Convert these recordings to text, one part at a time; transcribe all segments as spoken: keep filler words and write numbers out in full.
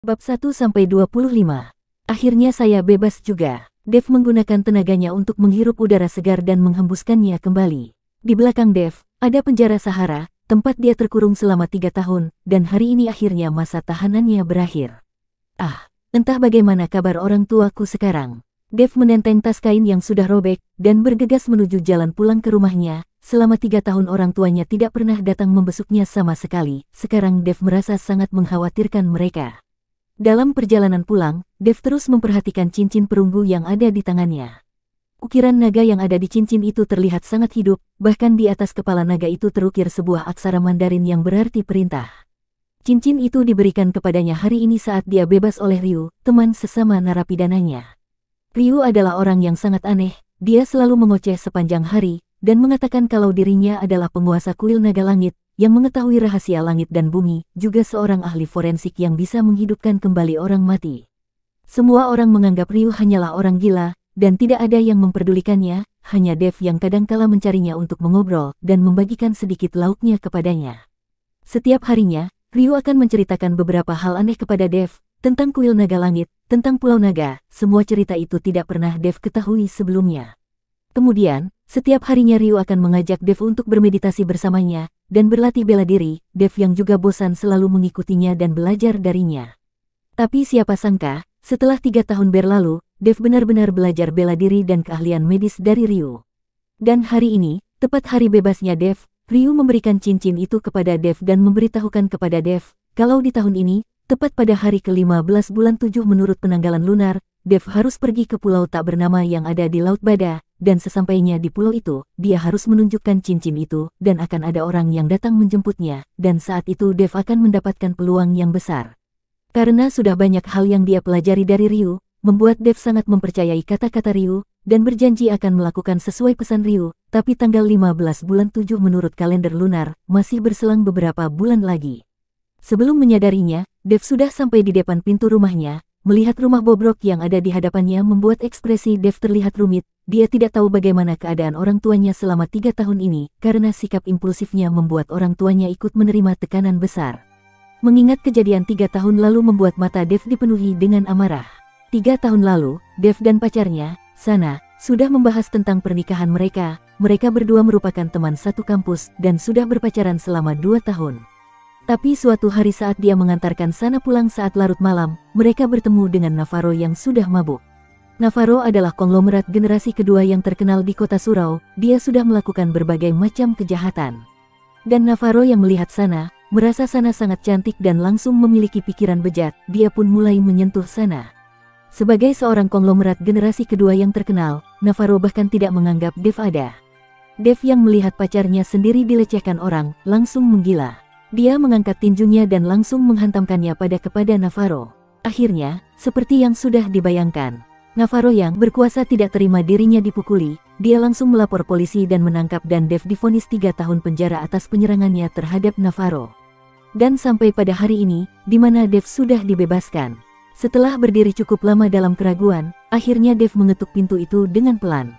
Bab satu sampai dua puluh lima. Akhirnya saya bebas juga. Dev menggunakan tenaganya untuk menghirup udara segar dan menghembuskannya kembali. Di belakang Dev, ada penjara Sahara, tempat dia terkurung selama tiga tahun, dan hari ini akhirnya masa tahanannya berakhir. Ah, entah bagaimana kabar orang tuaku sekarang. Dev menenteng tas kain yang sudah robek, dan bergegas menuju jalan pulang ke rumahnya. Selama tiga tahun orang tuanya tidak pernah datang membesuknya sama sekali. Sekarang Dev merasa sangat mengkhawatirkan mereka. Dalam perjalanan pulang, Dev terus memperhatikan cincin perunggu yang ada di tangannya. Ukiran naga yang ada di cincin itu terlihat sangat hidup, bahkan di atas kepala naga itu terukir sebuah aksara Mandarin yang berarti perintah. Cincin itu diberikan kepadanya hari ini saat dia bebas oleh Ryu, teman sesama narapidananya. Ryu adalah orang yang sangat aneh, dia selalu mengoceh sepanjang hari, dan mengatakan kalau dirinya adalah penguasa kuil naga langit, yang mengetahui rahasia langit dan bumi, juga seorang ahli forensik yang bisa menghidupkan kembali orang mati. Semua orang menganggap Ryu hanyalah orang gila, dan tidak ada yang memperdulikannya, hanya Dev yang kadangkala mencarinya untuk mengobrol dan membagikan sedikit lauknya kepadanya. Setiap harinya, Ryu akan menceritakan beberapa hal aneh kepada Dev, tentang kuil naga langit, tentang pulau naga, semua cerita itu tidak pernah Dev ketahui sebelumnya. Kemudian, setiap harinya Ryu akan mengajak Dev untuk bermeditasi bersamanya, dan berlatih bela diri. Dev yang juga bosan selalu mengikutinya dan belajar darinya. Tapi siapa sangka, setelah tiga tahun berlalu, Dev benar-benar belajar bela diri dan keahlian medis dari Ryu. Dan hari ini, tepat hari bebasnya Dev, Ryu memberikan cincin itu kepada Dev dan memberitahukan kepada Dev, kalau di tahun ini, tepat pada hari ke lima belas bulan tujuh menurut penanggalan lunar, Dev harus pergi ke pulau tak bernama yang ada di Laut Bada, dan sesampainya di pulau itu, dia harus menunjukkan cincin itu, dan akan ada orang yang datang menjemputnya, dan saat itu Dev akan mendapatkan peluang yang besar. Karena sudah banyak hal yang dia pelajari dari Ryu, membuat Dev sangat mempercayai kata-kata Ryu, dan berjanji akan melakukan sesuai pesan Ryu, tapi tanggal lima belas bulan tujuh menurut kalender lunar, masih berselang beberapa bulan lagi. Sebelum menyadarinya, Dev sudah sampai di depan pintu rumahnya. Melihat rumah bobrok yang ada di hadapannya membuat ekspresi Dev terlihat rumit. Dia tidak tahu bagaimana keadaan orang tuanya selama tiga tahun ini, karena sikap impulsifnya membuat orang tuanya ikut menerima tekanan besar. Mengingat kejadian tiga tahun lalu membuat mata Dev dipenuhi dengan amarah. Tiga tahun lalu, Dev dan pacarnya, Sana, sudah membahas tentang pernikahan mereka. Mereka berdua merupakan teman satu kampus, dan sudah berpacaran selama dua tahun. Tapi suatu hari saat dia mengantarkan Sana pulang saat larut malam, mereka bertemu dengan Navarro yang sudah mabuk. Navarro adalah konglomerat generasi kedua yang terkenal di kota Surau, dia sudah melakukan berbagai macam kejahatan. Dan Navarro yang melihat Sana, merasa Sana sangat cantik dan langsung memiliki pikiran bejat, dia pun mulai menyentuh Sana. Sebagai seorang konglomerat generasi kedua yang terkenal, Navarro bahkan tidak menganggap Dev ada. Dev yang melihat pacarnya sendiri dilecehkan orang, langsung menggila. Dia mengangkat tinjunya dan langsung menghantamkannya pada kepada Navarro. Akhirnya, seperti yang sudah dibayangkan, Navarro yang berkuasa tidak terima dirinya dipukuli, dia langsung melapor polisi dan menangkap dan Dev divonis tiga tahun penjara atas penyerangannya terhadap Navarro. Dan sampai pada hari ini, di mana Dev sudah dibebaskan. Setelah berdiri cukup lama dalam keraguan, akhirnya Dev mengetuk pintu itu dengan pelan.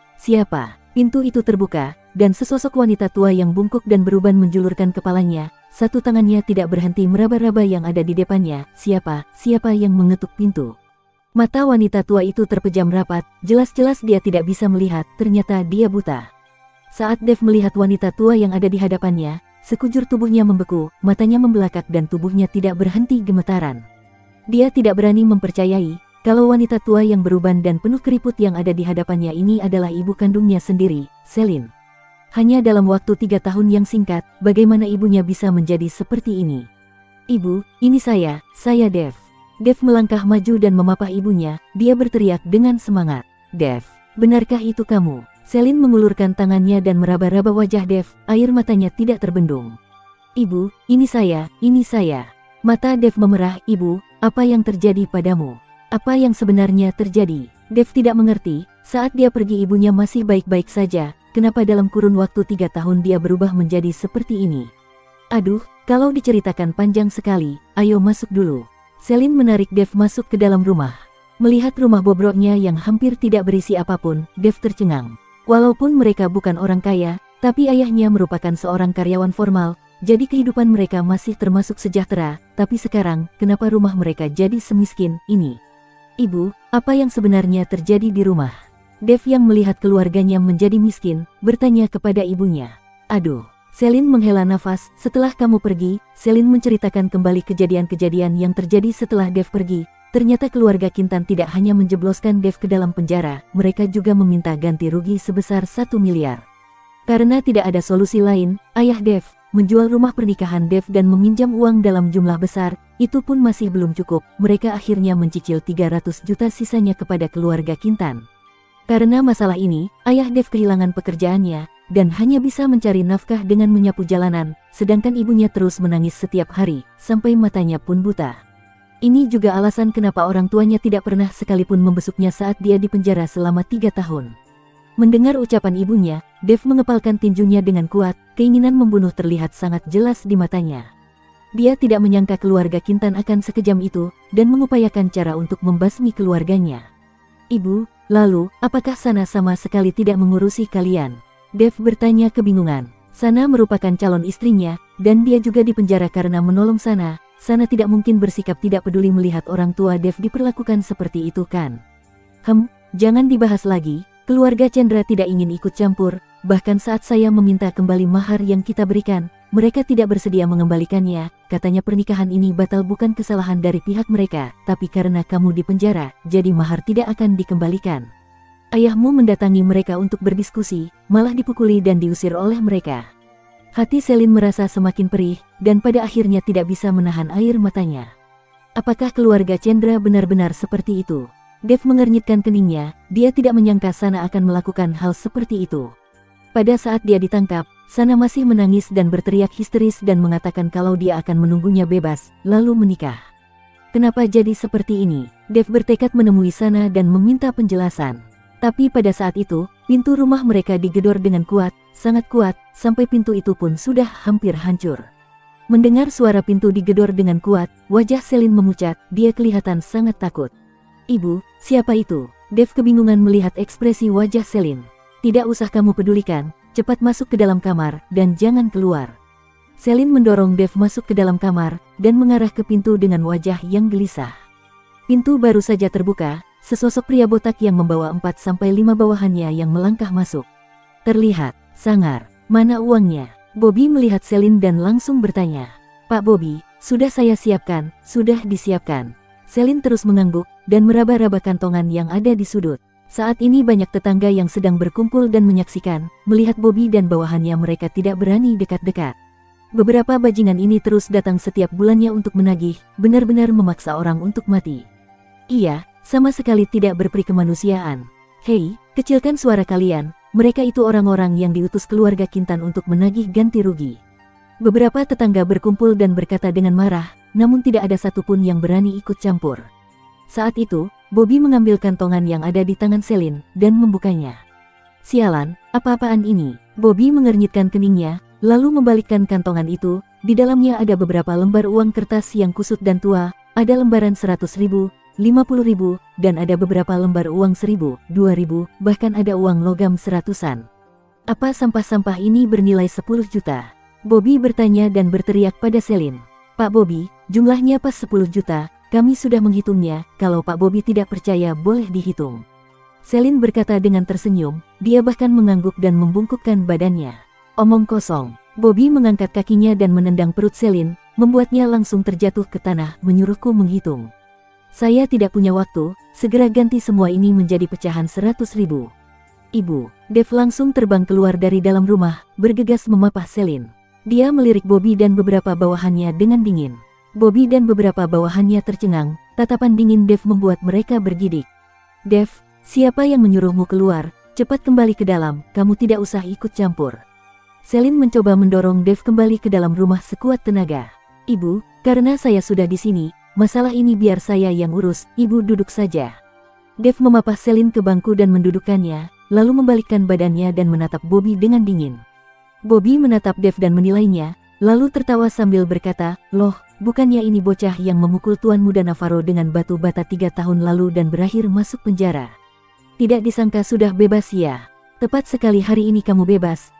Siapa? Pintu itu terbuka, dan sesosok wanita tua yang bungkuk dan beruban menjulurkan kepalanya. Satu tangannya tidak berhenti meraba-raba yang ada di depannya. Siapa? Siapa yang mengetuk pintu? Mata wanita tua itu terpejam rapat, jelas-jelas dia tidak bisa melihat, ternyata dia buta. Saat Dev melihat wanita tua yang ada di hadapannya, sekujur tubuhnya membeku, matanya membelakak dan tubuhnya tidak berhenti gemetaran. Dia tidak berani mempercayai, kalau wanita tua yang beruban dan penuh keriput yang ada di hadapannya ini adalah ibu kandungnya sendiri, Selin. Hanya dalam waktu tiga tahun yang singkat, bagaimana ibunya bisa menjadi seperti ini? Ibu, ini saya, saya Dev. Dev melangkah maju dan memapah ibunya, dia berteriak dengan semangat. Dev, benarkah itu kamu? Selin mengulurkan tangannya dan meraba-raba wajah Dev, air matanya tidak terbendung. Ibu, ini saya, ini saya. Mata Dev memerah. Ibu, apa yang terjadi padamu? Apa yang sebenarnya terjadi? Dev tidak mengerti, saat dia pergi ibunya masih baik-baik saja. Kenapa dalam kurun waktu tiga tahun dia berubah menjadi seperti ini? Aduh, kalau diceritakan panjang sekali, ayo masuk dulu. Selin menarik Dev masuk ke dalam rumah. Melihat rumah bobroknya yang hampir tidak berisi apapun, Dev tercengang. Walaupun mereka bukan orang kaya, tapi ayahnya merupakan seorang karyawan formal, jadi kehidupan mereka masih termasuk sejahtera, tapi sekarang, kenapa rumah mereka jadi semiskin ini? Ibu, apa yang sebenarnya terjadi di rumah? Dev yang melihat keluarganya menjadi miskin, bertanya kepada ibunya. Aduh, Selin menghela nafas. Setelah kamu pergi, Selin menceritakan kembali kejadian-kejadian yang terjadi setelah Dev pergi. Ternyata keluarga Kintan tidak hanya menjebloskan Dev ke dalam penjara, mereka juga meminta ganti rugi sebesar satu miliar. Karena tidak ada solusi lain, ayah Dev menjual rumah pernikahan Dev dan meminjam uang dalam jumlah besar, itu pun masih belum cukup. Mereka akhirnya mencicil tiga ratus juta sisanya kepada keluarga Kintan. Karena masalah ini, ayah Dev kehilangan pekerjaannya, dan hanya bisa mencari nafkah dengan menyapu jalanan, sedangkan ibunya terus menangis setiap hari, sampai matanya pun buta. Ini juga alasan kenapa orang tuanya tidak pernah sekalipun membesuknya saat dia dipenjara selama tiga tahun. Mendengar ucapan ibunya, Dev mengepalkan tinjunya dengan kuat, keinginan membunuh terlihat sangat jelas di matanya. Dia tidak menyangka keluarga Kintan akan sekejam itu, dan mengupayakan cara untuk membasmi keluarganya. Ibu, lalu, apakah Sana sama sekali tidak mengurusi kalian? Dev bertanya kebingungan. Sana merupakan calon istrinya, dan dia juga dipenjara karena menolong Sana. Sana tidak mungkin bersikap tidak peduli melihat orang tua Dev diperlakukan seperti itu kan? Hem, jangan dibahas lagi, keluarga Chandra tidak ingin ikut campur, bahkan saat saya meminta kembali mahar yang kita berikan, mereka tidak bersedia mengembalikannya, katanya pernikahan ini batal bukan kesalahan dari pihak mereka, tapi karena kamu dipenjara, jadi mahar tidak akan dikembalikan. Ayahmu mendatangi mereka untuk berdiskusi, malah dipukuli dan diusir oleh mereka. Hati Selin merasa semakin perih, dan pada akhirnya tidak bisa menahan air matanya. Apakah keluarga Chandra benar-benar seperti itu? Dev mengernyitkan keningnya, dia tidak menyangka Sana akan melakukan hal seperti itu. Pada saat dia ditangkap, Sana masih menangis dan berteriak histeris dan mengatakan kalau dia akan menunggunya bebas, lalu menikah. Kenapa jadi seperti ini? Dev bertekad menemui Sana dan meminta penjelasan. Tapi pada saat itu, pintu rumah mereka digedor dengan kuat, sangat kuat, sampai pintu itu pun sudah hampir hancur. Mendengar suara pintu digedor dengan kuat, wajah Selin memucat, dia kelihatan sangat takut. Ibu, siapa itu? Dev kebingungan melihat ekspresi wajah Selin. Tidak usah kamu pedulikan, cepat masuk ke dalam kamar, dan jangan keluar. Selin mendorong Dev masuk ke dalam kamar, dan mengarah ke pintu dengan wajah yang gelisah. Pintu baru saja terbuka, sesosok pria botak yang membawa empat sampai lima bawahannya yang melangkah masuk. Terlihat sangar. Mana uangnya? Bobby melihat Selin dan langsung bertanya. Pak Bobby, sudah saya siapkan, sudah disiapkan. Selin terus mengangguk, dan meraba-raba kantongan yang ada di sudut. Saat ini banyak tetangga yang sedang berkumpul dan menyaksikan, melihat Bobby dan bawahannya mereka tidak berani dekat-dekat. Beberapa bajingan ini terus datang setiap bulannya untuk menagih, benar-benar memaksa orang untuk mati. Iya, sama sekali tidak berperi kemanusiaan. Hei, kecilkan suara kalian, mereka itu orang-orang yang diutus keluarga Kintan untuk menagih ganti rugi. Beberapa tetangga berkumpul dan berkata dengan marah, namun tidak ada satupun yang berani ikut campur. Saat itu, Bobby mengambil kantongan yang ada di tangan Selin, dan membukanya. Sialan, apa-apaan ini? Bobby mengernyitkan keningnya, lalu membalikkan kantongan itu, di dalamnya ada beberapa lembar uang kertas yang kusut dan tua, ada lembaran seratus ribu, lima puluh ribu, dan ada beberapa lembar uang seribu, dua ribu, bahkan ada uang logam seratusan. Apa sampah-sampah ini bernilai sepuluh juta? Bobby bertanya dan berteriak pada Selin. Pak Bobby, jumlahnya pas sepuluh juta, kami sudah menghitungnya, kalau Pak Bobby tidak percaya boleh dihitung. Selin berkata dengan tersenyum, dia bahkan mengangguk dan membungkukkan badannya. Omong kosong. Bobby mengangkat kakinya dan menendang perut Selin, membuatnya langsung terjatuh ke tanah, menyuruhku menghitung. Saya tidak punya waktu, segera ganti semua ini menjadi pecahan seratus ribu. Ibu, Dev langsung terbang keluar dari dalam rumah, bergegas memapah Selin. Dia melirik Bobby dan beberapa bawahannya dengan dingin. Bobby dan beberapa bawahannya tercengang, tatapan dingin Dev membuat mereka bergidik. Dev, siapa yang menyuruhmu keluar? Cepat kembali ke dalam, kamu tidak usah ikut campur. Selin mencoba mendorong Dev kembali ke dalam rumah sekuat tenaga. Ibu, karena saya sudah di sini, masalah ini biar saya yang urus, ibu duduk saja. Dev memapah Selin ke bangku dan mendudukkannya, lalu membalikkan badannya dan menatap Bobby dengan dingin. Bobby menatap Dev dan menilainya, lalu tertawa sambil berkata, loh, bukannya ini bocah yang memukul Tuan Muda Navarro dengan batu bata tiga tahun lalu dan berakhir masuk penjara. Tidak disangka sudah bebas ya. Tepat sekali hari ini kamu bebas,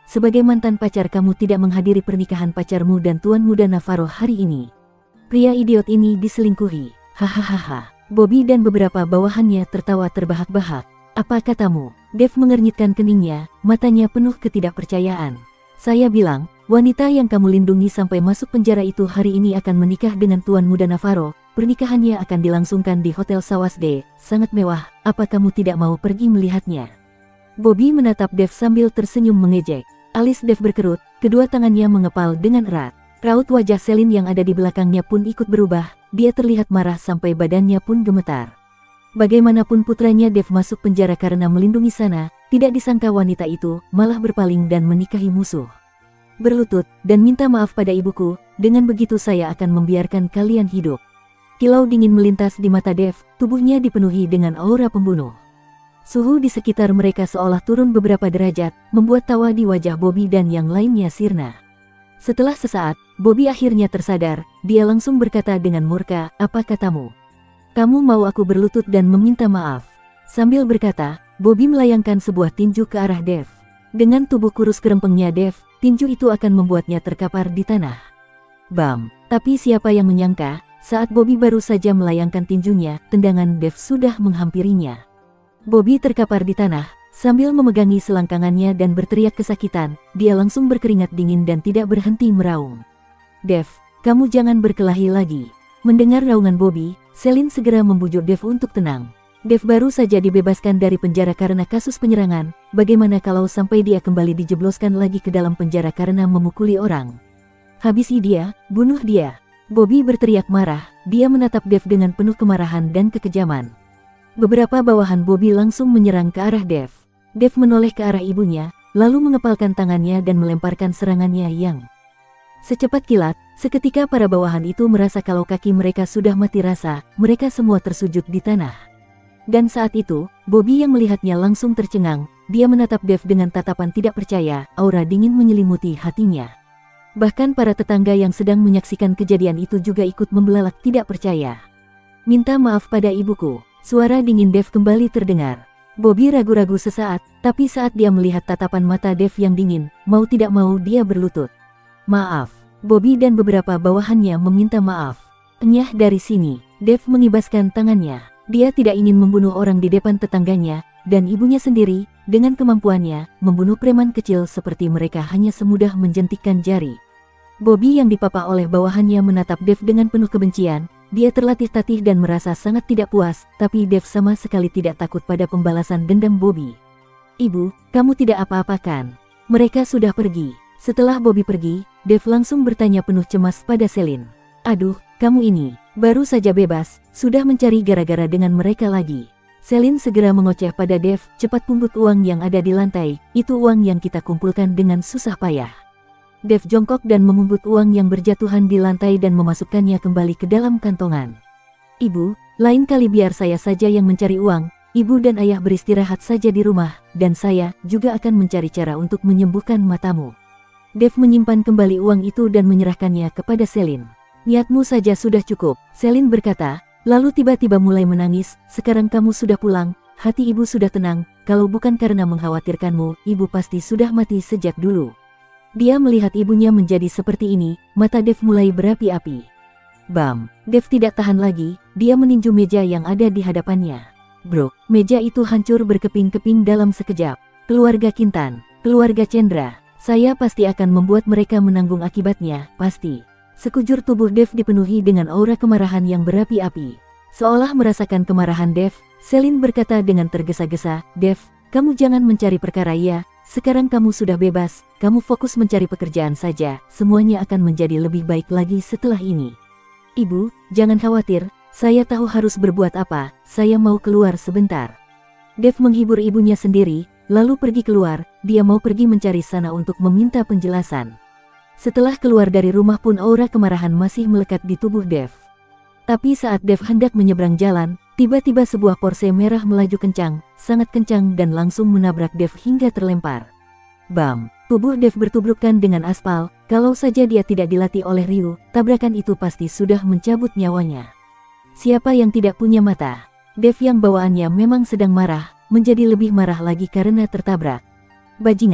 sebagai mantan pacar kamu tidak menghadiri pernikahan pacarmu dan Tuan Muda Navarro hari ini. Pria idiot ini diselingkuhi. Hahaha. Bobby dan beberapa bawahannya tertawa terbahak-bahak. Apa katamu? Dave mengernyitkan keningnya, matanya penuh ketidakpercayaan. Saya bilang, wanita yang kamu lindungi sampai masuk penjara itu hari ini akan menikah dengan Tuan Muda Navarro. Pernikahannya akan dilangsungkan di Hotel Sawasde, sangat mewah. Apa kamu tidak mau pergi melihatnya? Bobby menatap Dave sambil tersenyum mengejek. Alis Dave berkerut, kedua tangannya mengepal dengan erat. Raut wajah Celine yang ada di belakangnya pun ikut berubah, dia terlihat marah sampai badannya pun gemetar. Bagaimanapun putranya Dave masuk penjara karena melindungi sana, tidak disangka wanita itu malah berpaling dan menikahi musuh. Berlutut, dan minta maaf pada ibuku, dengan begitu saya akan membiarkan kalian hidup. Kilau dingin melintas di mata Dave, tubuhnya dipenuhi dengan aura pembunuh. Suhu di sekitar mereka seolah turun beberapa derajat, membuat tawa di wajah Bobby dan yang lainnya sirna. Setelah sesaat, Bobby akhirnya tersadar, dia langsung berkata dengan murka, apa katamu? Kamu mau aku berlutut dan meminta maaf? Sambil berkata, Bobby melayangkan sebuah tinju ke arah Dave. Dengan tubuh kurus kerempengnya Dave, tinju itu akan membuatnya terkapar di tanah. Bam! Tapi siapa yang menyangka, saat Bobby baru saja melayangkan tinjunya, tendangan Dave sudah menghampirinya. Bobby terkapar di tanah, sambil memegangi selangkangannya dan berteriak kesakitan, dia langsung berkeringat dingin dan tidak berhenti meraung. Dave, kamu jangan berkelahi lagi. Mendengar raungan Bobby, Celine segera membujuk Dave untuk tenang. Dave baru saja dibebaskan dari penjara karena kasus penyerangan, bagaimana kalau sampai dia kembali dijebloskan lagi ke dalam penjara karena memukuli orang? Habisi dia, bunuh dia. Bobby berteriak marah, dia menatap Dave dengan penuh kemarahan dan kekejaman. Beberapa bawahan Bobby langsung menyerang ke arah Dave. Dave menoleh ke arah ibunya, lalu mengepalkan tangannya dan melemparkan serangannya yang secepat kilat. Seketika para bawahan itu merasa kalau kaki mereka sudah mati rasa, mereka semua tersujud di tanah. Dan saat itu, Bobby yang melihatnya langsung tercengang, dia menatap Dave dengan tatapan tidak percaya, aura dingin menyelimuti hatinya. Bahkan para tetangga yang sedang menyaksikan kejadian itu juga ikut membelalak tidak percaya. Minta maaf pada ibuku. Suara dingin Dave kembali terdengar. Bobby ragu-ragu sesaat, tapi saat dia melihat tatapan mata Dave yang dingin, mau tidak mau dia berlutut. Maaf. Bobby dan beberapa bawahannya meminta maaf. Enyah dari sini. Dave mengibaskan tangannya. Dia tidak ingin membunuh orang di depan tetangganya, dan ibunya sendiri, dengan kemampuannya, membunuh preman kecil seperti mereka hanya semudah menjentikkan jari. Bobby yang dipapa oleh bawahannya menatap Dave dengan penuh kebencian. Dia terlatih-tatih dan merasa sangat tidak puas, tapi Dave sama sekali tidak takut pada pembalasan dendam Bobby. Ibu, kamu tidak apa-apakan. Mereka sudah pergi. Setelah Bobby pergi, Dave langsung bertanya penuh cemas pada Celine. Aduh, kamu ini, baru saja bebas, sudah mencari gara-gara dengan mereka lagi. Celine segera mengoceh pada Dave, cepat pungut uang yang ada di lantai, itu uang yang kita kumpulkan dengan susah payah. Dave jongkok dan memungut uang yang berjatuhan di lantai dan memasukkannya kembali ke dalam kantongan. Ibu, lain kali biar saya saja yang mencari uang, ibu dan ayah beristirahat saja di rumah, dan saya juga akan mencari cara untuk menyembuhkan matamu. Dave menyimpan kembali uang itu dan menyerahkannya kepada Celine. Niatmu saja sudah cukup, Celine berkata, lalu tiba-tiba mulai menangis, sekarang kamu sudah pulang, hati ibu sudah tenang, kalau bukan karena mengkhawatirkanmu, ibu pasti sudah mati sejak dulu. Dia melihat ibunya menjadi seperti ini, mata Dave mulai berapi-api. Bam! Dave tidak tahan lagi, dia meninju meja yang ada di hadapannya. Bro, meja itu hancur berkeping-keping dalam sekejap. Keluarga Kintan, keluarga Chandra, saya pasti akan membuat mereka menanggung akibatnya, pasti. Sekujur tubuh Dave dipenuhi dengan aura kemarahan yang berapi-api. Seolah merasakan kemarahan Dave, Celine berkata dengan tergesa-gesa, Dave, kamu jangan mencari perkara ya. Sekarang kamu sudah bebas, kamu fokus mencari pekerjaan saja, semuanya akan menjadi lebih baik lagi setelah ini. Ibu, jangan khawatir, saya tahu harus berbuat apa, saya mau keluar sebentar. Dave menghibur ibunya sendiri, lalu pergi keluar, dia mau pergi mencari sana untuk meminta penjelasan. Setelah keluar dari rumah pun aura kemarahan masih melekat di tubuh Dave. Tapi saat Dave hendak menyeberang jalan, tiba-tiba sebuah Porsche merah melaju kencang, sangat kencang dan langsung menabrak Dave hingga terlempar. Bam! Tubuh Dave bertubrukan dengan aspal, kalau saja dia tidak dilatih oleh Ryu, tabrakan itu pasti sudah mencabut nyawanya. Siapa yang tidak punya mata? Dave yang bawaannya memang sedang marah, menjadi lebih marah lagi karena tertabrak. Bajingan,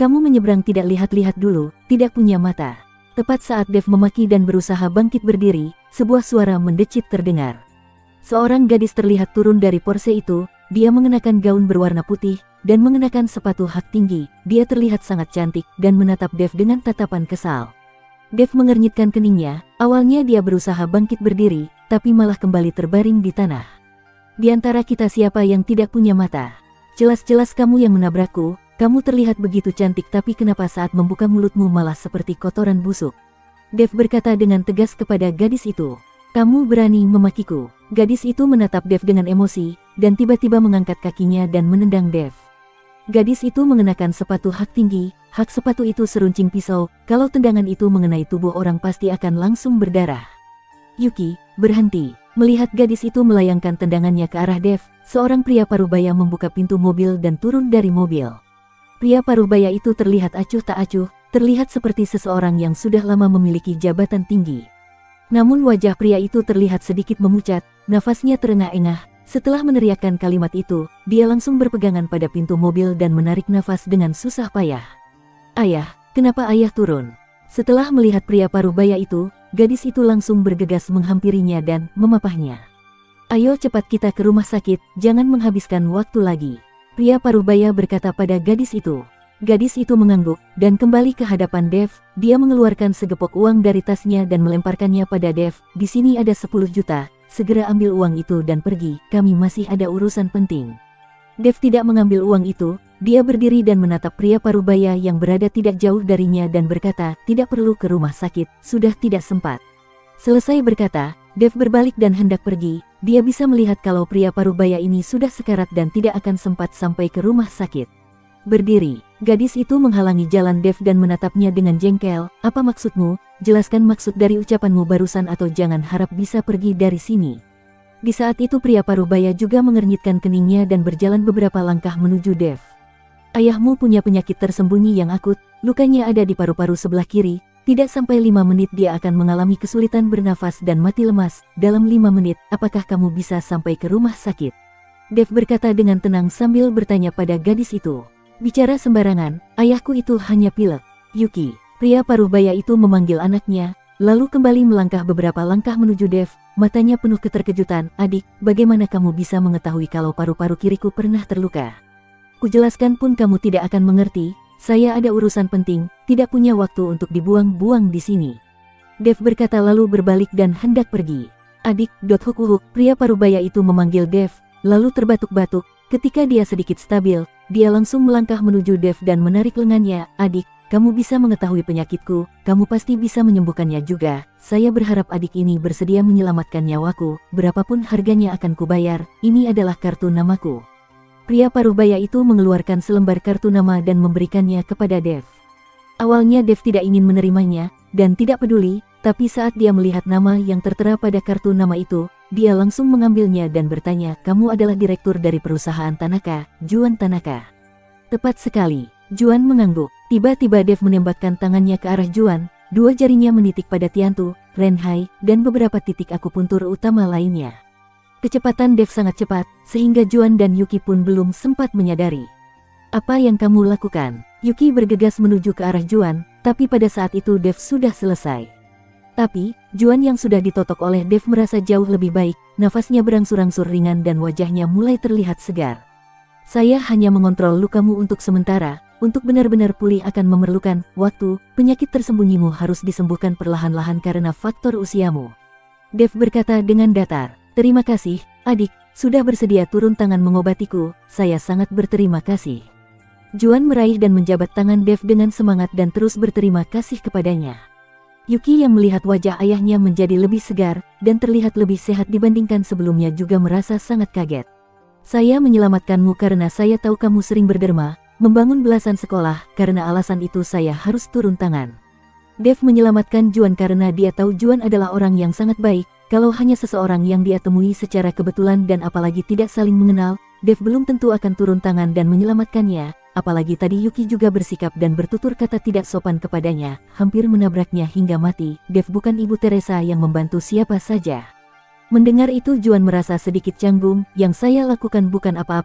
Kamu menyeberang tidak lihat-lihat dulu, tidak punya mata. Tepat saat Dev memaki dan berusaha bangkit berdiri, sebuah suara mendecit terdengar. Seorang gadis terlihat turun dari Porsche itu, dia mengenakan gaun berwarna putih, dan mengenakan sepatu hak tinggi. Dia terlihat sangat cantik, dan menatap Dev dengan tatapan kesal. Dev mengernyitkan keningnya, awalnya dia berusaha bangkit berdiri, tapi malah kembali terbaring di tanah. Di antara kita siapa yang tidak punya mata? Jelas-jelas kamu yang menabrakku, kamu terlihat begitu cantik tapi kenapa saat membuka mulutmu malah seperti kotoran busuk? Dev berkata dengan tegas kepada gadis itu. Kamu berani memakiku? Gadis itu menatap Dev dengan emosi, dan tiba-tiba mengangkat kakinya dan menendang Dev. Gadis itu mengenakan sepatu hak tinggi, hak sepatu itu seruncing pisau, kalau tendangan itu mengenai tubuh orang pasti akan langsung berdarah. Yuki, berhenti. Melihat gadis itu melayangkan tendangannya ke arah Dev, seorang pria parubaya membuka pintu mobil dan turun dari mobil. Pria parubaya itu terlihat acuh tak acuh, terlihat seperti seseorang yang sudah lama memiliki jabatan tinggi. Namun wajah pria itu terlihat sedikit memucat, nafasnya terengah-engah. Setelah meneriakkan kalimat itu, dia langsung berpegangan pada pintu mobil dan menarik nafas dengan susah payah. Ayah, kenapa ayah turun? Setelah melihat pria parubaya itu, gadis itu langsung bergegas menghampirinya dan memapahnya. Ayo cepat kita ke rumah sakit, jangan menghabiskan waktu lagi. Pria parubaya berkata pada gadis itu. Gadis itu mengangguk, dan kembali ke hadapan Dev. Dia mengeluarkan segepok uang dari tasnya dan melemparkannya pada Dev. Di sini ada sepuluh juta, segera ambil uang itu dan pergi, kami masih ada urusan penting. Dev tidak mengambil uang itu, dia berdiri dan menatap pria parubaya yang berada tidak jauh darinya dan berkata, tidak perlu ke rumah sakit, sudah tidak sempat. Selesai berkata, Dev berbalik dan hendak pergi, dia bisa melihat kalau pria parubaya ini sudah sekarat dan tidak akan sempat sampai ke rumah sakit. Berdiri, gadis itu menghalangi jalan Dev dan menatapnya dengan jengkel, apa maksudmu? Jelaskan maksud dari ucapanmu barusan atau jangan harap bisa pergi dari sini. Di saat itu pria parubaya juga mengernyitkan keningnya dan berjalan beberapa langkah menuju Dev. Ayahmu punya penyakit tersembunyi yang akut, lukanya ada di paru-paru sebelah kiri, tidak sampai lima menit dia akan mengalami kesulitan bernafas dan mati lemas, dalam lima menit, apakah kamu bisa sampai ke rumah sakit? Dev berkata dengan tenang sambil bertanya pada gadis itu. Bicara sembarangan, ayahku itu hanya pilek. Yuki, pria parubaya itu memanggil anaknya, lalu kembali melangkah beberapa langkah menuju Dev, matanya penuh keterkejutan. Adik, bagaimana kamu bisa mengetahui kalau paru-paru kiriku pernah terluka? Kujelaskan pun kamu tidak akan mengerti, saya ada urusan penting, tidak punya waktu untuk dibuang-buang di sini. Dev berkata lalu berbalik dan hendak pergi. Adik, dot huk pria parubaya itu memanggil Dev, lalu terbatuk-batuk. Ketika dia sedikit stabil, dia langsung melangkah menuju Dev dan menarik lengannya. Adik, kamu bisa mengetahui penyakitku, kamu pasti bisa menyembuhkannya juga. Saya berharap adik ini bersedia menyelamatkan nyawaku, berapapun harganya akan kubayar, ini adalah kartu namaku. Pria parubaya itu mengeluarkan selembar kartu nama dan memberikannya kepada Dev. Awalnya Dev tidak ingin menerimanya, dan tidak peduli, tapi saat dia melihat nama yang tertera pada kartu nama itu, dia langsung mengambilnya dan bertanya, kamu adalah direktur dari perusahaan Tanaka, Juan Tanaka. Tepat sekali, Juan mengangguk. Tiba-tiba Dev menembakkan tangannya ke arah Juan, dua jarinya menitik pada Tiantu, Renhai, dan beberapa titik akupuntur utama lainnya. Kecepatan Dev sangat cepat, sehingga Juan dan Yuki pun belum sempat menyadari. Apa yang kamu lakukan? Yuki bergegas menuju ke arah Juan, tapi pada saat itu Dev sudah selesai. Tapi, Juan yang sudah ditotok oleh Dev merasa jauh lebih baik, nafasnya berangsur-angsur ringan dan wajahnya mulai terlihat segar. Saya hanya mengontrol lukamu untuk sementara, untuk benar-benar pulih akan memerlukan waktu, penyakit tersembunyimu harus disembuhkan perlahan-lahan karena faktor usiamu. Dev berkata dengan datar, terima kasih, adik, sudah bersedia turun tangan mengobatiku, saya sangat berterima kasih. Juan meraih dan menjabat tangan Dev dengan semangat dan terus berterima kasih kepadanya. Yuki yang melihat wajah ayahnya menjadi lebih segar, dan terlihat lebih sehat dibandingkan sebelumnya juga merasa sangat kaget. Saya menyelamatkanmu karena saya tahu kamu sering berderma, membangun belasan sekolah, karena alasan itu saya harus turun tangan. Dev menyelamatkan Juan karena dia tahu Juan adalah orang yang sangat baik, kalau hanya seseorang yang dia temui secara kebetulan dan apalagi tidak saling mengenal, Dev belum tentu akan turun tangan dan menyelamatkannya. Apalagi tadi Yuki juga bersikap dan bertutur kata tidak sopan kepadanya, hampir menabraknya hingga mati. Dev bukan Ibu Teresa yang membantu siapa saja. Mendengar itu Juan merasa sedikit canggung, yang saya lakukan bukan apa-apa,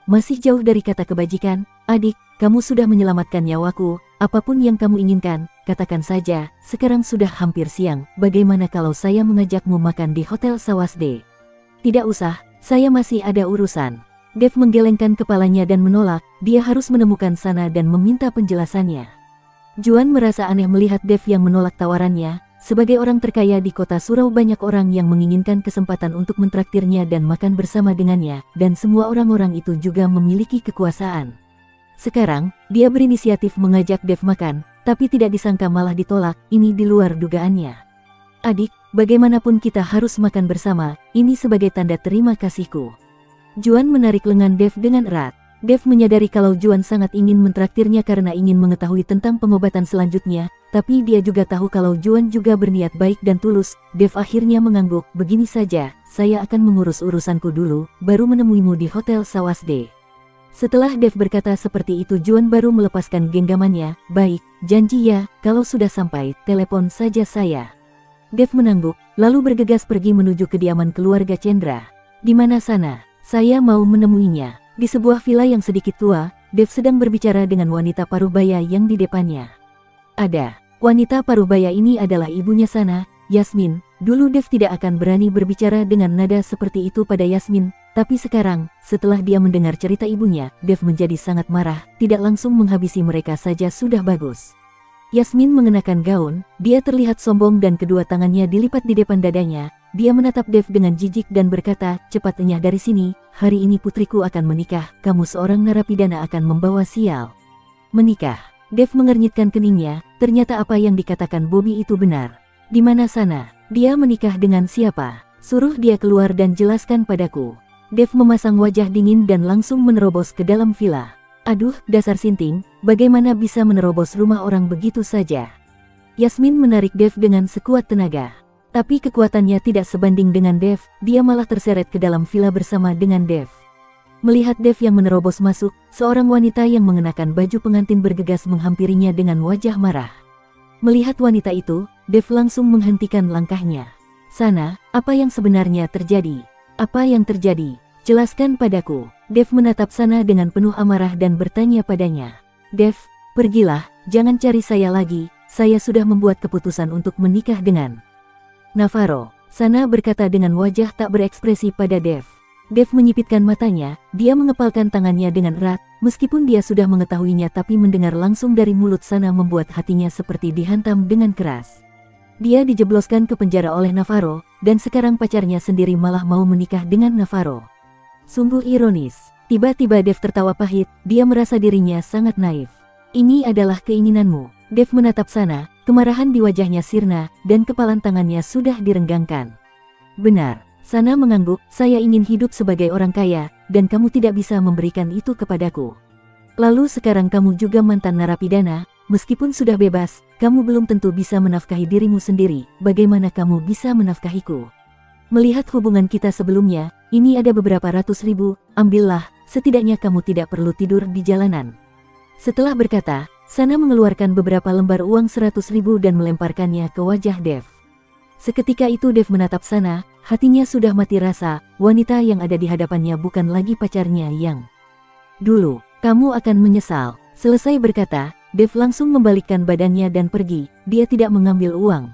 masih jauh dari kata kebajikan. Adik, kamu sudah menyelamatkan nyawaku, apapun yang kamu inginkan, katakan saja. Sekarang sudah hampir siang, bagaimana kalau saya mengajakmu makan di Hotel Sawasde? Tidak usah, saya masih ada urusan. Dev menggelengkan kepalanya dan menolak, dia harus menemukan Sana dan meminta penjelasannya. Juan merasa aneh melihat Dev yang menolak tawarannya. Sebagai orang terkaya di kota surau, banyak orang yang menginginkan kesempatan untuk mentraktirnya dan makan bersama dengannya, dan semua orang-orang itu juga memiliki kekuasaan. Sekarang, dia berinisiatif mengajak Dev makan, tapi tidak disangka malah ditolak. Ini di luar dugaannya. Adik, bagaimanapun kita harus makan bersama, ini sebagai tanda terima kasihku. Juan menarik lengan Dev dengan erat. Dev menyadari kalau Juan sangat ingin mentraktirnya karena ingin mengetahui tentang pengobatan selanjutnya, tapi dia juga tahu kalau Juan juga berniat baik dan tulus. Dev akhirnya mengangguk, begini saja, saya akan mengurus urusanku dulu, baru menemuimu di Hotel Sawasde. Setelah Dev berkata seperti itu, Juan baru melepaskan genggamannya. Baik, janji ya, kalau sudah sampai, telepon saja saya. Dev menangguk, lalu bergegas pergi menuju kediaman keluarga Chandra. Di mana Sana? Saya mau menemuinya. Di sebuah villa yang sedikit tua, Dev sedang berbicara dengan wanita paruhbaya yang di depannya. Ada. Wanita paruhbaya ini adalah ibunya Sana, Yasmin. Dulu Dev tidak akan berani berbicara dengan nada seperti itu pada Yasmin, tapi sekarang, setelah dia mendengar cerita ibunya, Dev menjadi sangat marah. Tidak langsung menghabisi mereka saja sudah bagus. Yasmin mengenakan gaun, dia terlihat sombong dan kedua tangannya dilipat di depan dadanya. Dia menatap Dev dengan jijik dan berkata, cepat enyah dari sini, hari ini putriku akan menikah, kamu seorang narapidana akan membawa sial. Menikah? Dev mengernyitkan keningnya, ternyata apa yang dikatakan Bobby itu benar. Di mana Sana? Dia menikah dengan siapa? Suruh dia keluar dan jelaskan padaku. Dev memasang wajah dingin dan langsung menerobos ke dalam villa. Aduh, dasar sinting, bagaimana bisa menerobos rumah orang begitu saja? Yasmin menarik Dev dengan sekuat tenaga. Tapi kekuatannya tidak sebanding dengan Dev, dia malah terseret ke dalam villa bersama dengan Dev. Melihat Dev yang menerobos masuk, seorang wanita yang mengenakan baju pengantin bergegas menghampirinya dengan wajah marah. Melihat wanita itu, Dev langsung menghentikan langkahnya. Sana, apa yang sebenarnya terjadi? Apa yang terjadi? Jelaskan padaku. Dev menatap Sana dengan penuh amarah dan bertanya padanya. Dev, pergilah, jangan cari saya lagi, saya sudah membuat keputusan untuk menikah dengan Navarro. Sana berkata dengan wajah tak berekspresi pada Dev. Dev menyipitkan matanya, dia mengepalkan tangannya dengan erat, meskipun dia sudah mengetahuinya tapi mendengar langsung dari mulut Sana membuat hatinya seperti dihantam dengan keras. Dia dijebloskan ke penjara oleh Navarro, dan sekarang pacarnya sendiri malah mau menikah dengan Navarro. Sungguh ironis. Tiba-tiba Dev tertawa pahit, dia merasa dirinya sangat naif. Ini adalah keinginanmu. Dev menatap Sana, kemarahan di wajahnya sirna, dan kepalan tangannya sudah direnggangkan. Benar, Sana mengangguk, saya ingin hidup sebagai orang kaya, dan kamu tidak bisa memberikan itu kepadaku. Lalu sekarang kamu juga mantan narapidana, meskipun sudah bebas, kamu belum tentu bisa menafkahi dirimu sendiri, bagaimana kamu bisa menafkahiku? Melihat hubungan kita sebelumnya, ini ada beberapa ratus ribu, ambillah, setidaknya kamu tidak perlu tidur di jalanan. Setelah berkata, Sana mengeluarkan beberapa lembar uang seratus ribu dan melemparkannya ke wajah Dev. Seketika itu Dev menatap Sana, hatinya sudah mati rasa, wanita yang ada di hadapannya bukan lagi pacarnya yang dulu. Kamu akan menyesal. Selesai berkata, Dev langsung membalikkan badannya dan pergi, dia tidak mengambil uang.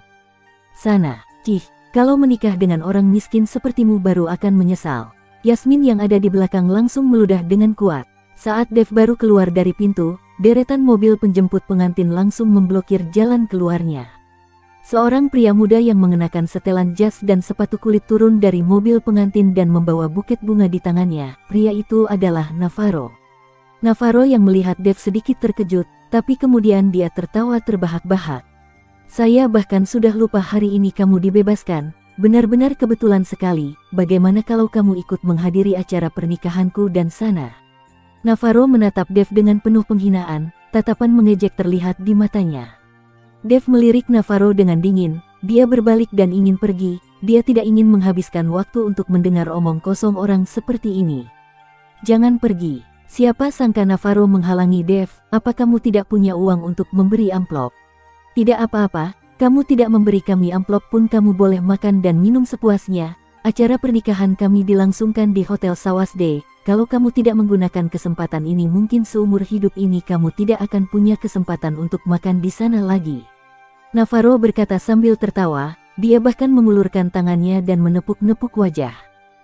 Sana, cih, kalau menikah dengan orang miskin sepertimu baru akan menyesal. Yasmin yang ada di belakang langsung meludah dengan kuat. Saat Dev baru keluar dari pintu, deretan mobil penjemput pengantin langsung memblokir jalan keluarnya. Seorang pria muda yang mengenakan setelan jas dan sepatu kulit turun dari mobil pengantin dan membawa buket bunga di tangannya. Pria itu adalah Navarro. Navarro yang melihat Dev sedikit terkejut, tapi kemudian dia tertawa terbahak-bahak. Saya bahkan sudah lupa hari ini kamu dibebaskan, benar-benar kebetulan sekali, bagaimana kalau kamu ikut menghadiri acara pernikahanku dan Sana? Navarro menatap Dev dengan penuh penghinaan, tatapan mengejek terlihat di matanya. Dev melirik Navarro dengan dingin, dia berbalik dan ingin pergi, dia tidak ingin menghabiskan waktu untuk mendengar omong kosong orang seperti ini. Jangan pergi. Siapa sangka Navarro menghalangi Dev, apa kamu tidak punya uang untuk memberi amplop? Tidak apa-apa, kamu tidak memberi kami amplop pun kamu boleh makan dan minum sepuasnya. Acara pernikahan kami dilangsungkan di Hotel Sawasde, kalau kamu tidak menggunakan kesempatan ini mungkin seumur hidup ini kamu tidak akan punya kesempatan untuk makan di sana lagi. Navarro berkata sambil tertawa, dia bahkan mengulurkan tangannya dan menepuk-nepuk wajah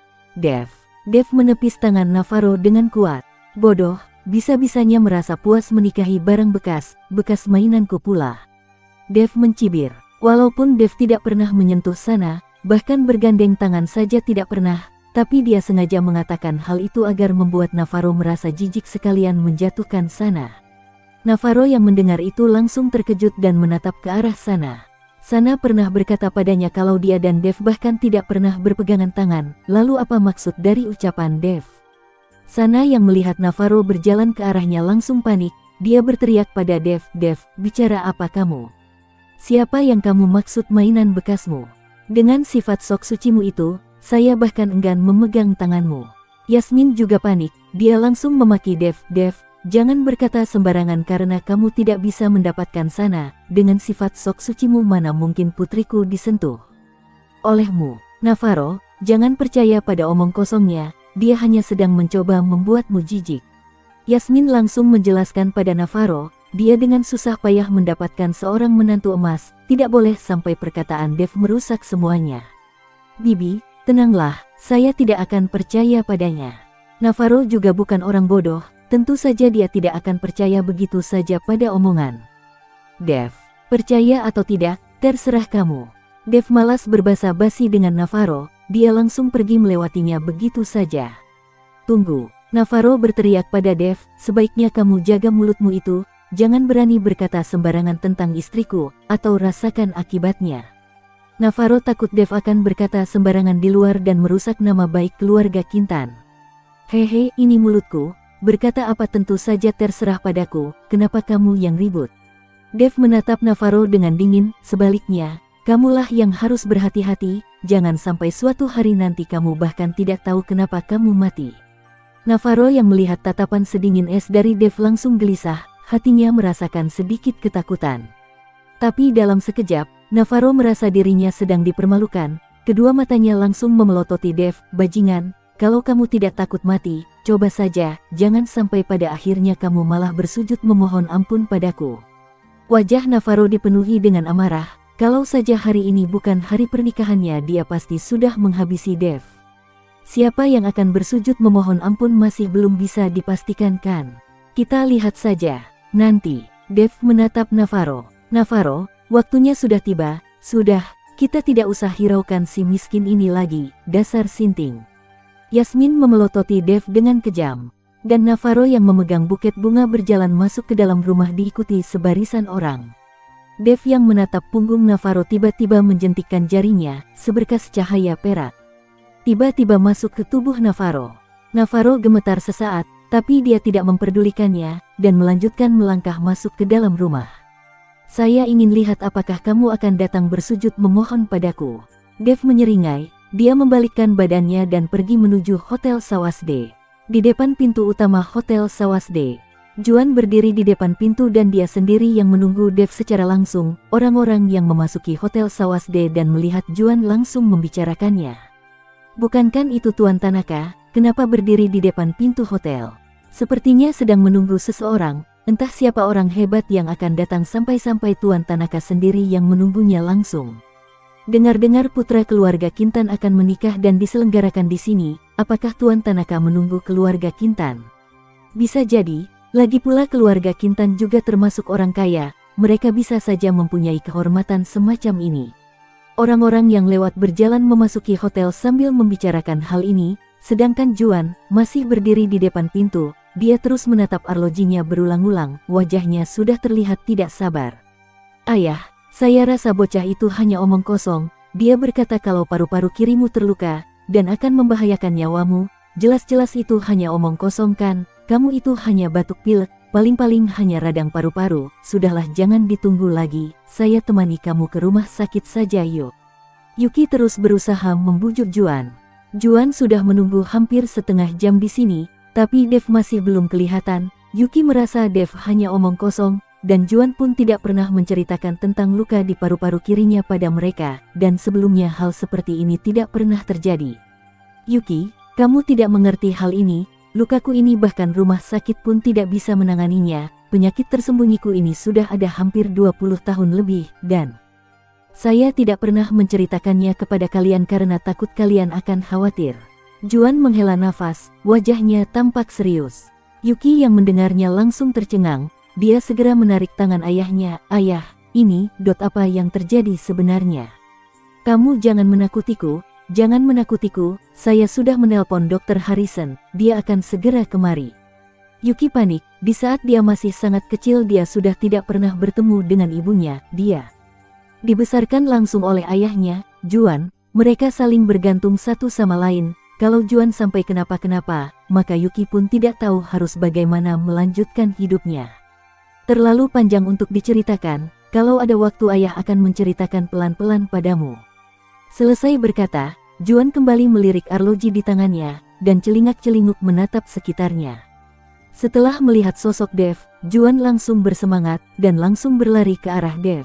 Dev. Dev menepis tangan Navarro dengan kuat. Bodoh, bisa-bisanya merasa puas menikahi barang bekas, bekas mainanku pula. Dev mencibir. Walaupun Dev tidak pernah menyentuh sana, bahkan bergandeng tangan saja tidak pernah, tapi dia sengaja mengatakan hal itu agar membuat Navarro merasa jijik sekalian menjatuhkan sana. Navarro yang mendengar itu langsung terkejut dan menatap ke arah sana. Sana pernah berkata padanya kalau dia dan Dev bahkan tidak pernah berpegangan tangan, lalu apa maksud dari ucapan Dev? Sana yang melihat Navarro berjalan ke arahnya langsung panik, dia berteriak pada Dev, Dev, bicara apa kamu? Siapa yang kamu maksud mainan bekasmu? Dengan sifat sok sucimu itu, saya bahkan enggan memegang tanganmu. Yasmin juga panik, dia langsung memaki Dev, Dev, jangan berkata sembarangan karena kamu tidak bisa mendapatkan sana, dengan sifat sok sucimu mana mungkin putriku disentuh olehmu. Navarro, jangan percaya pada omong kosongnya, dia hanya sedang mencoba membuatmu jijik. Yasmin langsung menjelaskan pada Navarro, dia dengan susah payah mendapatkan seorang menantu emas, tidak boleh sampai perkataan Dev merusak semuanya. Bibi, tenanglah, saya tidak akan percaya padanya. Navarro juga bukan orang bodoh, tentu saja dia tidak akan percaya begitu saja pada omongan Dev. Percaya atau tidak, terserah kamu. Dev malas berbasa-basi dengan Navarro, dia langsung pergi melewatinya begitu saja. Tunggu, Navarro berteriak pada Dev, sebaiknya kamu jaga mulutmu itu, jangan berani berkata sembarangan tentang istriku, atau rasakan akibatnya. Navarro takut Dev akan berkata sembarangan di luar dan merusak nama baik keluarga Kintan. Hehe, ini mulutku, berkata apa tentu saja terserah padaku, kenapa kamu yang ribut? Dev menatap Navarro dengan dingin, sebaliknya, kamulah yang harus berhati-hati, jangan sampai suatu hari nanti kamu bahkan tidak tahu kenapa kamu mati. Navarro yang melihat tatapan sedingin es dari Dev langsung gelisah, hatinya merasakan sedikit ketakutan. Tapi dalam sekejap, Navarro merasa dirinya sedang dipermalukan, kedua matanya langsung memelototi Dev, bajingan, kalau kamu tidak takut mati, coba saja, jangan sampai pada akhirnya kamu malah bersujud memohon ampun padaku. Wajah Navarro dipenuhi dengan amarah, kalau saja hari ini bukan hari pernikahannya dia pasti sudah menghabisi Dev. Siapa yang akan bersujud memohon ampun masih belum bisa dipastikan kan? Kita lihat saja, nanti. Dev menatap Navarro. Navarro, waktunya sudah tiba, sudah, kita tidak usah hiraukan si miskin ini lagi, dasar sinting. Yasmin memelototi Dev dengan kejam. Dan Navarro yang memegang buket bunga berjalan masuk ke dalam rumah diikuti sebarisan orang. Dev yang menatap punggung Navarro tiba-tiba menjentikkan jarinya, seberkas cahaya perak tiba-tiba masuk ke tubuh Navarro. Navarro gemetar sesaat, tapi dia tidak memperdulikannya, dan melanjutkan melangkah masuk ke dalam rumah. Saya ingin lihat apakah kamu akan datang bersujud memohon padaku. Dev menyeringai, dia membalikkan badannya dan pergi menuju Hotel Sawasde. Di depan pintu utama Hotel Sawasde, Juan berdiri di depan pintu dan dia sendiri yang menunggu Dev secara langsung. Orang-orang yang memasuki Hotel Sawasde dan melihat Juan langsung membicarakannya. Bukankah itu Tuan Tanaka, kenapa berdiri di depan pintu hotel? Sepertinya sedang menunggu seseorang, entah siapa orang hebat yang akan datang sampai-sampai Tuan Tanaka sendiri yang menunggunya langsung. Dengar-dengar putra keluarga Kintan akan menikah dan diselenggarakan di sini, apakah Tuan Tanaka menunggu keluarga Kintan? Bisa jadi. Lagi pula keluarga Kintan juga termasuk orang kaya, mereka bisa saja mempunyai kehormatan semacam ini. Orang-orang yang lewat berjalan memasuki hotel sambil membicarakan hal ini, sedangkan Juan masih berdiri di depan pintu, dia terus menatap arlojinya berulang-ulang, wajahnya sudah terlihat tidak sabar. Ayah, saya rasa bocah itu hanya omong kosong, dia berkata kalau paru-paru kirimu terluka, dan akan membahayakan nyawamu, jelas-jelas itu hanya omong kosong kan? Kamu itu hanya batuk pilek, paling-paling hanya radang paru-paru, sudahlah jangan ditunggu lagi, saya temani kamu ke rumah sakit saja yuk. Yuki terus berusaha membujuk Juan. Juan sudah menunggu hampir setengah jam di sini, tapi Dev masih belum kelihatan. Yuki merasa Dev hanya omong kosong, dan Juan pun tidak pernah menceritakan tentang luka di paru-paru kirinya pada mereka, dan sebelumnya hal seperti ini tidak pernah terjadi. Yuki, kamu tidak mengerti hal ini. lukaku ini bahkan rumah sakit pun tidak bisa menanganinya. Penyakit tersembunyiku ini sudah ada hampir dua puluh tahun lebih, dan saya tidak pernah menceritakannya kepada kalian karena takut kalian akan khawatir. Juan menghela nafas, wajahnya tampak serius. Yuki yang mendengarnya langsung tercengang, dia segera menarik tangan ayahnya. Ayah, ini, dot apa yang terjadi sebenarnya? Kamu jangan menakutiku, jangan menakutiku, saya sudah menelpon dokter Harrison, dia akan segera kemari. Yuki panik, di saat dia masih sangat kecil dia sudah tidak pernah bertemu dengan ibunya, dia dibesarkan langsung oleh ayahnya, Juan, mereka saling bergantung satu sama lain, kalau Juan sampai kenapa-kenapa, maka Yuki pun tidak tahu harus bagaimana melanjutkan hidupnya. Terlalu panjang untuk diceritakan, kalau ada waktu ayah akan menceritakan pelan-pelan padamu. Selesai berkata, Juan kembali melirik arloji di tangannya, dan celingak-celinguk menatap sekitarnya. Setelah melihat sosok Dev, Juan langsung bersemangat, dan langsung berlari ke arah Dev.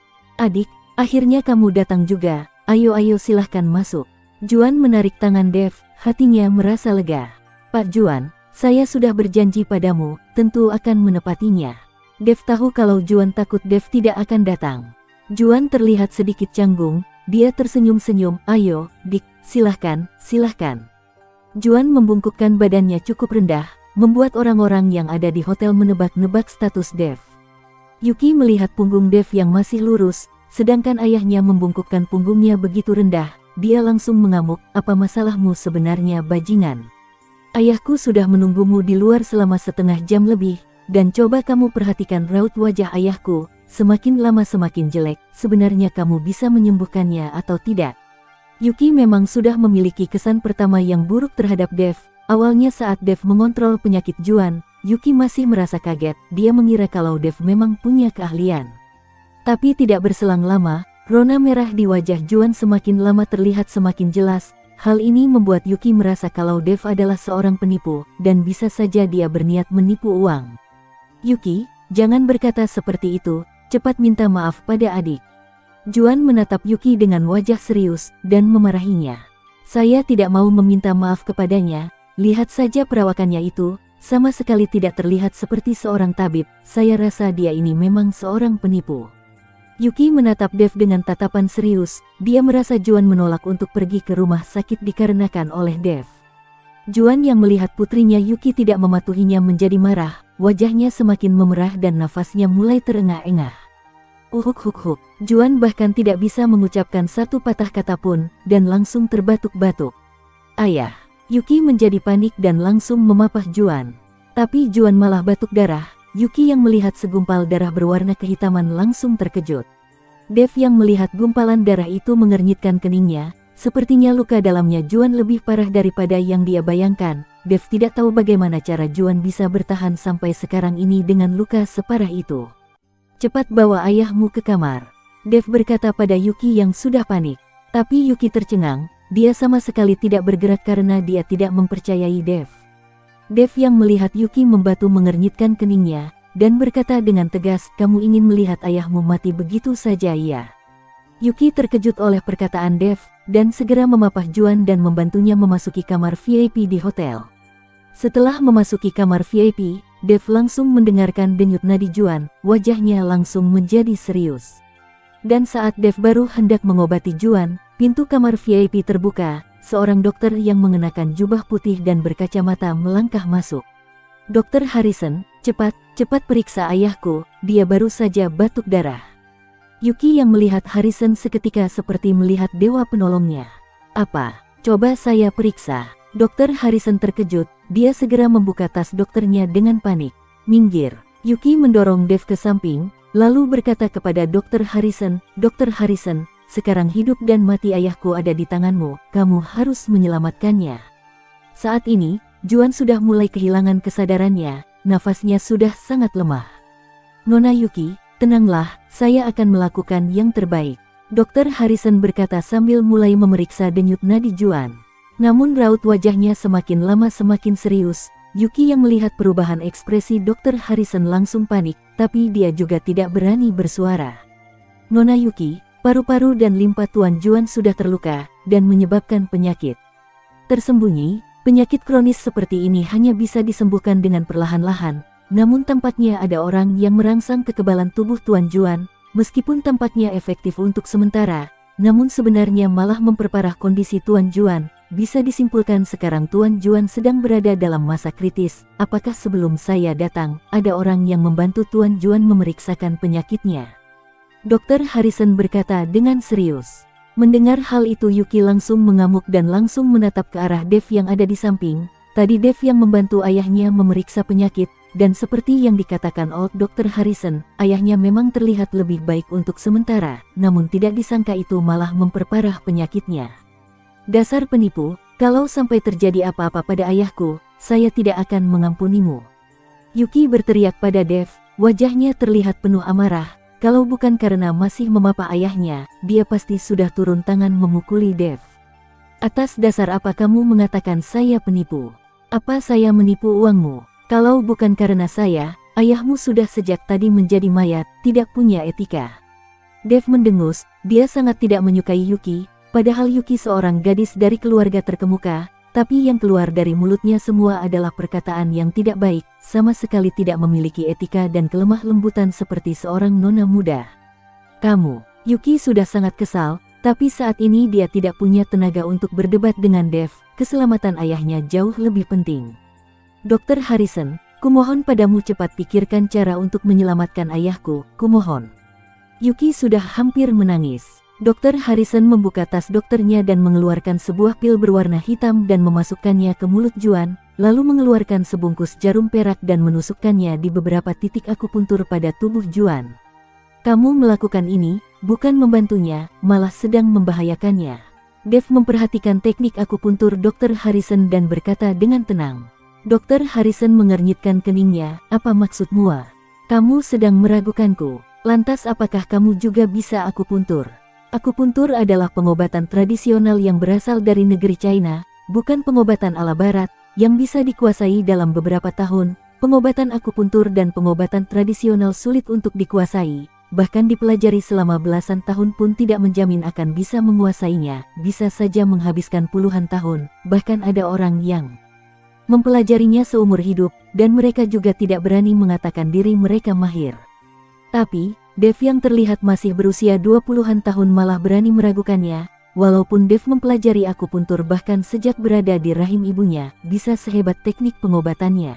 Adik, akhirnya kamu datang juga, ayo-ayo silahkan masuk. Juan menarik tangan Dev, hatinya merasa lega. Pak Juan, saya sudah berjanji padamu, tentu akan menepatinya. Dev tahu kalau Juan takut Dev tidak akan datang. Juan terlihat sedikit canggung, dia tersenyum-senyum, ayo, Dik, silahkan, silahkan. Juan membungkukkan badannya cukup rendah, membuat orang-orang yang ada di hotel menebak-nebak status Dev. Yuki melihat punggung Dev yang masih lurus, sedangkan ayahnya membungkukkan punggungnya begitu rendah, dia langsung mengamuk, apa masalahmu sebenarnya bajingan? Ayahku sudah menunggumu di luar selama setengah jam lebih, dan coba kamu perhatikan raut wajah ayahku, semakin lama semakin jelek, sebenarnya kamu bisa menyembuhkannya atau tidak? Yuki memang sudah memiliki kesan pertama yang buruk terhadap Dev. Awalnya saat Dev mengontrol penyakit Juan, Yuki masih merasa kaget, dia mengira kalau Dev memang punya keahlian. Tapi tidak berselang lama, rona merah di wajah Juan semakin lama terlihat semakin jelas. Hal ini membuat Yuki merasa kalau Dev adalah seorang penipu, dan bisa saja dia berniat menipu uang. Yuki, jangan berkata seperti itu, cepat minta maaf pada adik. Juan menatap Yuki dengan wajah serius, dan memarahinya. Saya tidak mau meminta maaf kepadanya. Lihat saja perawakannya itu, sama sekali tidak terlihat seperti seorang tabib, saya rasa dia ini memang seorang penipu. Yuki menatap Dev dengan tatapan serius, dia merasa Juan menolak untuk pergi ke rumah sakit dikarenakan oleh Dev. Juan yang melihat putrinya Yuki tidak mematuhinya menjadi marah, wajahnya semakin memerah dan nafasnya mulai terengah-engah. Uhuk huk huk, Juan bahkan tidak bisa mengucapkan satu patah kata pun, dan langsung terbatuk-batuk. Ayah. Yuki menjadi panik dan langsung memapah Juan. Tapi Juan malah batuk darah. Yuki yang melihat segumpal darah berwarna kehitaman langsung terkejut. Dev yang melihat gumpalan darah itu mengernyitkan keningnya. Sepertinya luka dalamnya Juan lebih parah daripada yang dia bayangkan. Dev tidak tahu bagaimana cara Juan bisa bertahan sampai sekarang ini dengan luka separah itu. Cepat bawa ayahmu ke kamar. Dev berkata pada Yuki yang sudah panik. Tapi Yuki tercengang. Dia sama sekali tidak bergerak karena dia tidak mempercayai Dev. Dev yang melihat Yuki membatu mengernyitkan keningnya, dan berkata dengan tegas, kamu ingin melihat ayahmu mati begitu saja ya? Yuki terkejut oleh perkataan Dev, dan segera memapah Juan dan membantunya memasuki kamar V I P di hotel. Setelah memasuki kamar V I P, Dev langsung mendengarkan denyut nadi Juan, wajahnya langsung menjadi serius. Dan saat Dev baru hendak mengobati Juan, pintu kamar V I P terbuka, seorang dokter yang mengenakan jubah putih dan berkacamata melangkah masuk. Dokter Harrison, cepat, cepat periksa ayahku, dia baru saja batuk darah. Yuki yang melihat Harrison seketika seperti melihat dewa penolongnya. Apa? Coba saya periksa. Dokter Harrison terkejut, dia segera membuka tas dokternya dengan panik. Minggir. Yuki mendorong Dev ke samping, lalu berkata kepada Dokter Harrison, Dokter Harrison, sekarang hidup dan mati ayahku ada di tanganmu, kamu harus menyelamatkannya. Saat ini, Juan sudah mulai kehilangan kesadarannya, nafasnya sudah sangat lemah. Nona Yuki, tenanglah, saya akan melakukan yang terbaik. Dokter Harrison berkata sambil mulai memeriksa denyut nadi Juan. Namun raut wajahnya semakin lama semakin serius. Yuki yang melihat perubahan ekspresi Dokter Harrison langsung panik, tapi dia juga tidak berani bersuara. Nona Yuki, paru-paru dan limpa Tuan Juan sudah terluka, dan menyebabkan penyakit tersembunyi. Penyakit kronis seperti ini hanya bisa disembuhkan dengan perlahan-lahan, namun tampaknya ada orang yang merangsang kekebalan tubuh Tuan Juan, meskipun tampaknya efektif untuk sementara, namun sebenarnya malah memperparah kondisi Tuan Juan. Bisa disimpulkan sekarang Tuan Juan sedang berada dalam masa kritis. Apakah sebelum saya datang, ada orang yang membantu Tuan Juan memeriksakan penyakitnya? Dokter Harrison berkata dengan serius. Mendengar hal itu Yuki langsung mengamuk dan langsung menatap ke arah Dev yang ada di samping. Tadi Dev yang membantu ayahnya memeriksa penyakit, dan seperti yang dikatakan oleh Dokter Harrison, ayahnya memang terlihat lebih baik untuk sementara, namun tidak disangka itu malah memperparah penyakitnya. Dasar penipu, kalau sampai terjadi apa-apa pada ayahku, saya tidak akan mengampunimu. Yuki berteriak pada Dev, wajahnya terlihat penuh amarah. Kalau bukan karena masih memapa ayahnya, dia pasti sudah turun tangan memukuli Dev. Atas dasar apa kamu mengatakan saya penipu? Apa saya menipu uangmu? Kalau bukan karena saya, ayahmu sudah sejak tadi menjadi mayat, tidak punya etika. Dev mendengus, dia sangat tidak menyukai Yuki. Padahal Yuki seorang gadis dari keluarga terkemuka, tapi yang keluar dari mulutnya semua adalah perkataan yang tidak baik, sama sekali tidak memiliki etika dan kelemah lembutan seperti seorang nona muda. Kamu, Yuki sudah sangat kesal, tapi saat ini dia tidak punya tenaga untuk berdebat dengan Dev, keselamatan ayahnya jauh lebih penting. Dokter Harrison, kumohon padamu cepat pikirkan cara untuk menyelamatkan ayahku, kumohon. Yuki sudah hampir menangis. Dokter Harrison membuka tas dokternya dan mengeluarkan sebuah pil berwarna hitam dan memasukkannya ke mulut Juan, lalu mengeluarkan sebungkus jarum perak dan menusukkannya di beberapa titik akupuntur pada tubuh Juan. Kamu melakukan ini, bukan membantunya, malah sedang membahayakannya. Dev memperhatikan teknik akupuntur Dokter Harrison dan berkata dengan tenang. Dokter Harrison mengernyitkan keningnya, apa maksudmu? Kamu sedang meragukanku, lantas apakah kamu juga bisa akupuntur? Akupuntur adalah pengobatan tradisional yang berasal dari negeri China, bukan pengobatan ala barat, yang bisa dikuasai dalam beberapa tahun. Pengobatan akupuntur dan pengobatan tradisional sulit untuk dikuasai, bahkan dipelajari selama belasan tahun pun tidak menjamin akan bisa menguasainya, bisa saja menghabiskan puluhan tahun, bahkan ada orang yang mempelajarinya seumur hidup, dan mereka juga tidak berani mengatakan diri mereka mahir. Tapi, Dev yang terlihat masih berusia dua puluhan tahun malah berani meragukannya, walaupun Dev mempelajari akupuntur bahkan sejak berada di rahim ibunya, bisa sehebat teknik pengobatannya.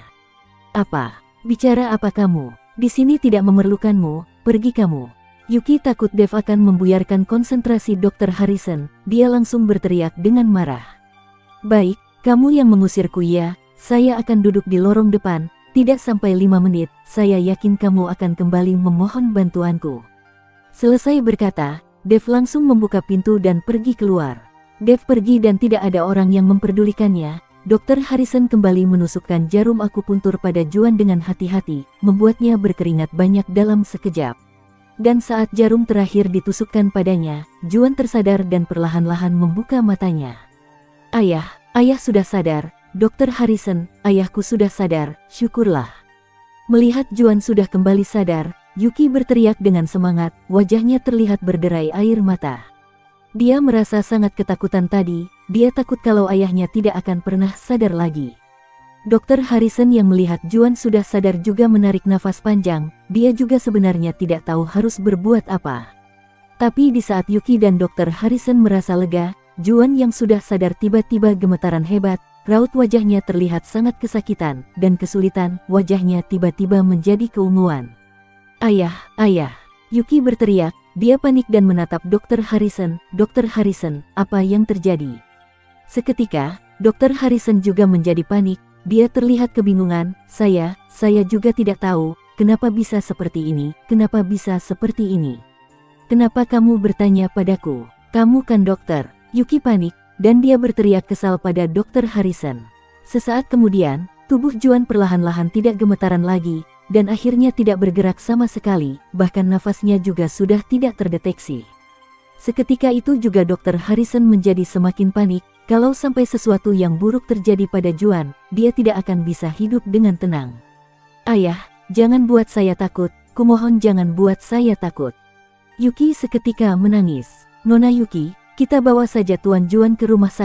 Apa? Bicara apa kamu? Di sini tidak memerlukanmu, pergi kamu. Yuki takut Dev akan membuyarkan konsentrasi Dokter Harrison, dia langsung berteriak dengan marah. Baik, kamu yang mengusirku ya, saya akan duduk di lorong depan. Tidak sampai lima menit, saya yakin kamu akan kembali memohon bantuanku. Selesai berkata, Dev langsung membuka pintu dan pergi keluar. Dev pergi dan tidak ada orang yang memperdulikannya. Dokter Harrison kembali menusukkan jarum akupuntur pada Juan dengan hati-hati, membuatnya berkeringat banyak dalam sekejap. Dan saat jarum terakhir ditusukkan padanya, Juan tersadar dan perlahan-lahan membuka matanya. Ayah, ayah sudah sadar. Dokter Harrison, ayahku sudah sadar, syukurlah. Melihat Juan sudah kembali sadar, Yuki berteriak dengan semangat, wajahnya terlihat berderai air mata. Dia merasa sangat ketakutan tadi, dia takut kalau ayahnya tidak akan pernah sadar lagi. Dokter Harrison yang melihat Juan sudah sadar juga menarik nafas panjang, dia juga sebenarnya tidak tahu harus berbuat apa. Tapi di saat Yuki dan Dokter Harrison merasa lega, Juan yang sudah sadar tiba-tiba gemetaran hebat. Raut wajahnya terlihat sangat kesakitan, dan kesulitan, wajahnya tiba-tiba menjadi keunguan. Ayah, ayah, Yuki berteriak, dia panik dan menatap Dokter Harrison. Dokter Harrison, apa yang terjadi? Seketika, Dokter Harrison juga menjadi panik, dia terlihat kebingungan, saya, saya juga tidak tahu, kenapa bisa seperti ini, kenapa bisa seperti ini. Kenapa kamu bertanya padaku? Kamu kan dokter? Yuki panik. Dan dia berteriak kesal pada Dokter Harrison. Sesaat kemudian, tubuh Juan perlahan-lahan tidak gemetaran lagi, dan akhirnya tidak bergerak sama sekali, bahkan nafasnya juga sudah tidak terdeteksi. Seketika itu juga Dokter Harrison menjadi semakin panik, kalau sampai sesuatu yang buruk terjadi pada Juan, dia tidak akan bisa hidup dengan tenang. Ayah, jangan buat saya takut, kumohon jangan buat saya takut. Yuki seketika menangis. Nona Yuki, kita bawa saja Tuan Juan ke rumah sakit,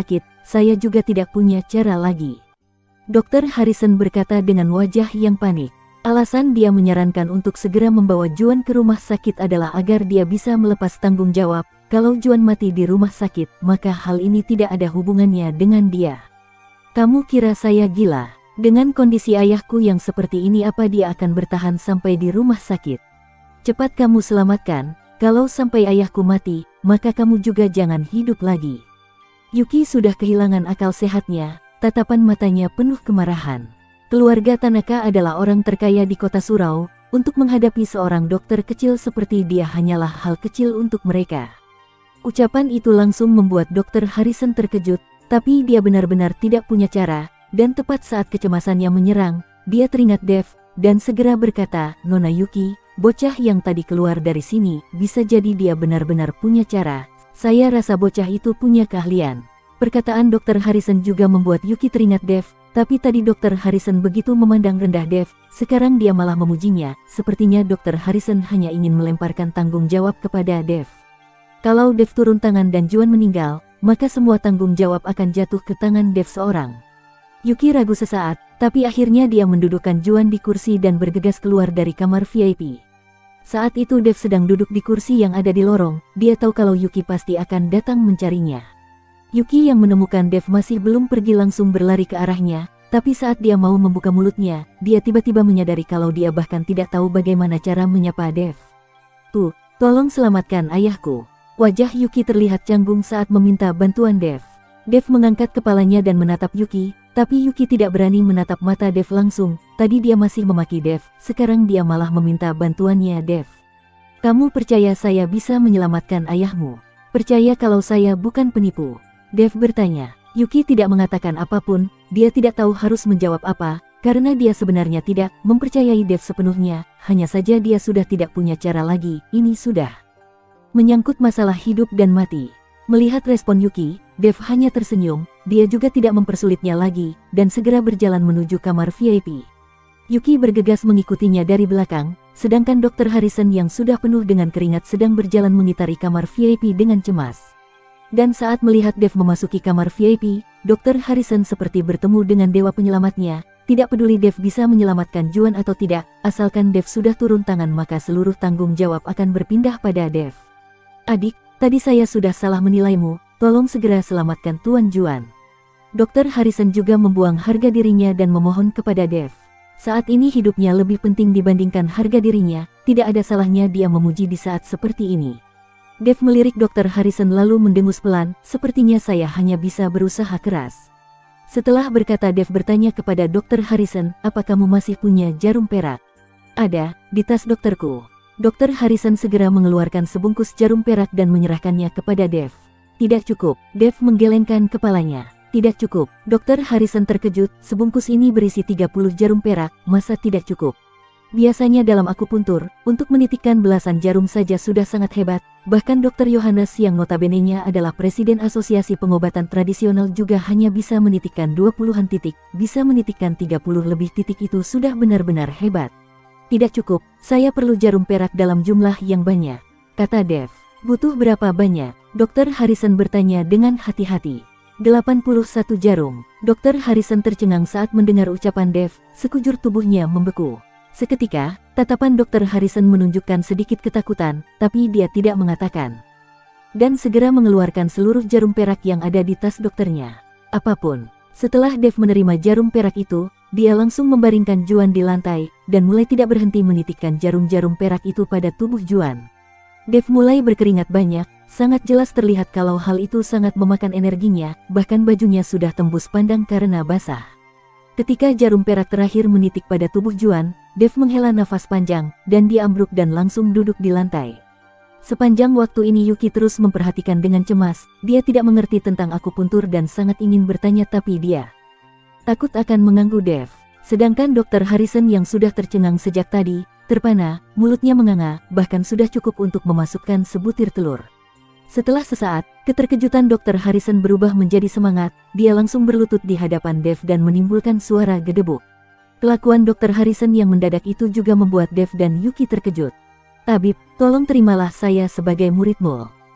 saya juga tidak punya cara lagi. Dokter Harrison berkata dengan wajah yang panik. Alasan dia menyarankan untuk segera membawa Juan ke rumah sakit adalah agar dia bisa melepas tanggung jawab. Kalau Juan mati di rumah sakit, maka hal ini tidak ada hubungannya dengan dia. Kamu kira saya gila? Dengan kondisi ayahku yang seperti ini, apa dia akan bertahan sampai di rumah sakit? Cepat kamu selamatkan, kalau sampai ayahku mati, maka kamu juga jangan hidup lagi. Yuki sudah kehilangan akal sehatnya, tatapan matanya penuh kemarahan. Keluarga Tanaka adalah orang terkaya di kota Surau, untuk menghadapi seorang dokter kecil seperti dia hanyalah hal kecil untuk mereka. Ucapan itu langsung membuat dokter Harrison terkejut, tapi dia benar-benar tidak punya cara, dan tepat saat kecemasannya menyerang, dia teringat Dev, dan segera berkata, Nona Yuki, bocah yang tadi keluar dari sini, bisa jadi dia benar-benar punya cara, saya rasa bocah itu punya keahlian. Perkataan dokter Harrison juga membuat Yuki teringat Dev, tapi tadi dokter Harrison begitu memandang rendah Dev, sekarang dia malah memujinya, sepertinya dokter Harrison hanya ingin melemparkan tanggung jawab kepada Dev. Kalau Dev turun tangan dan Juan meninggal, maka semua tanggung jawab akan jatuh ke tangan Dev seorang. Yuki ragu sesaat, tapi akhirnya dia mendudukkan Juan di kursi dan bergegas keluar dari kamar V I P. Saat itu Dev sedang duduk di kursi yang ada di lorong, dia tahu kalau Yuki pasti akan datang mencarinya. Yuki yang menemukan Dev masih belum pergi langsung berlari ke arahnya, tapi saat dia mau membuka mulutnya, dia tiba-tiba menyadari kalau dia bahkan tidak tahu bagaimana cara menyapa Dev. Tuh, tolong selamatkan ayahku. Wajah Yuki terlihat canggung saat meminta bantuan Dev. Dev mengangkat kepalanya dan menatap Yuki, tapi Yuki tidak berani menatap mata Dev langsung. Tadi dia masih memaki Dev, sekarang dia malah meminta bantuannya Dev. Kamu percaya saya bisa menyelamatkan ayahmu? Percaya kalau saya bukan penipu? Dev bertanya. Yuki tidak mengatakan apapun, dia tidak tahu harus menjawab apa, karena dia sebenarnya tidak mempercayai Dev sepenuhnya, hanya saja dia sudah tidak punya cara lagi, ini sudah menyangkut masalah hidup dan mati. Melihat respon Yuki, Dev hanya tersenyum, dia juga tidak mempersulitnya lagi, dan segera berjalan menuju kamar V I P. Yuki bergegas mengikutinya dari belakang, sedangkan dokter Harrison yang sudah penuh dengan keringat sedang berjalan mengitari kamar V I P dengan cemas. Dan saat melihat Dev memasuki kamar V I P, dokter Harrison seperti bertemu dengan dewa penyelamatnya, tidak peduli Dev bisa menyelamatkan Juan atau tidak, asalkan Dev sudah turun tangan maka seluruh tanggung jawab akan berpindah pada Dev. Adik, tadi saya sudah salah menilaimu, tolong segera selamatkan Tuan Juan. dokter Harrison juga membuang harga dirinya dan memohon kepada Dev. Saat ini hidupnya lebih penting dibandingkan harga dirinya, tidak ada salahnya dia memuji di saat seperti ini. Dev melirik dokter Harrison lalu mendengus pelan, sepertinya saya hanya bisa berusaha keras. Setelah berkata Dev bertanya kepada dokter Harrison, apa kamu masih punya jarum perak? Ada, di tas dokterku. dokter Harrison segera mengeluarkan sebungkus jarum perak dan menyerahkannya kepada Dev. Tidak cukup, Dev menggelengkan kepalanya. Tidak cukup, dokter Harrison terkejut, sebungkus ini berisi tiga puluh jarum perak, masa tidak cukup? Biasanya dalam akupuntur, untuk menitikkan belasan jarum saja sudah sangat hebat, bahkan dokter Yohanes yang notabene-nya adalah presiden asosiasi pengobatan tradisional juga hanya bisa menitikkan dua puluhan titik, bisa menitikkan tiga puluh lebih titik itu sudah benar-benar hebat. Tidak cukup, saya perlu jarum perak dalam jumlah yang banyak, kata Dev. Butuh berapa banyak? dokter Harrison bertanya dengan hati-hati. delapan puluh satu jarum. dokter Harrison tercengang saat mendengar ucapan Dev, sekujur tubuhnya membeku. Seketika, tatapan dokter Harrison menunjukkan sedikit ketakutan, tapi dia tidak mengatakan. Dan segera mengeluarkan seluruh jarum perak yang ada di tas dokternya. Apapun. Setelah Dev menerima jarum perak itu, dia langsung membaringkan Juan di lantai, dan mulai tidak berhenti menitikkan jarum-jarum perak itu pada tubuh Juan. Dev mulai berkeringat banyak, sangat jelas terlihat kalau hal itu sangat memakan energinya, bahkan bajunya sudah tembus pandang karena basah. Ketika jarum perak terakhir menitik pada tubuh Juan, Dev menghela nafas panjang, dan dia ambruk dan langsung duduk di lantai. Sepanjang waktu ini Yuki terus memperhatikan dengan cemas, dia tidak mengerti tentang akupuntur dan sangat ingin bertanya tapi dia takut akan mengganggu Dev. Sedangkan dokter Harrison yang sudah tercengang sejak tadi, terpana, mulutnya menganga, bahkan sudah cukup untuk memasukkan sebutir telur. Setelah sesaat, keterkejutan dokter Harrison berubah menjadi semangat, dia langsung berlutut di hadapan Dev dan menimbulkan suara gedebuk. Kelakuan dokter Harrison yang mendadak itu juga membuat Dev dan Yuki terkejut. Tabib, tolong terimalah saya sebagai muridmu.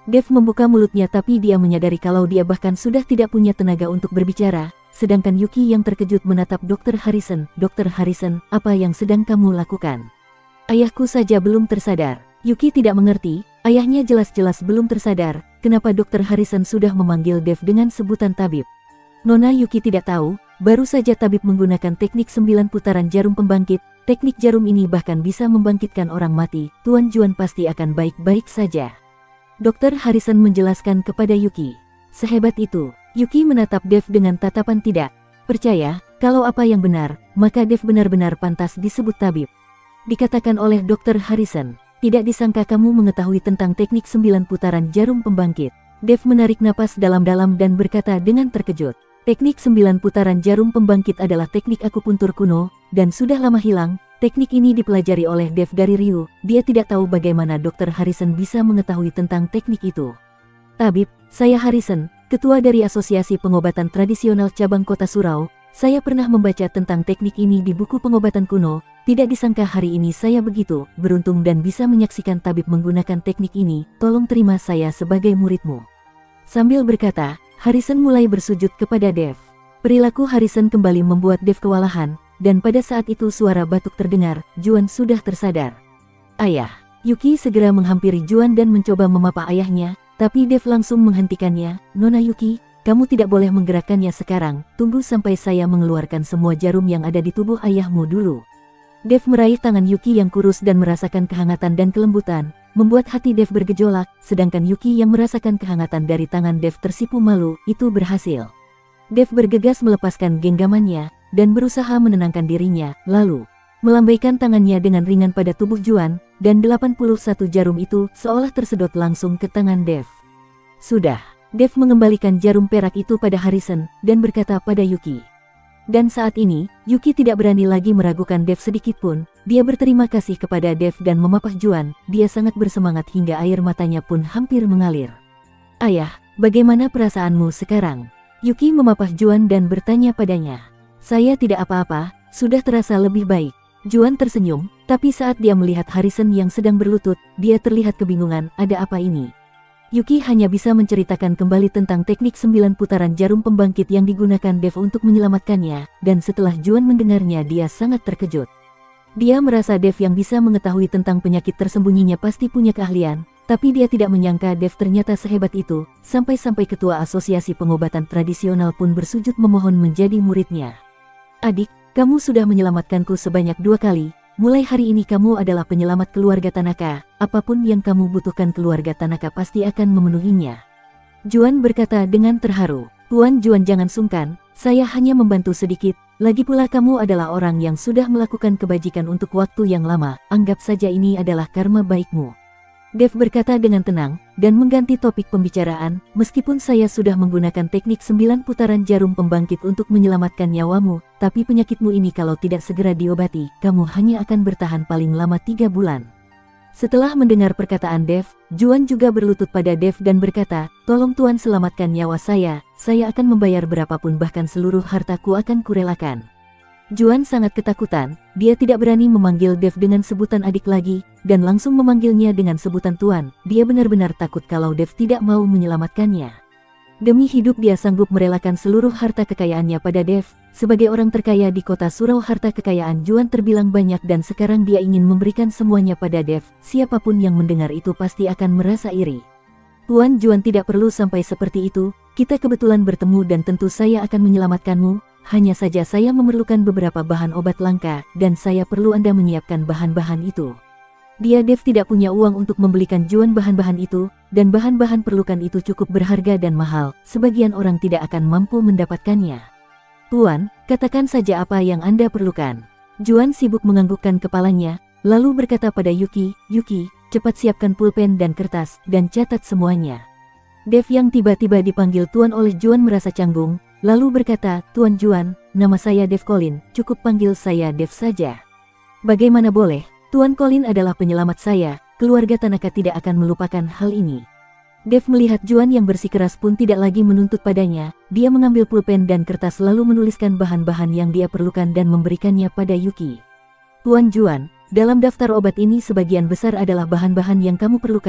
Dev membuka mulutnya tapi dia menyadari kalau dia bahkan sudah tidak punya tenaga untuk berbicara, sedangkan Yuki yang terkejut menatap dokter Harrison. Dokter Harrison, apa yang sedang kamu lakukan? Ayahku saja belum tersadar. Yuki tidak mengerti, ayahnya jelas-jelas belum tersadar, kenapa dokter Harrison sudah memanggil Dev dengan sebutan tabib. Nona Yuki tidak tahu, baru saja tabib menggunakan teknik sembilan putaran jarum pembangkit, teknik jarum ini bahkan bisa membangkitkan orang mati, Tuan Juan pasti akan baik-baik saja. dokter Harrison menjelaskan kepada Yuki. Sehebat itu, Yuki menatap Dev dengan tatapan tidak percaya, kalau apa yang benar, maka Dev benar-benar pantas disebut tabib. Dikatakan oleh dokter Harrison, tidak disangka kamu mengetahui tentang teknik sembilan putaran jarum pembangkit. Dev menarik napas dalam-dalam dan berkata dengan terkejut. Teknik sembilan putaran jarum pembangkit adalah teknik akupuntur kuno, dan sudah lama hilang. Teknik ini dipelajari oleh Dev dari Ryu. Dia tidak tahu bagaimana dokter Harrison bisa mengetahui tentang teknik itu. Tabib, saya Harrison, ketua dari Asosiasi Pengobatan Tradisional Cabang Kota Surau. Saya pernah membaca tentang teknik ini di buku pengobatan kuno. Tidak disangka hari ini saya begitu beruntung dan bisa menyaksikan tabib menggunakan teknik ini. Tolong terima saya sebagai muridmu. Sambil berkata, Harrison mulai bersujud kepada Dev. Perilaku Harrison kembali membuat Dev kewalahan, dan pada saat itu suara batuk terdengar. Juan sudah tersadar. Ayah. Yuki segera menghampiri Juan dan mencoba memapa ayahnya, tapi Dev langsung menghentikannya. Nona Yuki, kamu tidak boleh menggerakkannya sekarang, tunggu sampai saya mengeluarkan semua jarum yang ada di tubuh ayahmu dulu. Dev meraih tangan Yuki yang kurus dan merasakan kehangatan dan kelembutan, membuat hati Dev bergejolak, sedangkan Yuki yang merasakan kehangatan dari tangan Dev tersipu malu, itu berhasil. Dev bergegas melepaskan genggamannya, dan berusaha menenangkan dirinya, lalu melambaikan tangannya dengan ringan pada tubuh Juan, dan delapan puluh satu jarum itu seolah tersedot langsung ke tangan Dev. Sudah, Dev mengembalikan jarum perak itu pada Harrison, dan berkata pada Yuki. Dan saat ini, Yuki tidak berani lagi meragukan Dev sedikitpun. Dia berterima kasih kepada Dev dan memapah Juan. Dia sangat bersemangat hingga air matanya pun hampir mengalir. Ayah, bagaimana perasaanmu sekarang? Yuki memapah Juan dan bertanya padanya. Saya tidak apa-apa, sudah terasa lebih baik. Juan tersenyum, tapi saat dia melihat Harrison yang sedang berlutut, dia terlihat kebingungan, ada apa ini? Yuki hanya bisa menceritakan kembali tentang teknik sembilan putaran jarum pembangkit yang digunakan Dev untuk menyelamatkannya, dan setelah Juan mendengarnya dia sangat terkejut. Dia merasa Dev yang bisa mengetahui tentang penyakit tersembunyinya pasti punya keahlian, tapi dia tidak menyangka Dev ternyata sehebat itu, sampai-sampai ketua Asosiasi Pengobatan Tradisional pun bersujud memohon menjadi muridnya. Adik, kamu sudah menyelamatkanku sebanyak dua kali. Mulai hari ini kamu adalah penyelamat keluarga Tanaka, apapun yang kamu butuhkan keluarga Tanaka pasti akan memenuhinya. Juan berkata dengan terharu, Tuan Juan jangan sungkan, saya hanya membantu sedikit, lagi pula kamu adalah orang yang sudah melakukan kebajikan untuk waktu yang lama, anggap saja ini adalah karma baikmu. Dev berkata dengan tenang, dan mengganti topik pembicaraan, meskipun saya sudah menggunakan teknik sembilan putaran jarum pembangkit untuk menyelamatkan nyawamu, tapi penyakitmu ini kalau tidak segera diobati, kamu hanya akan bertahan paling lama tiga bulan. Setelah mendengar perkataan Dev, Juan juga berlutut pada Dev dan berkata, tolong Tuan selamatkan nyawa saya, saya akan membayar berapapun bahkan seluruh hartaku akan kurelakan. Juan sangat ketakutan, dia tidak berani memanggil Dev dengan sebutan adik lagi, dan langsung memanggilnya dengan sebutan Tuan. Dia benar-benar takut kalau Dev tidak mau menyelamatkannya. Demi hidup dia sanggup merelakan seluruh harta kekayaannya pada Dev. Sebagai orang terkaya di kota Surau, harta kekayaan Juan terbilang banyak dan sekarang dia ingin memberikan semuanya pada Dev. Siapapun yang mendengar itu pasti akan merasa iri. Tuan Juan tidak perlu sampai seperti itu, kita kebetulan bertemu dan tentu saya akan menyelamatkanmu. Hanya saja saya memerlukan beberapa bahan obat langka, dan saya perlu Anda menyiapkan bahan-bahan itu. Dia Dev tidak punya uang untuk membelikan Juan bahan-bahan itu, dan bahan-bahan perlukan itu cukup berharga dan mahal, sebagian orang tidak akan mampu mendapatkannya. Tuan, katakan saja apa yang Anda perlukan. Juan sibuk menganggukkan kepalanya, lalu berkata pada Yuki, Yuki, cepat siapkan pulpen dan kertas, dan catat semuanya. Dev yang tiba-tiba dipanggil Tuan oleh Juan merasa canggung, lalu berkata, Tuan Juan, nama saya Dev Colin, cukup panggil saya Dev saja. Bagaimana boleh, Tuan Colin adalah penyelamat saya, keluarga Tanaka tidak akan melupakan hal ini. Dev melihat Juan yang bersikeras pun tidak lagi menuntut padanya, dia mengambil pulpen dan kertas lalu menuliskan bahan-bahan yang dia perlukan dan memberikannya pada Yuki. Tuan Juan, dalam daftar obat ini sebagian besar adalah bahan-bahan yang kamu perlukan,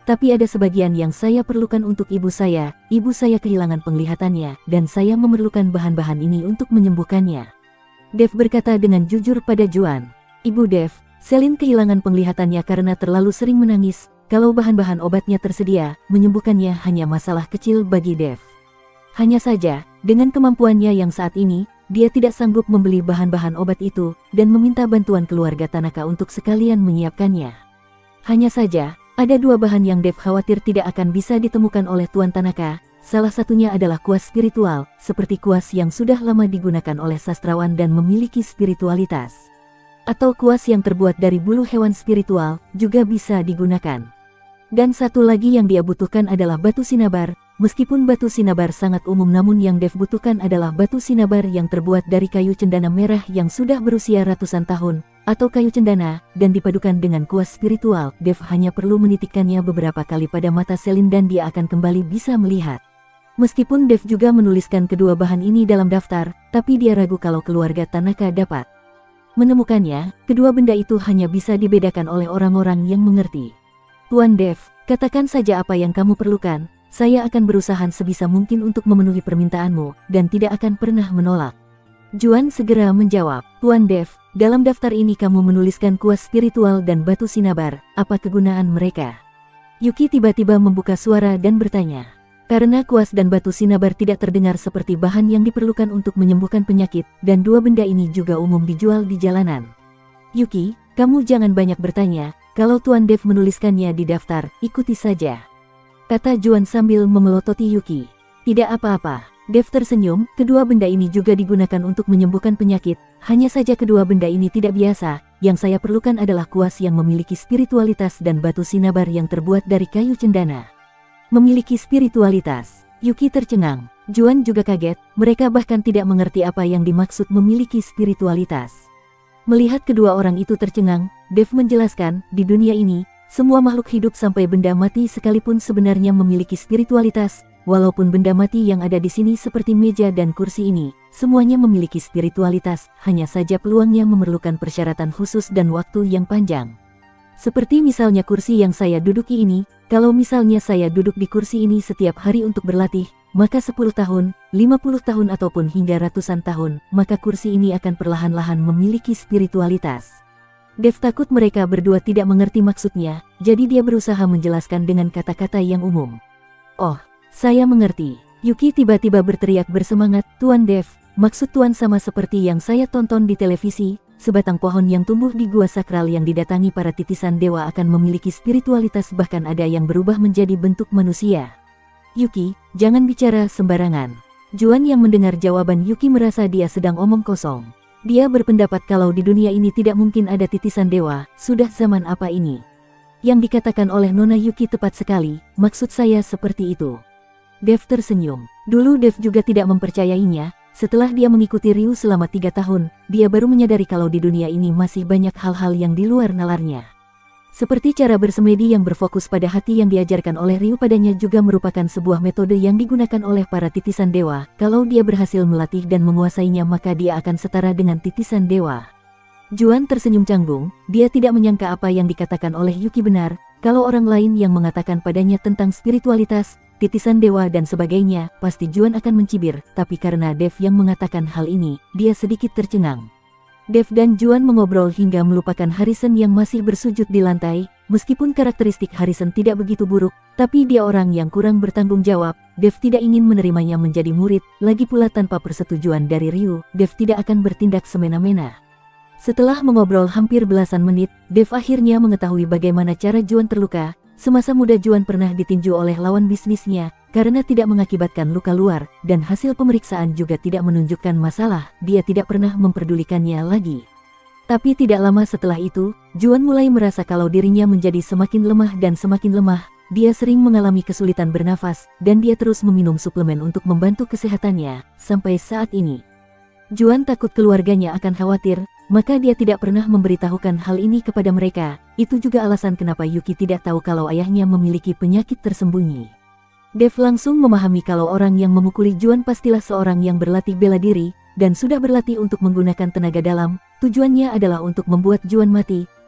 tapi ada sebagian yang saya perlukan untuk ibu saya. Ibu saya kehilangan penglihatannya, dan saya memerlukan bahan-bahan ini untuk menyembuhkannya. Dave berkata dengan jujur pada Juan. Ibu Dave, Celine kehilangan penglihatannya karena terlalu sering menangis. Kalau bahan-bahan obatnya tersedia, menyembuhkannya hanya masalah kecil bagi Dave. Hanya saja, dengan kemampuannya yang saat ini, dia tidak sanggup membeli bahan-bahan obat itu, dan meminta bantuan keluarga Tanaka untuk sekalian menyiapkannya. Hanya saja, ada dua bahan yang Dave khawatir tidak akan bisa ditemukan oleh Tuan Tanaka. Salah satunya adalah kuas spiritual, seperti kuas yang sudah lama digunakan oleh sastrawan dan memiliki spiritualitas. Atau kuas yang terbuat dari bulu hewan spiritual, juga bisa digunakan. Dan satu lagi yang dia butuhkan adalah batu sinabar. Meskipun batu sinabar sangat umum, namun yang Dave butuhkan adalah batu sinabar yang terbuat dari kayu cendana merah yang sudah berusia ratusan tahun, atau kayu cendana, dan dipadukan dengan kuas spiritual. Dave hanya perlu menitikkannya beberapa kali pada mata Celine dan dia akan kembali bisa melihat. Meskipun Dave juga menuliskan kedua bahan ini dalam daftar, tapi dia ragu kalau keluarga Tanaka dapat menemukannya. Kedua benda itu hanya bisa dibedakan oleh orang-orang yang mengerti. Tuan Dave, katakan saja apa yang kamu perlukan. Saya akan berusaha sebisa mungkin untuk memenuhi permintaanmu, dan tidak akan pernah menolak. Juan segera menjawab. Tuan Dave, dalam daftar ini kamu menuliskan kuas spiritual dan batu sinabar. Apa kegunaan mereka? Yuki tiba-tiba membuka suara dan bertanya. Karena kuas dan batu sinabar tidak terdengar seperti bahan yang diperlukan untuk menyembuhkan penyakit, dan dua benda ini juga umum dijual di jalanan. Yuki, kamu jangan banyak bertanya. Kalau Tuan Dave menuliskannya di daftar, ikuti saja, kata Juan sambil memelototi Yuki. Tidak apa-apa. Dave tersenyum. Kedua benda ini juga digunakan untuk menyembuhkan penyakit. Hanya saja kedua benda ini tidak biasa. Yang saya perlukan adalah kuas yang memiliki spiritualitas dan batu sinabar yang terbuat dari kayu cendana. Memiliki spiritualitas. Yuki tercengang. Juan juga kaget. Mereka bahkan tidak mengerti apa yang dimaksud memiliki spiritualitas. Melihat kedua orang itu tercengang, Dave menjelaskan, di dunia ini, semua makhluk hidup sampai benda mati sekalipun sebenarnya memiliki spiritualitas. Walaupun benda mati yang ada di sini seperti meja dan kursi ini, semuanya memiliki spiritualitas, hanya saja peluangnya memerlukan persyaratan khusus dan waktu yang panjang. Seperti misalnya kursi yang saya duduki ini, kalau misalnya saya duduk di kursi ini setiap hari untuk berlatih, maka sepuluh tahun, lima puluh tahun ataupun hingga ratusan tahun, maka kursi ini akan perlahan-lahan memiliki spiritualitas. Dave takut mereka berdua tidak mengerti maksudnya, jadi dia berusaha menjelaskan dengan kata-kata yang umum. Oh, saya mengerti. Yuki tiba-tiba berteriak bersemangat, Tuan Dave, maksud Tuan sama seperti yang saya tonton di televisi, sebatang pohon yang tumbuh di gua sakral yang didatangi para titisan dewa akan memiliki spiritualitas, bahkan ada yang berubah menjadi bentuk manusia. Yuki, jangan bicara sembarangan. Juan yang mendengar jawaban Yuki merasa dia sedang omong kosong. Dia berpendapat kalau di dunia ini tidak mungkin ada titisan dewa. Sudah zaman apa ini? Yang dikatakan oleh Nona Yuki tepat sekali, maksud saya seperti itu. Dave tersenyum. Dulu Dave juga tidak mempercayainya. Setelah dia mengikuti Ryu selama tiga tahun, dia baru menyadari kalau di dunia ini masih banyak hal-hal yang di luar nalarnya. Seperti cara bersemedi yang berfokus pada hati yang diajarkan oleh Ryu padanya juga merupakan sebuah metode yang digunakan oleh para titisan dewa. Kalau dia berhasil melatih dan menguasainya, maka dia akan setara dengan titisan dewa. Juan tersenyum canggung. Dia tidak menyangka apa yang dikatakan oleh Yuki benar. Kalau orang lain yang mengatakan padanya tentang spiritualitas, titisan dewa dan sebagainya, pasti Juan akan mencibir. Tapi karena Dave yang mengatakan hal ini, dia sedikit tercengang. Dave dan Juan mengobrol hingga melupakan Harrison yang masih bersujud di lantai. Meskipun karakteristik Harrison tidak begitu buruk, tapi dia orang yang kurang bertanggung jawab. Dave tidak ingin menerimanya menjadi murid, lagi pula tanpa persetujuan dari Ryu, Dave tidak akan bertindak semena-mena. Setelah mengobrol hampir belasan menit, Dave akhirnya mengetahui bagaimana cara Juan terluka. Semasa muda Juan pernah ditinju oleh lawan bisnisnya, karena tidak mengakibatkan luka luar, dan hasil pemeriksaan juga tidak menunjukkan masalah, dia tidak pernah memperdulikannya lagi. Tapi tidak lama setelah itu, Juan mulai merasa kalau dirinya menjadi semakin lemah dan semakin lemah. Dia sering mengalami kesulitan bernafas, dan dia terus meminum suplemen untuk membantu kesehatannya, sampai saat ini. Juan takut keluarganya akan khawatir, maka dia tidak pernah memberitahukan hal ini kepada mereka. Itu juga alasan kenapa Yuki tidak tahu kalau ayahnya memiliki penyakit tersembunyi. Dave langsung memahami kalau orang yang memukuli Juan pastilah seorang yang berlatih bela diri, dan sudah berlatih untuk menggunakan tenaga dalam. Tujuannya adalah untuk membuat Juan mati,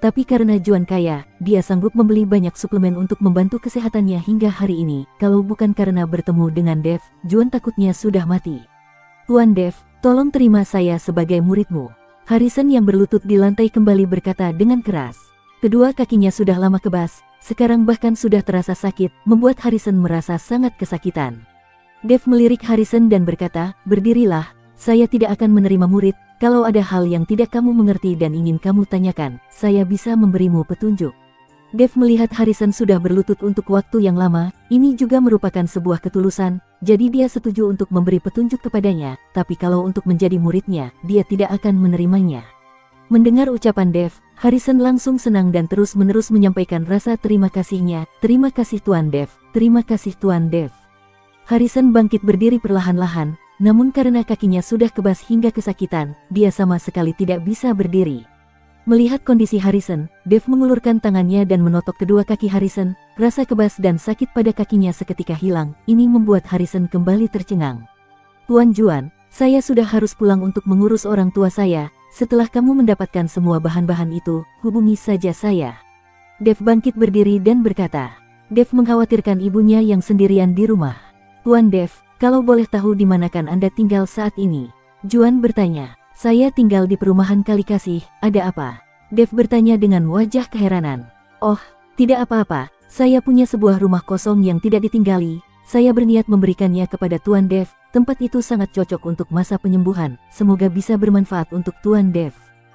Tapi karena Juan kaya, dia sanggup membeli banyak suplemen untuk membantu kesehatannya hingga hari ini. Kalau bukan karena bertemu dengan Dev, Juan takutnya sudah mati. Tuan Dev, tolong terima saya sebagai muridmu. Harrison yang berlutut di lantai kembali berkata dengan keras. Kedua kakinya sudah lama kebas, sekarang bahkan sudah terasa sakit, membuat Harrison merasa sangat kesakitan. Dev melirik Harrison dan berkata, berdirilah, saya tidak akan menerima murid, kalau ada hal yang tidak kamu mengerti dan ingin kamu tanyakan, saya bisa memberimu petunjuk. Dev melihat Harrison sudah berlutut untuk waktu yang lama, ini juga merupakan sebuah ketulusan, jadi dia setuju untuk memberi petunjuk kepadanya, tapi kalau untuk menjadi muridnya, dia tidak akan menerimanya. Mendengar ucapan Dev, Harrison langsung senang dan terus-menerus menyampaikan rasa terima kasihnya, terima kasih Tuan Dev, terima kasih Tuan Dev. Harrison bangkit berdiri perlahan-lahan, namun karena kakinya sudah kebas hingga kesakitan, dia sama sekali tidak bisa berdiri. Melihat kondisi Harrison, Dev mengulurkan tangannya dan menotok kedua kaki Harrison, rasa kebas dan sakit pada kakinya seketika hilang, ini membuat Harrison kembali tercengang. Tuan Juan, saya sudah harus pulang untuk mengurus orang tua saya, setelah kamu mendapatkan semua bahan-bahan itu, hubungi saja saya. Dev bangkit berdiri dan berkata. Dev mengkhawatirkan ibunya yang sendirian di rumah. Tuan Dev, kalau boleh tahu di manakan Anda tinggal saat ini? Juan bertanya. Saya tinggal di perumahan Kalikasih, ada apa? Dev bertanya dengan wajah keheranan. Oh, tidak apa-apa, saya punya sebuah rumah kosong yang tidak ditinggali, saya berniat memberikannya kepada Tuan Dev, tempat itu sangat cocok untuk masa penyembuhan, semoga bisa bermanfaat untuk Tuan Dev.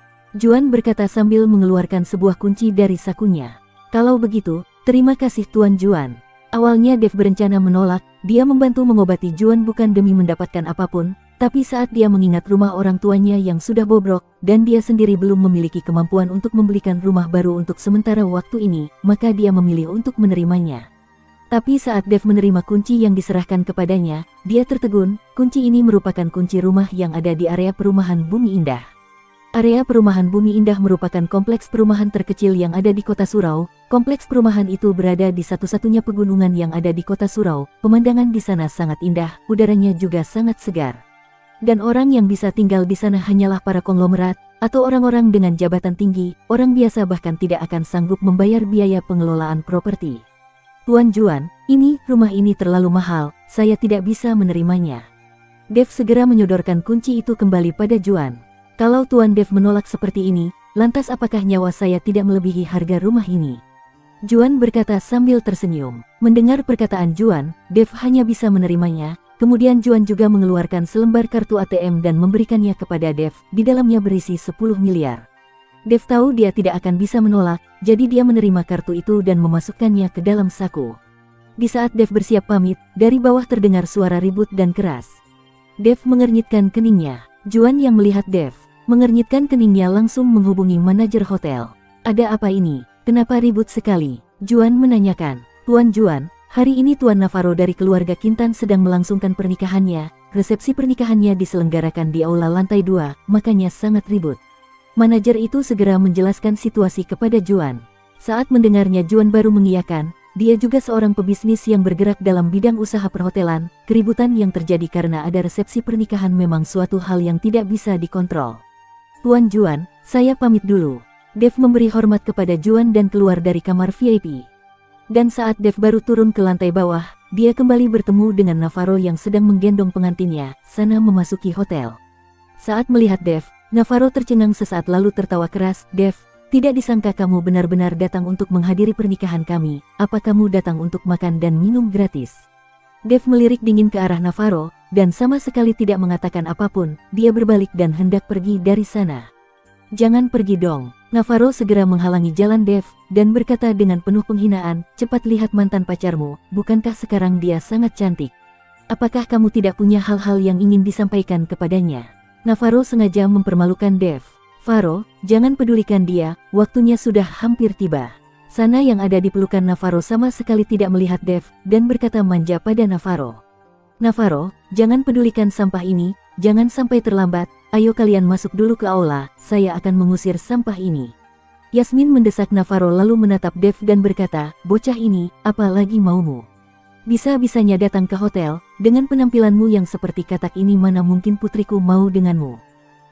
Juan berkata sambil mengeluarkan sebuah kunci dari sakunya. Kalau begitu, terima kasih Tuan Juan. Awalnya Dev berencana menolak, dia membantu mengobati Juan bukan demi mendapatkan apapun, tapi saat dia mengingat rumah orang tuanya yang sudah bobrok, dan dia sendiri belum memiliki kemampuan untuk membelikan rumah baru untuk sementara waktu ini, maka dia memilih untuk menerimanya. Tapi saat Dev menerima kunci yang diserahkan kepadanya, dia tertegun, kunci ini merupakan kunci rumah yang ada di area perumahan Bumi Indah. Area perumahan Bumi Indah merupakan kompleks perumahan terkecil yang ada di kota Surau. Kompleks perumahan itu berada di satu-satunya pegunungan yang ada di kota Surau. Pemandangan di sana sangat indah, udaranya juga sangat segar. Dan orang yang bisa tinggal di sana hanyalah para konglomerat, atau orang-orang dengan jabatan tinggi. Orang biasa bahkan tidak akan sanggup membayar biaya pengelolaan properti. Tuan Juan, ini, rumah ini terlalu mahal, saya tidak bisa menerimanya. Dev segera menyodorkan kunci itu kembali pada Juan. Kalau Tuan Dev menolak seperti ini, lantas apakah nyawa saya tidak melebihi harga rumah ini? Juan berkata sambil tersenyum. Mendengar perkataan Juan, Dev hanya bisa menerimanya. Kemudian Juan juga mengeluarkan selembar kartu A T M dan memberikannya kepada Dev. Di dalamnya berisi sepuluh miliar. Dev tahu dia tidak akan bisa menolak, jadi dia menerima kartu itu dan memasukkannya ke dalam saku. Di saat Dev bersiap pamit, dari bawah terdengar suara ribut dan keras. Dev mengernyitkan keningnya. Juan yang melihat Dev mengernyitkan keningnya langsung menghubungi manajer hotel. Ada apa ini? Kenapa ribut sekali? Juan menanyakan. Tuan Juan, hari ini Tuan Navarro dari keluarga Kintan sedang melangsungkan pernikahannya. Resepsi pernikahannya diselenggarakan di aula lantai dua, makanya sangat ribut. Manajer itu segera menjelaskan situasi kepada Juan. Saat mendengarnya Juan baru mengiyakan. Dia juga seorang pebisnis yang bergerak dalam bidang usaha perhotelan. Keributan yang terjadi karena ada resepsi pernikahan memang suatu hal yang tidak bisa dikontrol. Tuan Juan, saya pamit dulu. Dev memberi hormat kepada Juan dan keluar dari kamar V I P. Dan saat Dev baru turun ke lantai bawah, dia kembali bertemu dengan Navarro yang sedang menggendong pengantinnya, sana memasuki hotel. Saat melihat Dev, Navarro tercengang sesaat lalu tertawa keras. Dev, tidak disangka kamu benar-benar datang untuk menghadiri pernikahan kami, apa kamu datang untuk makan dan minum gratis? Dev melirik dingin ke arah Navarro, dan sama sekali tidak mengatakan apapun, dia berbalik dan hendak pergi dari sana. Jangan pergi dong. Navarro segera menghalangi jalan Dev, dan berkata dengan penuh penghinaan, cepat lihat mantan pacarmu, bukankah sekarang dia sangat cantik? Apakah kamu tidak punya hal-hal yang ingin disampaikan kepadanya? Navarro sengaja mempermalukan Dev. Faro, jangan pedulikan dia, waktunya sudah hampir tiba. Sana yang ada di pelukan Navarro sama sekali tidak melihat Dev, dan berkata manja pada Navarro. Navarro, jangan pedulikan sampah ini, jangan sampai terlambat, ayo kalian masuk dulu ke aula, saya akan mengusir sampah ini. Yasmin mendesak Navarro lalu menatap Dev dan berkata, bocah ini, apa lagi maumu? Bisa-bisanya datang ke hotel, dengan penampilanmu yang seperti katak ini mana mungkin putriku mau denganmu.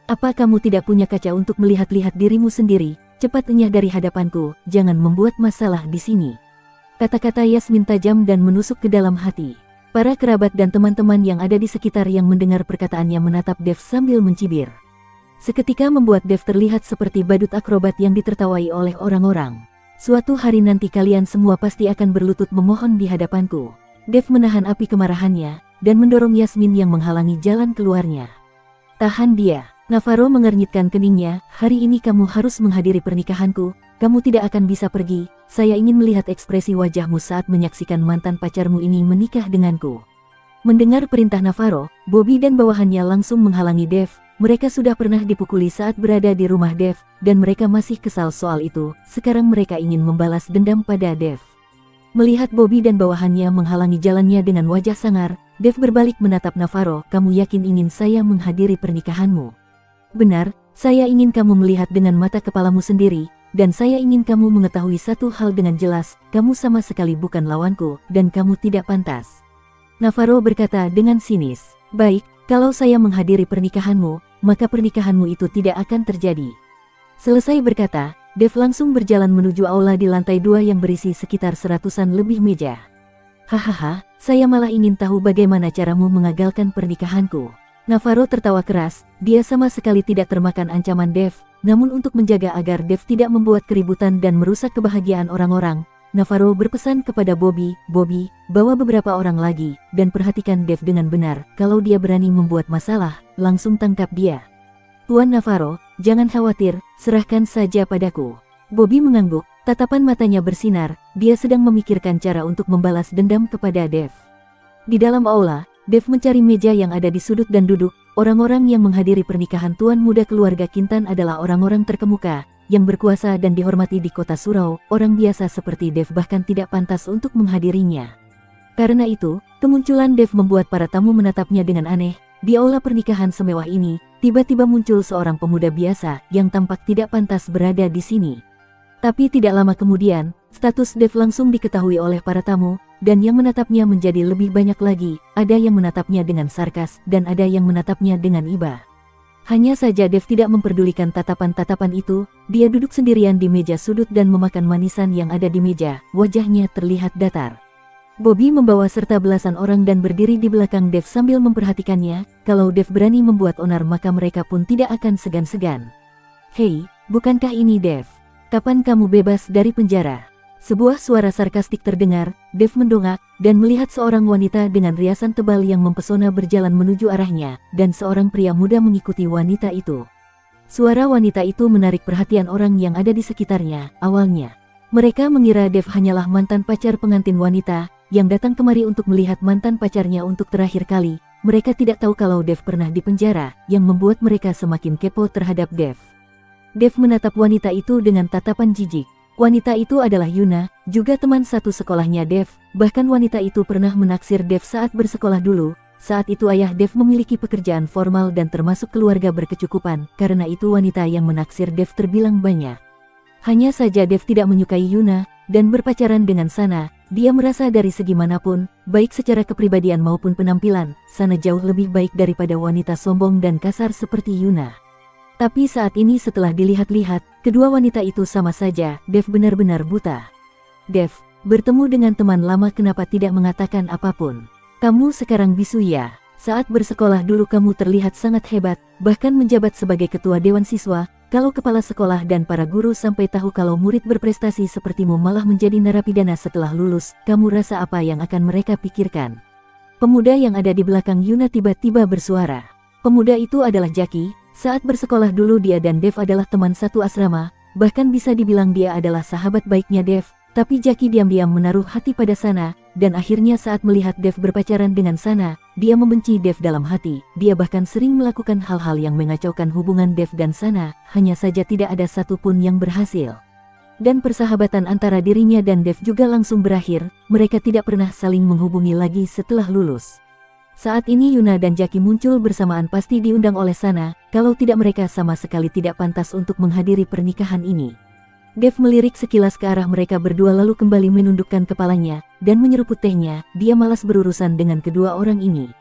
Apa kamu tidak punya kaca untuk melihat-lihat dirimu sendiri? Cepat enyah dari hadapanku, jangan membuat masalah di sini. Kata-kata Yasmin tajam dan menusuk ke dalam hati. Para kerabat dan teman-teman yang ada di sekitar yang mendengar perkataannya menatap Dev sambil mencibir. Seketika membuat Dev terlihat seperti badut akrobat yang ditertawai oleh orang-orang. Suatu hari nanti kalian semua pasti akan berlutut memohon di hadapanku. Dev menahan api kemarahannya dan mendorong Yasmin yang menghalangi jalan keluarnya. Tahan dia. Navarro mengernyitkan keningnya, hari ini kamu harus menghadiri pernikahanku, kamu tidak akan bisa pergi, saya ingin melihat ekspresi wajahmu saat menyaksikan mantan pacarmu ini menikah denganku. Mendengar perintah Navarro, Bobby dan bawahannya langsung menghalangi Dev, mereka sudah pernah dipukuli saat berada di rumah Dev, dan mereka masih kesal soal itu, sekarang mereka ingin membalas dendam pada Dev. Melihat Bobby dan bawahannya menghalangi jalannya dengan wajah sangar, Dev berbalik menatap Navarro, kamu yakin ingin saya menghadiri pernikahanmu? Benar, saya ingin kamu melihat dengan mata kepalamu sendiri, dan saya ingin kamu mengetahui satu hal dengan jelas, kamu sama sekali bukan lawanku, dan kamu tidak pantas. Navarro berkata dengan sinis, baik, kalau saya menghadiri pernikahanmu, maka pernikahanmu itu tidak akan terjadi. Selesai berkata, Dev langsung berjalan menuju aula di lantai dua yang berisi sekitar seratusan lebih meja. Hahaha, saya malah ingin tahu bagaimana caramu mengagalkan pernikahanku. Navarro tertawa keras, dia sama sekali tidak termakan ancaman Dev, namun untuk menjaga agar Dev tidak membuat keributan dan merusak kebahagiaan orang-orang, Navarro berpesan kepada Bobby, Bobby, bawa beberapa orang lagi, dan perhatikan Dev dengan benar, kalau dia berani membuat masalah, langsung tangkap dia. Tuan Navarro, jangan khawatir, serahkan saja padaku. Bobby mengangguk, tatapan matanya bersinar, dia sedang memikirkan cara untuk membalas dendam kepada Dev. Di dalam aula, Dev mencari meja yang ada di sudut dan duduk, orang-orang yang menghadiri pernikahan tuan muda keluarga Kintan adalah orang-orang terkemuka, yang berkuasa dan dihormati di kota Surau, orang biasa seperti Dev bahkan tidak pantas untuk menghadirinya. Karena itu, kemunculan Dev membuat para tamu menatapnya dengan aneh, di aula pernikahan semewah ini, tiba-tiba muncul seorang pemuda biasa yang tampak tidak pantas berada di sini. Tapi tidak lama kemudian, status Dev langsung diketahui oleh para tamu, dan yang menatapnya menjadi lebih banyak lagi, ada yang menatapnya dengan sarkas, dan ada yang menatapnya dengan iba. Hanya saja Dev tidak memperdulikan tatapan-tatapan itu, dia duduk sendirian di meja sudut dan memakan manisan yang ada di meja, wajahnya terlihat datar. Bobby membawa serta belasan orang dan berdiri di belakang Dev sambil memperhatikannya, kalau Dev berani membuat onar maka mereka pun tidak akan segan-segan. Hei, bukankah ini Dev? Kapan kamu bebas dari penjara? Sebuah suara sarkastik terdengar, Dev mendongak, dan melihat seorang wanita dengan riasan tebal yang mempesona berjalan menuju arahnya, dan seorang pria muda mengikuti wanita itu. Suara wanita itu menarik perhatian orang yang ada di sekitarnya, awalnya. Mereka mengira Dev hanyalah mantan pacar pengantin wanita, yang datang kemari untuk melihat mantan pacarnya untuk terakhir kali. Mereka tidak tahu kalau Dev pernah di penjara, yang membuat mereka semakin kepo terhadap Dev. Dev menatap wanita itu dengan tatapan jijik. Wanita itu adalah Yuna, juga teman satu sekolahnya Dev, bahkan wanita itu pernah menaksir Dev saat bersekolah dulu, saat itu ayah Dev memiliki pekerjaan formal dan termasuk keluarga berkecukupan, karena itu wanita yang menaksir Dev terbilang banyak. Hanya saja Dev tidak menyukai Yuna, dan berpacaran dengan Sana, dia merasa dari segi manapun, baik secara kepribadian maupun penampilan, Sana jauh lebih baik daripada wanita sombong dan kasar seperti Yuna. Tapi saat ini setelah dilihat-lihat, kedua wanita itu sama saja, Dev benar-benar buta. Dev, bertemu dengan teman lama kenapa tidak mengatakan apapun? Kamu sekarang bisu ya? Saat bersekolah dulu kamu terlihat sangat hebat, bahkan menjabat sebagai ketua dewan siswa, kalau kepala sekolah dan para guru sampai tahu kalau murid berprestasi sepertimu malah menjadi narapidana setelah lulus, kamu rasa apa yang akan mereka pikirkan? Pemuda yang ada di belakang Yuna tiba-tiba bersuara. Pemuda itu adalah Jaki. Saat bersekolah dulu dia dan Dev adalah teman satu asrama, bahkan bisa dibilang dia adalah sahabat baiknya Dev, tapi Jaki diam-diam menaruh hati pada Sana, dan akhirnya saat melihat Dev berpacaran dengan Sana, dia membenci Dev dalam hati, dia bahkan sering melakukan hal-hal yang mengacaukan hubungan Dev dan Sana, hanya saja tidak ada satupun yang berhasil. Dan persahabatan antara dirinya dan Dev juga langsung berakhir, mereka tidak pernah saling menghubungi lagi setelah lulus. Saat ini Yuna dan Jaki muncul bersamaan pasti diundang oleh Sana, kalau tidak mereka sama sekali tidak pantas untuk menghadiri pernikahan ini. Dev melirik sekilas ke arah mereka berdua lalu kembali menundukkan kepalanya, dan menyeruput tehnya, dia malas berurusan dengan kedua orang ini.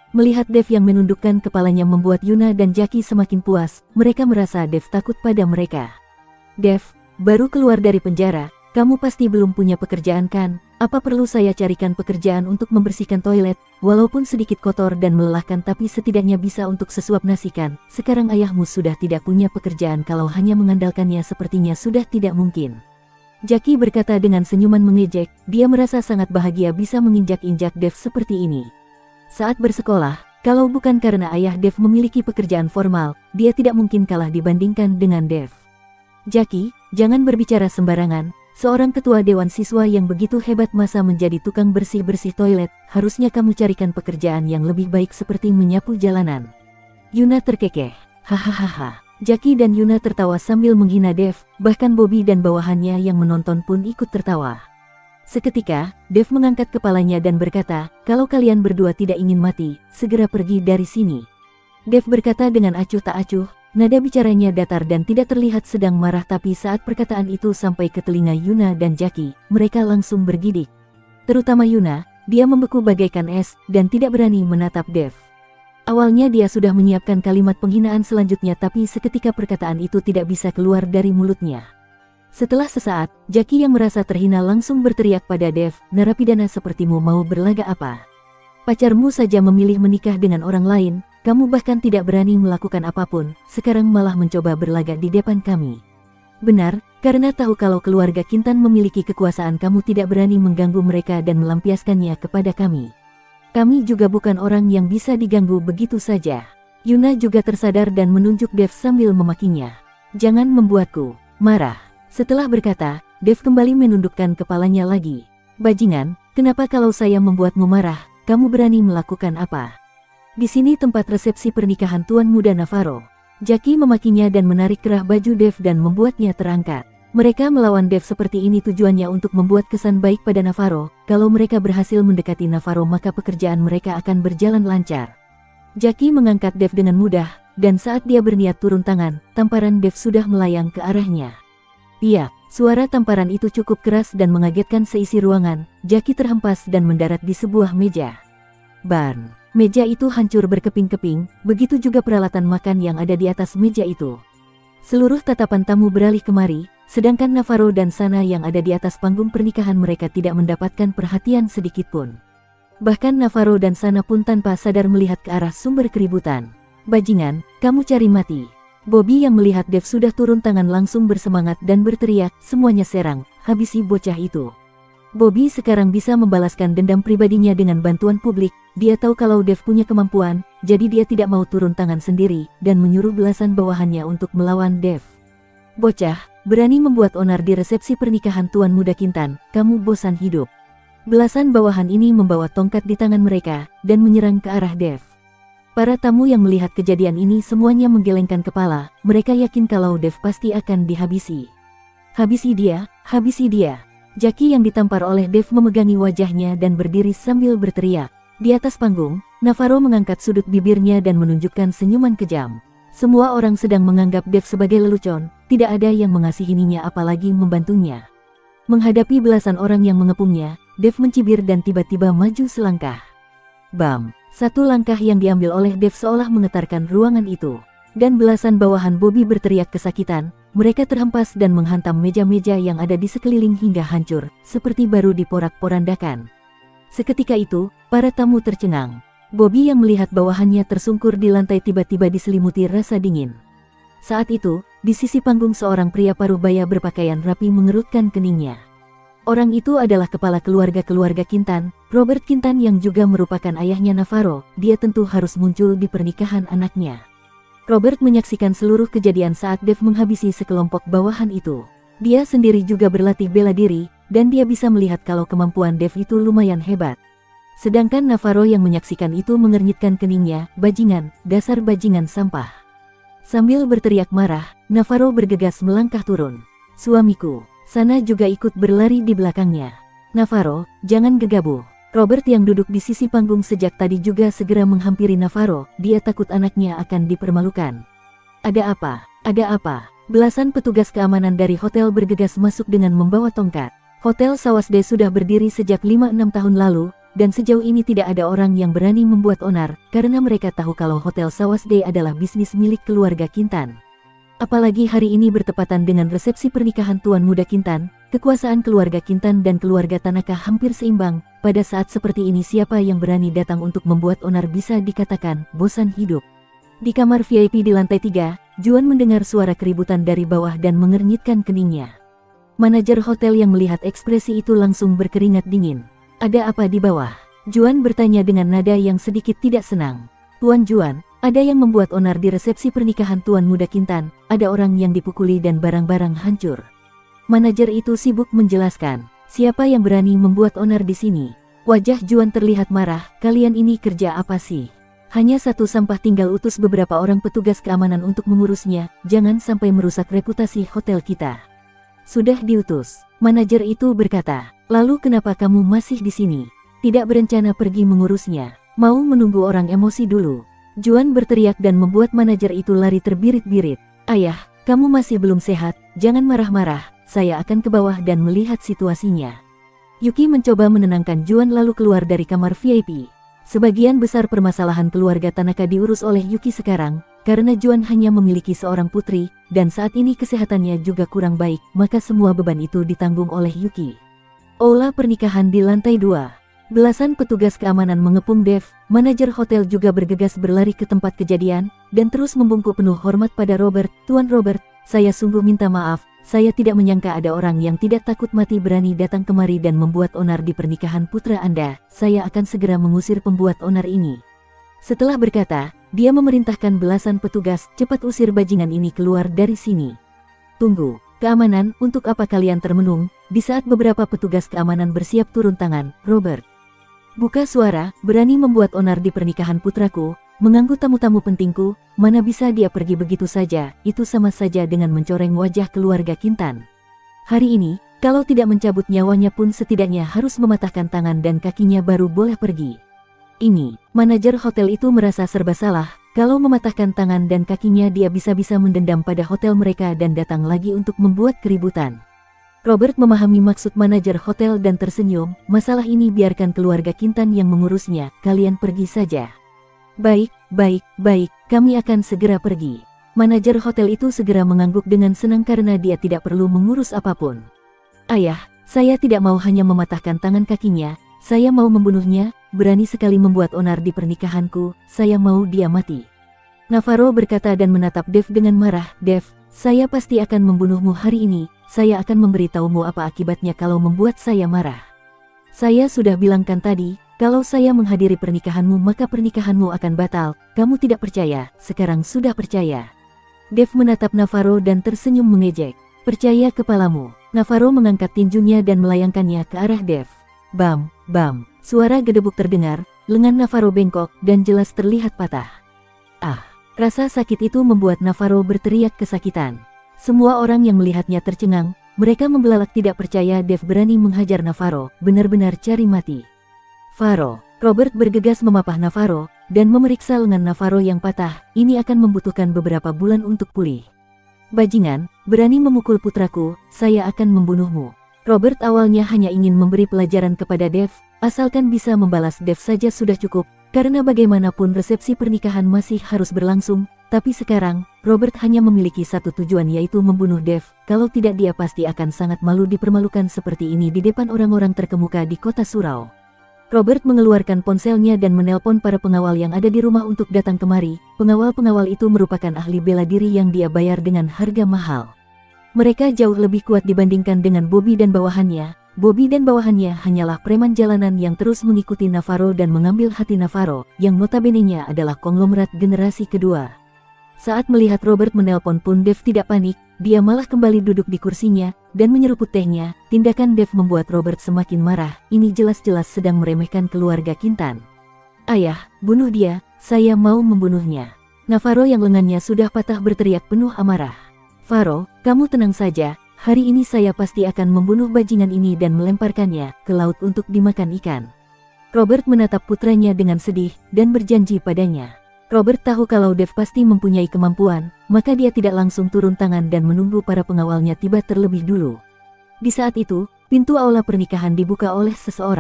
Melihat Dev yang menundukkan kepalanya membuat Yuna dan Jackie semakin puas, mereka merasa Dev takut pada mereka. Dev, baru keluar dari penjara, kamu pasti belum punya pekerjaan kan? Apa perlu saya carikan pekerjaan untuk membersihkan toilet? Walaupun sedikit kotor dan melelahkan tapi setidaknya bisa untuk sesuap nasi kan? Sekarang ayahmu sudah tidak punya pekerjaan, kalau hanya mengandalkannya sepertinya sudah tidak mungkin. Jackie berkata dengan senyuman mengejek, dia merasa sangat bahagia bisa menginjak-injak Dev seperti ini. Saat bersekolah, kalau bukan karena ayah Dev memiliki pekerjaan formal, dia tidak mungkin kalah dibandingkan dengan Dev. Jackie, jangan berbicara sembarangan. Seorang ketua dewan siswa yang begitu hebat masa menjadi tukang bersih-bersih toilet, harusnya kamu carikan pekerjaan yang lebih baik seperti menyapu jalanan. Yuna terkekeh. Hahaha. Jackie dan Yuna tertawa sambil menghina Dev, bahkan Bobby dan bawahannya yang menonton pun ikut tertawa. Seketika, Dev mengangkat kepalanya dan berkata, kalau kalian berdua tidak ingin mati, segera pergi dari sini. Dev berkata dengan acuh tak acuh. Nada bicaranya datar dan tidak terlihat sedang marah, tapi saat perkataan itu sampai ke telinga Yuna dan Jackie, mereka langsung bergidik. Terutama Yuna, dia membeku bagaikan es, dan tidak berani menatap Dev. Awalnya dia sudah menyiapkan kalimat penghinaan selanjutnya, tapi seketika perkataan itu tidak bisa keluar dari mulutnya. Setelah sesaat, Jackie yang merasa terhina langsung berteriak pada Dev, narapidana sepertimu mau berlagak apa? Pacarmu saja memilih menikah dengan orang lain, kamu bahkan tidak berani melakukan apapun, sekarang malah mencoba berlagak di depan kami. Benar, karena tahu kalau keluarga Kintan memiliki kekuasaan, kamu tidak berani mengganggu mereka dan melampiaskannya kepada kami. Kami juga bukan orang yang bisa diganggu begitu saja. Yuna juga tersadar dan menunjuk Dev sambil memakinya. Jangan membuatku marah. Setelah berkata, Dev kembali menundukkan kepalanya lagi. Bajingan, kenapa kalau saya membuatmu marah, kamu berani melakukan apa? Di sini tempat resepsi pernikahan Tuan Muda Navarro. Jackie memakinya dan menarik kerah baju Dev dan membuatnya terangkat. Mereka melawan Dev seperti ini tujuannya untuk membuat kesan baik pada Navarro. Kalau mereka berhasil mendekati Navarro maka pekerjaan mereka akan berjalan lancar. Jackie mengangkat Dev dengan mudah, dan saat dia berniat turun tangan, tamparan Dev sudah melayang ke arahnya. Iya, suara tamparan itu cukup keras dan mengagetkan seisi ruangan. Jackie terhempas dan mendarat di sebuah meja. Barn. Meja itu hancur berkeping-keping, begitu juga peralatan makan yang ada di atas meja itu. Seluruh tatapan tamu beralih kemari, sedangkan Navarro dan Sana yang ada di atas panggung pernikahan mereka tidak mendapatkan perhatian sedikitpun. Bahkan Navarro dan Sana pun tanpa sadar melihat ke arah sumber keributan. Bajingan, kamu cari mati. Bobby yang melihat Dev sudah turun tangan langsung bersemangat dan berteriak, semuanya serang, habisi bocah itu. Bobby sekarang bisa membalaskan dendam pribadinya dengan bantuan publik. Dia tahu kalau Dev punya kemampuan, jadi dia tidak mau turun tangan sendiri, dan menyuruh belasan bawahannya untuk melawan Dev. Bocah, berani membuat onar di resepsi pernikahan Tuan Muda Kintan, kamu bosan hidup. Belasan bawahan ini membawa tongkat di tangan mereka, dan menyerang ke arah Dev. Para tamu yang melihat kejadian ini semuanya menggelengkan kepala, mereka yakin kalau Dev pasti akan dihabisi. Habisi dia, habisi dia. Jackie yang ditampar oleh Dev memegangi wajahnya dan berdiri sambil berteriak. Di atas panggung, Navarro mengangkat sudut bibirnya dan menunjukkan senyuman kejam. Semua orang sedang menganggap Dev sebagai lelucon, tidak ada yang mengasihininya apalagi membantunya. Menghadapi belasan orang yang mengepungnya, Dev mencibir dan tiba-tiba maju selangkah. Bam! Satu langkah yang diambil oleh Dev seolah menggetarkan ruangan itu. Dan belasan bawahan Bobby berteriak kesakitan, mereka terhempas dan menghantam meja-meja yang ada di sekeliling hingga hancur, seperti baru diporak-porandakan. Seketika itu, para tamu tercengang. Bobby yang melihat bawahannya tersungkur di lantai tiba-tiba diselimuti rasa dingin. Saat itu, di sisi panggung seorang pria parubaya berpakaian rapi mengerutkan keningnya. Orang itu adalah kepala keluarga-keluarga Kintan, Robert Kintan yang juga merupakan ayahnya Navarro. Dia tentu harus muncul di pernikahan anaknya. Robert menyaksikan seluruh kejadian saat Dev menghabisi sekelompok bawahan itu. Dia sendiri juga berlatih bela diri, dan dia bisa melihat kalau kemampuan Dev itu lumayan hebat. Sedangkan Navarro yang menyaksikan itu mengernyitkan keningnya, bajingan, dasar bajingan sampah. Sambil berteriak marah, Navarro bergegas melangkah turun. Suamiku, Sana juga ikut berlari di belakangnya. Navarro, jangan gegabah. Robert yang duduk di sisi panggung sejak tadi juga segera menghampiri Navarro, dia takut anaknya akan dipermalukan. Ada apa? Ada apa? Belasan petugas keamanan dari hotel bergegas masuk dengan membawa tongkat. Hotel Sawasde sudah berdiri sejak lima enam tahun lalu, dan sejauh ini tidak ada orang yang berani membuat onar, karena mereka tahu kalau Hotel Sawasdee adalah bisnis milik keluarga Kintan. Apalagi hari ini bertepatan dengan resepsi pernikahan Tuan Muda Kintan, kekuasaan keluarga Kintan dan keluarga Tanaka hampir seimbang. Pada saat seperti ini siapa yang berani datang untuk membuat onar bisa dikatakan bosan hidup. Di kamar V I P di lantai tiga, Juan mendengar suara keributan dari bawah dan mengernyitkan keningnya. Manajer hotel yang melihat ekspresi itu langsung berkeringat dingin. Ada apa di bawah? Juan bertanya dengan nada yang sedikit tidak senang. Tuan Juan, ada yang membuat onar di resepsi pernikahan Tuan Muda Kintan, ada orang yang dipukuli dan barang-barang hancur. Manajer itu sibuk menjelaskan, siapa yang berani membuat onar di sini? Wajah Juan terlihat marah, kalian ini kerja apa sih? Hanya satu sampah tinggal utus beberapa orang petugas keamanan untuk mengurusnya, jangan sampai merusak reputasi hotel kita. Sudah diutus, manajer itu berkata, lalu kenapa kamu masih di sini? Tidak berencana pergi mengurusnya, mau menunggu orang emosi dulu. Juan berteriak dan membuat manajer itu lari terbirit-birit. Ayah, kamu masih belum sehat, jangan marah-marah, saya akan ke bawah dan melihat situasinya. Yuki mencoba menenangkan Juan lalu keluar dari kamar V I P. Sebagian besar permasalahan keluarga Tanaka diurus oleh Yuki sekarang, karena Juan hanya memiliki seorang putri, dan saat ini kesehatannya juga kurang baik, maka semua beban itu ditanggung oleh Yuki. Aula pernikahan di lantai dua. Belasan petugas keamanan mengepung Dev, manajer hotel juga bergegas berlari ke tempat kejadian, dan terus membungkuk penuh hormat pada Robert. Tuan Robert, saya sungguh minta maaf, saya tidak menyangka ada orang yang tidak takut mati berani datang kemari dan membuat onar di pernikahan putra Anda, saya akan segera mengusir pembuat onar ini. Setelah berkata, dia memerintahkan belasan petugas, cepat usir bajingan ini keluar dari sini. Tunggu, keamanan, untuk apa kalian termenung? Di saat beberapa petugas keamanan bersiap turun tangan, Robert buka suara, berani membuat onar di pernikahan putraku, mengganggu tamu-tamu pentingku, mana bisa dia pergi begitu saja, itu sama saja dengan mencoreng wajah keluarga Kintan. Hari ini, kalau tidak mencabut nyawanya pun setidaknya harus mematahkan tangan dan kakinya baru boleh pergi. Ini, manajer hotel itu merasa serba salah, kalau mematahkan tangan dan kakinya dia bisa-bisa mendendam pada hotel mereka dan datang lagi untuk membuat keributan. Robert memahami maksud manajer hotel dan tersenyum, masalah ini biarkan keluarga Kintan yang mengurusnya, kalian pergi saja. Baik, baik, baik, kami akan segera pergi. Manajer hotel itu segera mengangguk dengan senang karena dia tidak perlu mengurus apapun. Ayah, saya tidak mau hanya mematahkan tangan kakinya, saya mau membunuhnya, berani sekali membuat onar di pernikahanku, saya mau dia mati. Navarro berkata dan menatap Dev dengan marah, Dev, saya pasti akan membunuhmu hari ini, saya akan memberitahumu apa akibatnya kalau membuat saya marah. Saya sudah bilangkan tadi, kalau saya menghadiri pernikahanmu maka pernikahanmu akan batal, kamu tidak percaya, sekarang sudah percaya. Dev menatap Navarro dan tersenyum mengejek, percaya kepalamu. Navarro mengangkat tinjunya dan melayangkannya ke arah Dev. Bam, bam, suara gedebuk terdengar, lengan Navarro bengkok dan jelas terlihat patah. Ah, rasa sakit itu membuat Navarro berteriak kesakitan. Semua orang yang melihatnya tercengang, mereka membelalak tidak percaya Dev berani menghajar Navarro, benar-benar cari mati. Faro, Robert bergegas memapah Navarro, dan memeriksa lengan Navarro yang patah, ini akan membutuhkan beberapa bulan untuk pulih. Bajingan, berani memukul putraku, saya akan membunuhmu. Robert awalnya hanya ingin memberi pelajaran kepada Dev, asalkan bisa membalas Dev saja sudah cukup, karena bagaimanapun resepsi pernikahan masih harus berlangsung, tapi sekarang, Robert hanya memiliki satu tujuan yaitu membunuh Dev, kalau tidak dia pasti akan sangat malu dipermalukan seperti ini di depan orang-orang terkemuka di kota Surau. Robert mengeluarkan ponselnya dan menelpon para pengawal yang ada di rumah untuk datang kemari. Pengawal-pengawal itu merupakan ahli bela diri yang dia bayar dengan harga mahal. Mereka jauh lebih kuat dibandingkan dengan Bobby dan bawahannya. Bobby dan bawahannya hanyalah preman jalanan yang terus mengikuti Navarro dan mengambil hati Navarro, yang notabene-nya adalah konglomerat generasi kedua. Saat melihat Robert menelpon pun Dev tidak panik, dia malah kembali duduk di kursinya, dan menyeruput tehnya. Tindakan Dev membuat Robert semakin marah, ini jelas-jelas sedang meremehkan keluarga Kintan. Ayah, bunuh dia, saya mau membunuhnya. Navarro yang lengannya sudah patah berteriak penuh amarah. Faro, kamu tenang saja, hari ini saya pasti akan membunuh bajingan ini dan melemparkannya ke laut untuk dimakan ikan. Robert menatap putranya dengan sedih, dan berjanji padanya. Robert tahu kalau Dev pasti mempunyai kemampuan, maka dia tidak langsung turun tangan dan menunggu para pengawalnya tiba terlebih dulu. Di saat itu, pintu aula pernikahan dibuka oleh seseorang.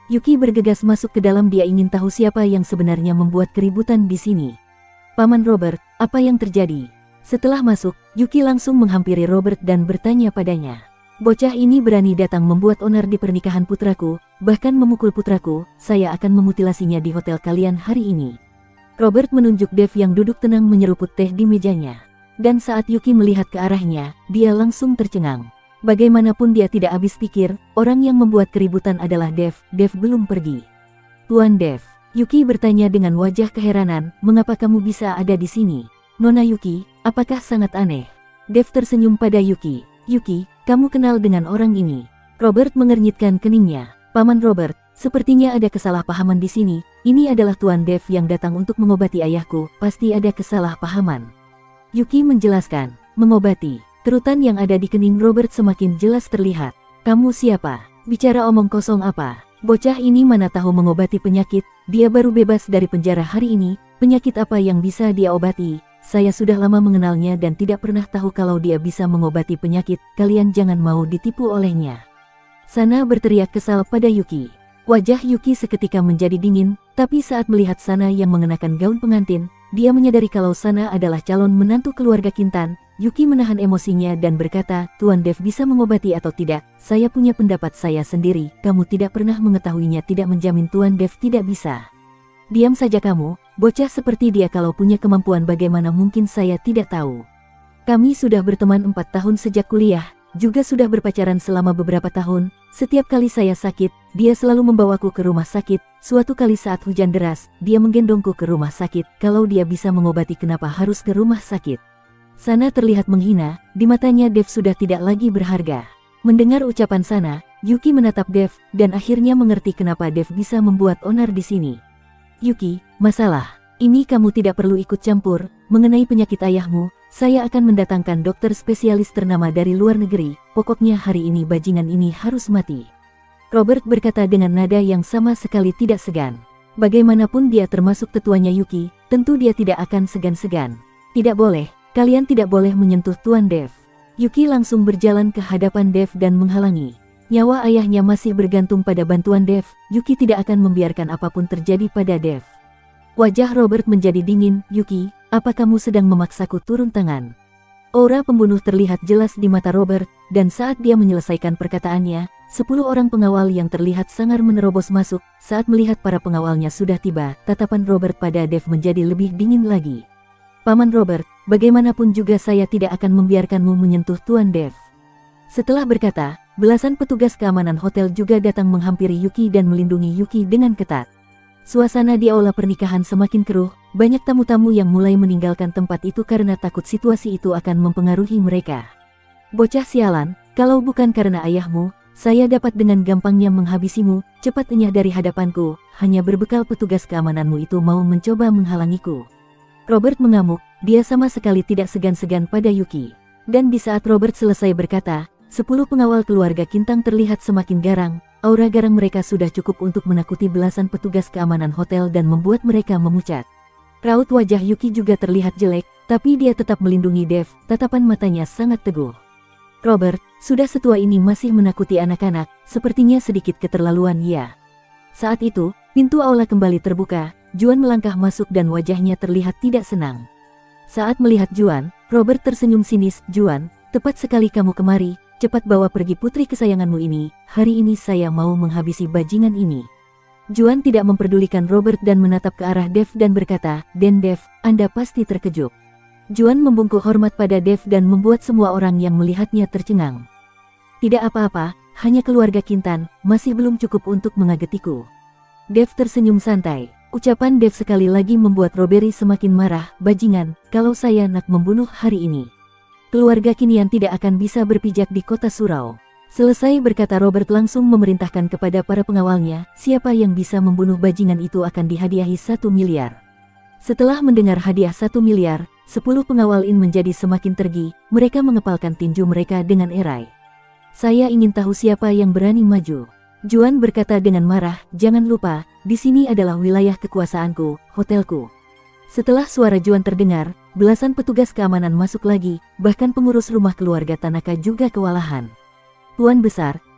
Yuki bergegas masuk ke dalam. Dia ingin tahu siapa yang sebenarnya membuat keributan di sini. Paman Robert, apa yang terjadi? Setelah masuk, Yuki langsung menghampiri Robert dan bertanya padanya. Bocah ini berani datang membuat onar di pernikahan putraku, bahkan memukul putraku. Saya akan memutilasinya di hotel kalian hari ini. Robert menunjuk Dave yang duduk tenang menyeruput teh di mejanya. Dan saat Yuki melihat ke arahnya, dia langsung tercengang. Bagaimanapun dia tidak habis pikir, orang yang membuat keributan adalah Dave. Dave belum pergi. Tuan Dave, Yuki bertanya dengan wajah keheranan, mengapa kamu bisa ada di sini? Nona Yuki, apakah sangat aneh? Dave tersenyum pada Yuki. Yuki, kamu kenal dengan orang ini? Robert mengernyitkan keningnya. Paman Robert, sepertinya ada kesalahpahaman di sini. Ini adalah Tuan Dave yang datang untuk mengobati ayahku. Pasti ada kesalahpahaman. Yuki menjelaskan. Mengobati. Kerutan yang ada di kening Robert semakin jelas terlihat. Kamu siapa? Bicara omong kosong apa? Bocah ini mana tahu mengobati penyakit. Dia baru bebas dari penjara hari ini. Penyakit apa yang bisa dia obati? Saya sudah lama mengenalnya dan tidak pernah tahu kalau dia bisa mengobati penyakit. Kalian jangan mau ditipu olehnya. Sana berteriak kesal pada Yuki. Wajah Yuki seketika menjadi dingin, tapi saat melihat Sana yang mengenakan gaun pengantin, dia menyadari kalau Sana adalah calon menantu keluarga Kintan. Yuki menahan emosinya dan berkata, Tuan Dave bisa mengobati atau tidak, saya punya pendapat saya sendiri. Kamu tidak pernah mengetahuinya tidak menjamin Tuan Dave tidak bisa. Diam saja kamu. Bocah seperti dia kalau punya kemampuan bagaimana mungkin saya tidak tahu. Kami sudah berteman empat tahun sejak kuliah, juga sudah berpacaran selama beberapa tahun. Setiap kali saya sakit, dia selalu membawaku ke rumah sakit. Suatu kali saat hujan deras, dia menggendongku ke rumah sakit. Kalau dia bisa mengobati kenapa harus ke rumah sakit? Sana terlihat menghina, di matanya Dave sudah tidak lagi berharga. Mendengar ucapan Sana, Yuki menatap Dave, dan akhirnya mengerti kenapa Dave bisa membuat onar di sini. Yuki, masalah ini kamu tidak perlu ikut campur. Mengenai penyakit ayahmu, saya akan mendatangkan dokter spesialis ternama dari luar negeri. Pokoknya hari ini bajingan ini harus mati. Robert berkata dengan nada yang sama sekali tidak segan. Bagaimanapun dia termasuk tetuanya Yuki, tentu dia tidak akan segan-segan. Tidak boleh, kalian tidak boleh menyentuh Tuan Dave. Yuki langsung berjalan ke hadapan Dave dan menghalangi. Nyawa ayahnya masih bergantung pada bantuan Dave. Yuki tidak akan membiarkan apapun terjadi pada Dave. Wajah Robert menjadi dingin. Yuki, apa kamu sedang memaksaku turun tangan? Aura pembunuh terlihat jelas di mata Robert, dan saat dia menyelesaikan perkataannya, sepuluh orang pengawal yang terlihat sangar menerobos masuk. Saat melihat para pengawalnya sudah tiba, tatapan Robert pada Dave menjadi lebih dingin lagi. Paman Robert, bagaimanapun juga saya tidak akan membiarkanmu menyentuh Tuan Dave. Setelah berkata, belasan petugas keamanan hotel juga datang menghampiri Yuki dan melindungi Yuki dengan ketat. Suasana di aula pernikahan semakin keruh, banyak tamu-tamu yang mulai meninggalkan tempat itu karena takut situasi itu akan mempengaruhi mereka. Bocah sialan, kalau bukan karena ayahmu, saya dapat dengan gampangnya menghabisimu. Cepat enyah dari hadapanku, hanya berbekal petugas keamananmu itu mau mencoba menghalangiku. Robert mengamuk, dia sama sekali tidak segan-segan pada Yuki. Dan di saat Robert selesai berkata, sepuluh pengawal keluarga Kintang terlihat semakin garang. Aura garang mereka sudah cukup untuk menakuti belasan petugas keamanan hotel dan membuat mereka memucat. Raut wajah Yuki juga terlihat jelek, tapi dia tetap melindungi Dave. Tatapan matanya sangat teguh. Robert, sudah setua ini masih menakuti anak-anak, sepertinya sedikit keterlaluan ya. Saat itu, pintu aula kembali terbuka. Juan melangkah masuk dan wajahnya terlihat tidak senang. Saat melihat Juan, Robert tersenyum sinis. Juan, tepat sekali kamu kemari. Cepat bawa pergi putri kesayanganmu ini, hari ini saya mau menghabisi bajingan ini. Juan tidak memperdulikan Robert dan menatap ke arah Dave dan berkata, Den Dave, Anda pasti terkejut. Juan membungkuk hormat pada Dave dan membuat semua orang yang melihatnya tercengang. Tidak apa-apa, hanya keluarga Kintan, masih belum cukup untuk mengagetiku. Dave tersenyum santai. Ucapan Dave sekali lagi membuat Robert semakin marah. Bajingan, kalau saya nak membunuh hari ini, keluarga Kinian tidak akan bisa berpijak di kota Surau. Selesai berkata Robert langsung memerintahkan kepada para pengawalnya, siapa yang bisa membunuh bajingan itu akan dihadiahi satu miliar. Setelah mendengar hadiah satu miliar, sepuluh pengawal In menjadi semakin tergi, mereka mengepalkan tinju mereka dengan erai. Saya ingin tahu siapa yang berani maju. Juan berkata dengan marah, jangan lupa, di sini adalah wilayah kekuasaanku, hotelku. Setelah suara Juan terdengar, belasan petugas keamanan masuk lagi, bahkan pengurus rumah keluarga Tanaka juga kewalahan. Tuan besar,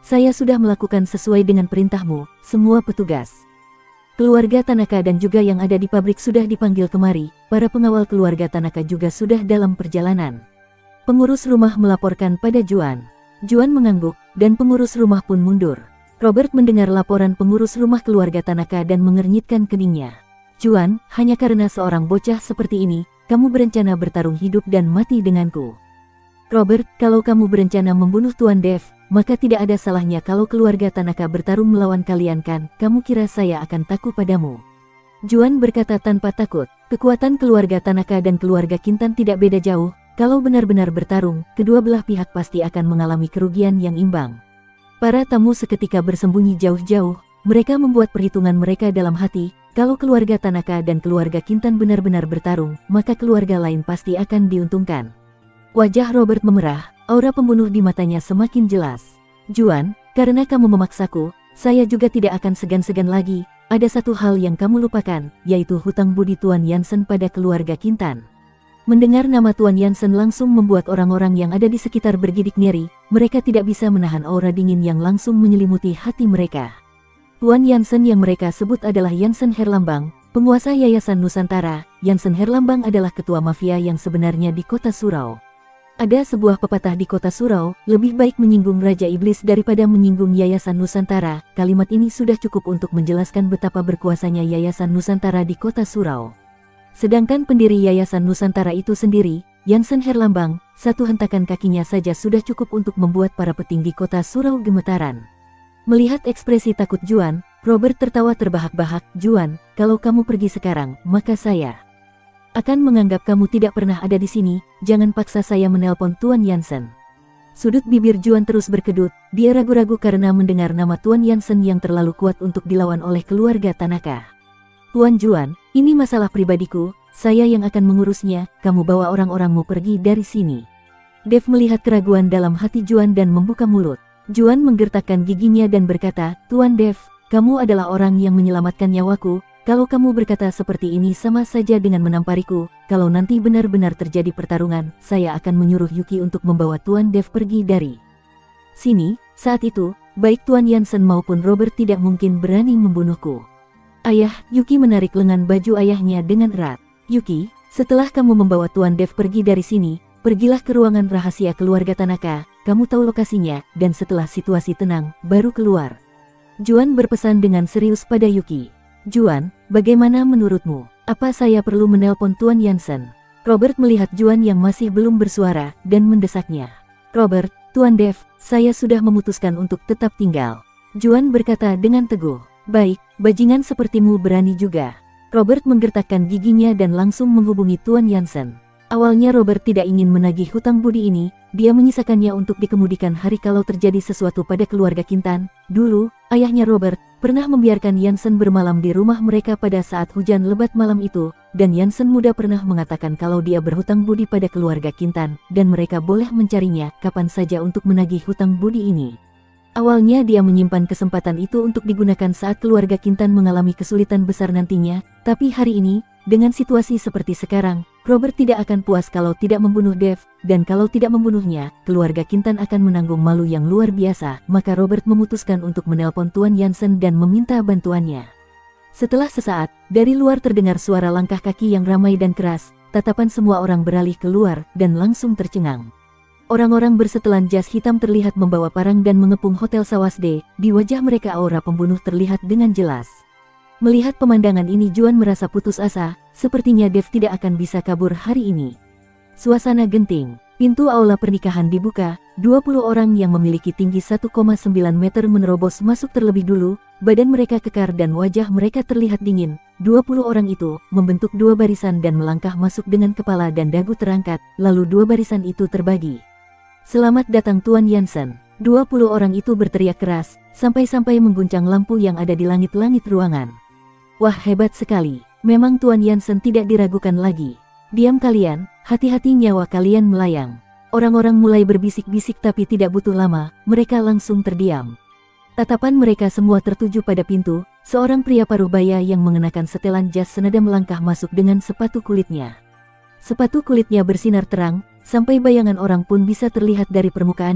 saya sudah melakukan sesuai dengan perintahmu, semua petugas. Keluarga Tanaka dan juga yang ada di pabrik sudah dipanggil kemari, para pengawal keluarga Tanaka juga sudah dalam perjalanan. Pengurus rumah melaporkan pada Juan. Juan mengangguk, dan pengurus rumah pun mundur. Robert mendengar laporan pengurus rumah keluarga Tanaka dan mengernyitkan keningnya. Juan, hanya karena seorang bocah seperti ini, kamu berencana bertarung hidup dan mati denganku. Robert, kalau kamu berencana membunuh Tuan Dev, maka tidak ada salahnya kalau keluarga Tanaka bertarung melawan kalian kan, kamu kira saya akan takut padamu? Juan berkata tanpa takut, kekuatan keluarga Tanaka dan keluarga Kintan tidak beda jauh. Kalau benar-benar bertarung, kedua belah pihak pasti akan mengalami kerugian yang imbang. Para tamu seketika bersembunyi jauh-jauh, mereka membuat perhitungan mereka dalam hati, kalau keluarga Tanaka dan keluarga Kintan benar-benar bertarung, maka keluarga lain pasti akan diuntungkan. Wajah Robert memerah, aura pembunuh di matanya semakin jelas. Juan, karena kamu memaksaku, saya juga tidak akan segan-segan lagi, ada satu hal yang kamu lupakan, yaitu hutang budi Tuan Yansen pada keluarga Kintan. Mendengar nama Tuan Yansen langsung membuat orang-orang yang ada di sekitar bergidik ngeri, mereka tidak bisa menahan aura dingin yang langsung menyelimuti hati mereka. Tuan Yansen yang mereka sebut adalah Yansen Herlambang, penguasa Yayasan Nusantara. Yansen Herlambang adalah ketua mafia yang sebenarnya di kota Surau. Ada sebuah pepatah di kota Surau, lebih baik menyinggung Raja Iblis daripada menyinggung Yayasan Nusantara. Kalimat ini sudah cukup untuk menjelaskan betapa berkuasanya Yayasan Nusantara di kota Surau. Sedangkan pendiri Yayasan Nusantara itu sendiri, Yansen Herlambang, satu hentakan kakinya saja sudah cukup untuk membuat para petinggi kota Surau gemetaran. Melihat ekspresi takut Juan, Robert tertawa terbahak-bahak. Juan, kalau kamu pergi sekarang, maka saya akan menganggap kamu tidak pernah ada di sini, jangan paksa saya menelpon Tuan Yansen. Sudut bibir Juan terus berkedut, dia ragu-ragu karena mendengar nama Tuan Yansen yang terlalu kuat untuk dilawan oleh keluarga Tanaka. Tuan Juan, ini masalah pribadiku, saya yang akan mengurusnya, kamu bawa orang-orangmu pergi dari sini. Dev melihat keraguan dalam hati Juan dan membuka mulut. Juan menggertakkan giginya dan berkata, Tuan Dev, kamu adalah orang yang menyelamatkan nyawaku, kalau kamu berkata seperti ini sama saja dengan menampariku, kalau nanti benar-benar terjadi pertarungan, saya akan menyuruh Yuki untuk membawa Tuan Dev pergi dari sini. Saat itu, baik Tuan Yansen maupun Robert tidak mungkin berani membunuhku. Ayah, Yuki menarik lengan baju ayahnya dengan erat. Yuki, setelah kamu membawa Tuan Dev pergi dari sini, pergilah ke ruangan rahasia keluarga Tanaka, kamu tahu lokasinya, dan setelah situasi tenang, baru keluar. Juan berpesan dengan serius pada Yuki. Juan, bagaimana menurutmu? Apa saya perlu menelpon Tuan Yansen? Robert melihat Juan yang masih belum bersuara, dan mendesaknya. Robert, Tuan Dev, saya sudah memutuskan untuk tetap tinggal. Juan berkata dengan teguh. Baik, bajingan sepertimu berani juga. Robert menggertakkan giginya dan langsung menghubungi Tuan Yansen. Awalnya Robert tidak ingin menagih hutang budi ini, dia menyisakannya untuk dikemudikan hari kalau terjadi sesuatu pada keluarga Kintan. Dulu, ayahnya Robert pernah membiarkan Yansen bermalam di rumah mereka pada saat hujan lebat malam itu, dan Yansen muda pernah mengatakan kalau dia berhutang budi pada keluarga Kintan, dan mereka boleh mencarinya kapan saja untuk menagih hutang budi ini. Awalnya dia menyimpan kesempatan itu untuk digunakan saat keluarga Kintan mengalami kesulitan besar nantinya, tapi hari ini, dengan situasi seperti sekarang, Robert tidak akan puas kalau tidak membunuh Dev, dan kalau tidak membunuhnya, keluarga Kintan akan menanggung malu yang luar biasa, maka Robert memutuskan untuk menelpon Tuan Yansen dan meminta bantuannya. Setelah sesaat, dari luar terdengar suara langkah kaki yang ramai dan keras, tatapan semua orang beralih keluar, dan langsung tercengang. Orang-orang bersetelan jas hitam terlihat membawa parang dan mengepung Hotel Sawasde, di wajah mereka aura pembunuh terlihat dengan jelas. Melihat pemandangan ini Juan merasa putus asa, sepertinya Dev tidak akan bisa kabur hari ini. Suasana genting, pintu aula pernikahan dibuka, dua puluh orang yang memiliki tinggi satu koma sembilan meter menerobos masuk terlebih dulu, badan mereka kekar dan wajah mereka terlihat dingin. dua puluh orang itu membentuk dua barisan dan melangkah masuk dengan kepala dan dagu terangkat, lalu dua barisan itu terbagi. Selamat datang Tuan Yansen. dua puluh orang itu berteriak keras, sampai-sampai mengguncang lampu yang ada di langit-langit ruangan. Wah, hebat sekali. Memang Tuan Yansen tidak diragukan lagi. Diam kalian, hati-hati nyawa kalian melayang. Orang-orang mulai berbisik-bisik tapi tidak butuh lama, mereka langsung terdiam. Tatapan mereka semua tertuju pada pintu, seorang pria paruh baya yang mengenakan setelan jas senada melangkah masuk dengan sepatu kulitnya. Sepatu kulitnya bersinar terang, sampai bayangan orang pun bisa terlihat dari permukaannya.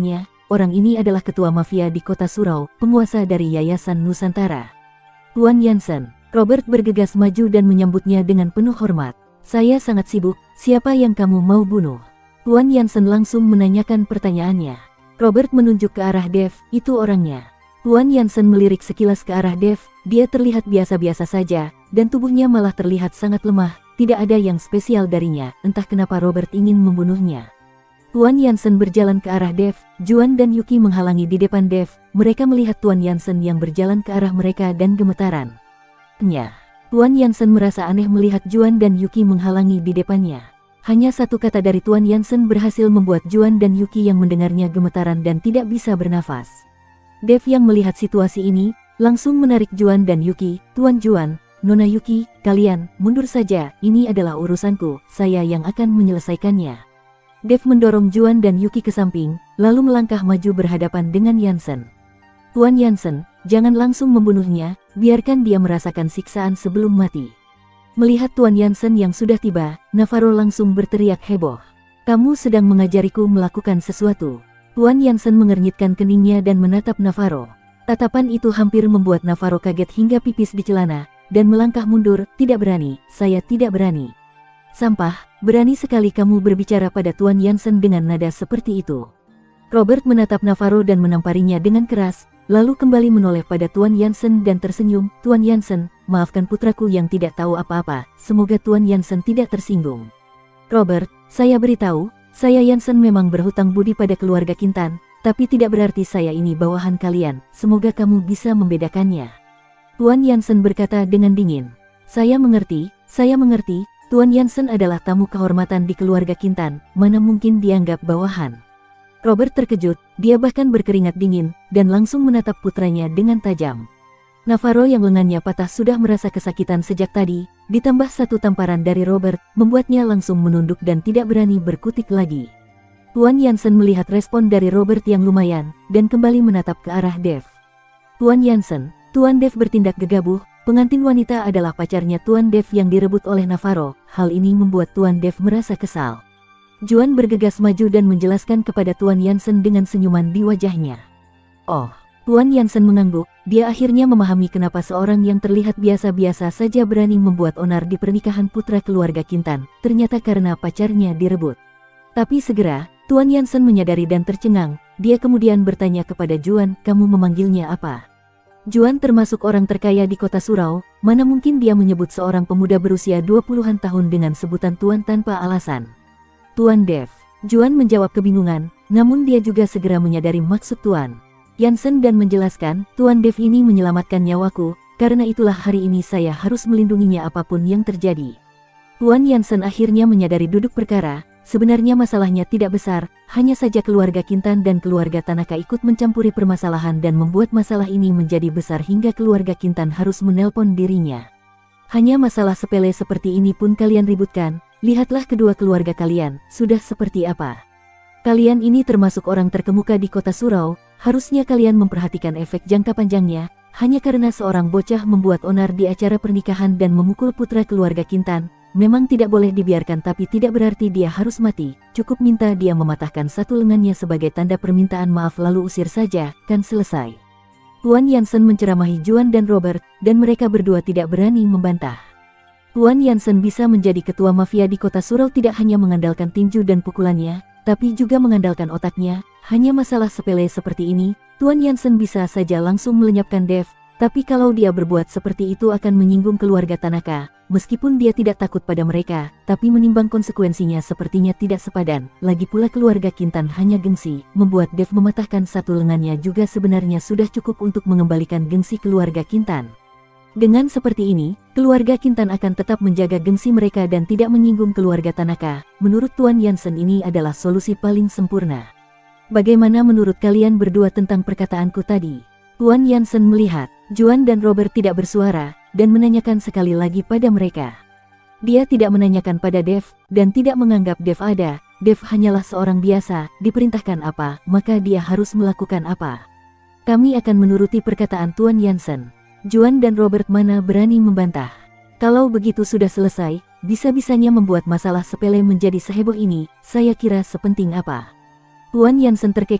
orang ini adalah ketua mafia di kota Surau, penguasa dari Yayasan Nusantara. Tuan Yansen, Robert bergegas maju dan menyambutnya dengan penuh hormat. Saya sangat sibuk, siapa yang kamu mau bunuh? Tuan Yansen langsung menanyakan pertanyaannya. Robert menunjuk ke arah Dev, itu orangnya. Tuan Yansen melirik sekilas ke arah Dev, dia terlihat biasa-biasa saja, dan tubuhnya malah terlihat sangat lemah, tidak ada yang spesial darinya, entah kenapa Robert ingin membunuhnya. Tuan Yansen berjalan ke arah Dev, Juan dan Yuki menghalangi di depan Dev, mereka melihat Tuan Yansen yang berjalan ke arah mereka dan gemetaran. Nya. Tuan Yansen merasa aneh melihat Juan dan Yuki menghalangi di depannya. Hanya satu kata dari Tuan Yansen berhasil membuat Juan dan Yuki yang mendengarnya gemetaran dan tidak bisa bernafas. Dev yang melihat situasi ini, langsung menarik Juan dan Yuki. Tuan Juan, Nona Yuki, kalian, mundur saja, ini adalah urusanku, saya yang akan menyelesaikannya. Dev mendorong Juan dan Yuki ke samping, lalu melangkah maju berhadapan dengan Yansen. Tuan Yansen, jangan langsung membunuhnya, biarkan dia merasakan siksaan sebelum mati. Melihat Tuan Yansen yang sudah tiba, Navarro langsung berteriak heboh. Kamu sedang mengajariku melakukan sesuatu. Tuan Yansen mengernyitkan keningnya dan menatap Navarro. Tatapan itu hampir membuat Navarro kaget hingga pipis di celana, dan melangkah mundur. Tidak berani, saya tidak berani. Sampah, berani sekali kamu berbicara pada Tuan Yansen dengan nada seperti itu. Robert menatap Navarro dan menamparinya dengan keras, lalu kembali menoleh pada Tuan Yansen dan tersenyum. Tuan Yansen, maafkan putraku yang tidak tahu apa-apa, semoga Tuan Yansen tidak tersinggung. Robert, saya beritahu, saya Yansen memang berhutang budi pada keluarga Kintan, tapi tidak berarti saya ini bawahan kalian, semoga kamu bisa membedakannya. Tuan Yansen berkata dengan dingin. Saya mengerti, saya mengerti, Tuan Yansen adalah tamu kehormatan di keluarga Kintan, mana mungkin dianggap bawahan. Robert terkejut, dia bahkan berkeringat dingin, dan langsung menatap putranya dengan tajam. Navarro yang lengannya patah sudah merasa kesakitan sejak tadi, ditambah satu tamparan dari Robert, membuatnya langsung menunduk dan tidak berani berkutik lagi. Tuan Yansen melihat respon dari Robert yang lumayan, dan kembali menatap ke arah Dev. Tuan Yansen, Tuan Dev bertindak gegabah, pengantin wanita adalah pacarnya Tuan Dev yang direbut oleh Navarro, hal ini membuat Tuan Dev merasa kesal. Juan bergegas maju dan menjelaskan kepada Tuan Yansen dengan senyuman di wajahnya. Oh, Tuan Yansen mengangguk, dia akhirnya memahami kenapa seorang yang terlihat biasa-biasa saja berani membuat onar di pernikahan putra keluarga Kintan, ternyata karena pacarnya direbut. Tapi segera, Tuan Yansen menyadari dan tercengang, dia kemudian bertanya kepada Juan, kamu memanggilnya apa? Juan termasuk orang terkaya di kota Surau, mana mungkin dia menyebut seorang pemuda berusia dua puluhan tahun dengan sebutan Tuan tanpa alasan. Tuan Dev. Juan menjawab kebingungan, namun dia juga segera menyadari maksud Tuan Yansen dan menjelaskan, Tuan Dev ini menyelamatkan nyawaku, karena itulah hari ini saya harus melindunginya apapun yang terjadi. Tuan Yansen akhirnya menyadari duduk perkara, sebenarnya masalahnya tidak besar, hanya saja keluarga Kintan dan keluarga Tanaka ikut mencampuri permasalahan dan membuat masalah ini menjadi besar hingga keluarga Kintan harus menelpon dirinya. Hanya masalah sepele seperti ini pun kalian ributkan, lihatlah kedua keluarga kalian, sudah seperti apa. Kalian ini termasuk orang terkemuka di kota Surau, harusnya kalian memperhatikan efek jangka panjangnya, hanya karena seorang bocah membuat onar di acara pernikahan dan memukul putra keluarga Kintan, memang tidak boleh dibiarkan tapi tidak berarti dia harus mati, cukup minta dia mematahkan satu lengannya sebagai tanda permintaan maaf lalu usir saja, kan selesai. Tuan Yansen menceramahi Juan dan Robert, dan mereka berdua tidak berani membantah. Tuan Yansen bisa menjadi ketua mafia di kota Surau tidak hanya mengandalkan tinju dan pukulannya, tapi juga mengandalkan otaknya. Hanya masalah sepele seperti ini, Tuan Yansen bisa saja langsung melenyapkan Dev, tapi kalau dia berbuat seperti itu akan menyinggung keluarga Tanaka, meskipun dia tidak takut pada mereka, tapi menimbang konsekuensinya sepertinya tidak sepadan. Lagi pula keluarga Kintan hanya gengsi, membuat Dev mematahkan satu lengannya juga sebenarnya sudah cukup untuk mengembalikan gengsi keluarga Kintan. Dengan seperti ini, keluarga Kintan akan tetap menjaga gengsi mereka dan tidak menyinggung keluarga Tanaka. Menurut Tuan Yansen ini adalah solusi paling sempurna. Bagaimana menurut kalian berdua tentang perkataanku tadi? Tuan Yansen melihat Juan dan Robert tidak bersuara, dan menanyakan sekali lagi pada mereka. Dia tidak menanyakan pada Dev, dan tidak menganggap Dev ada. Dev hanyalah seorang biasa, diperintahkan apa, maka dia harus melakukan apa. Kami akan menuruti perkataan Tuan Yansen. Juan dan Robert mana berani membantah. Kalau begitu sudah selesai, bisa-bisanya membuat masalah sepele menjadi seheboh ini, saya kira sepenting apa. Tuan Yansen terkekeh,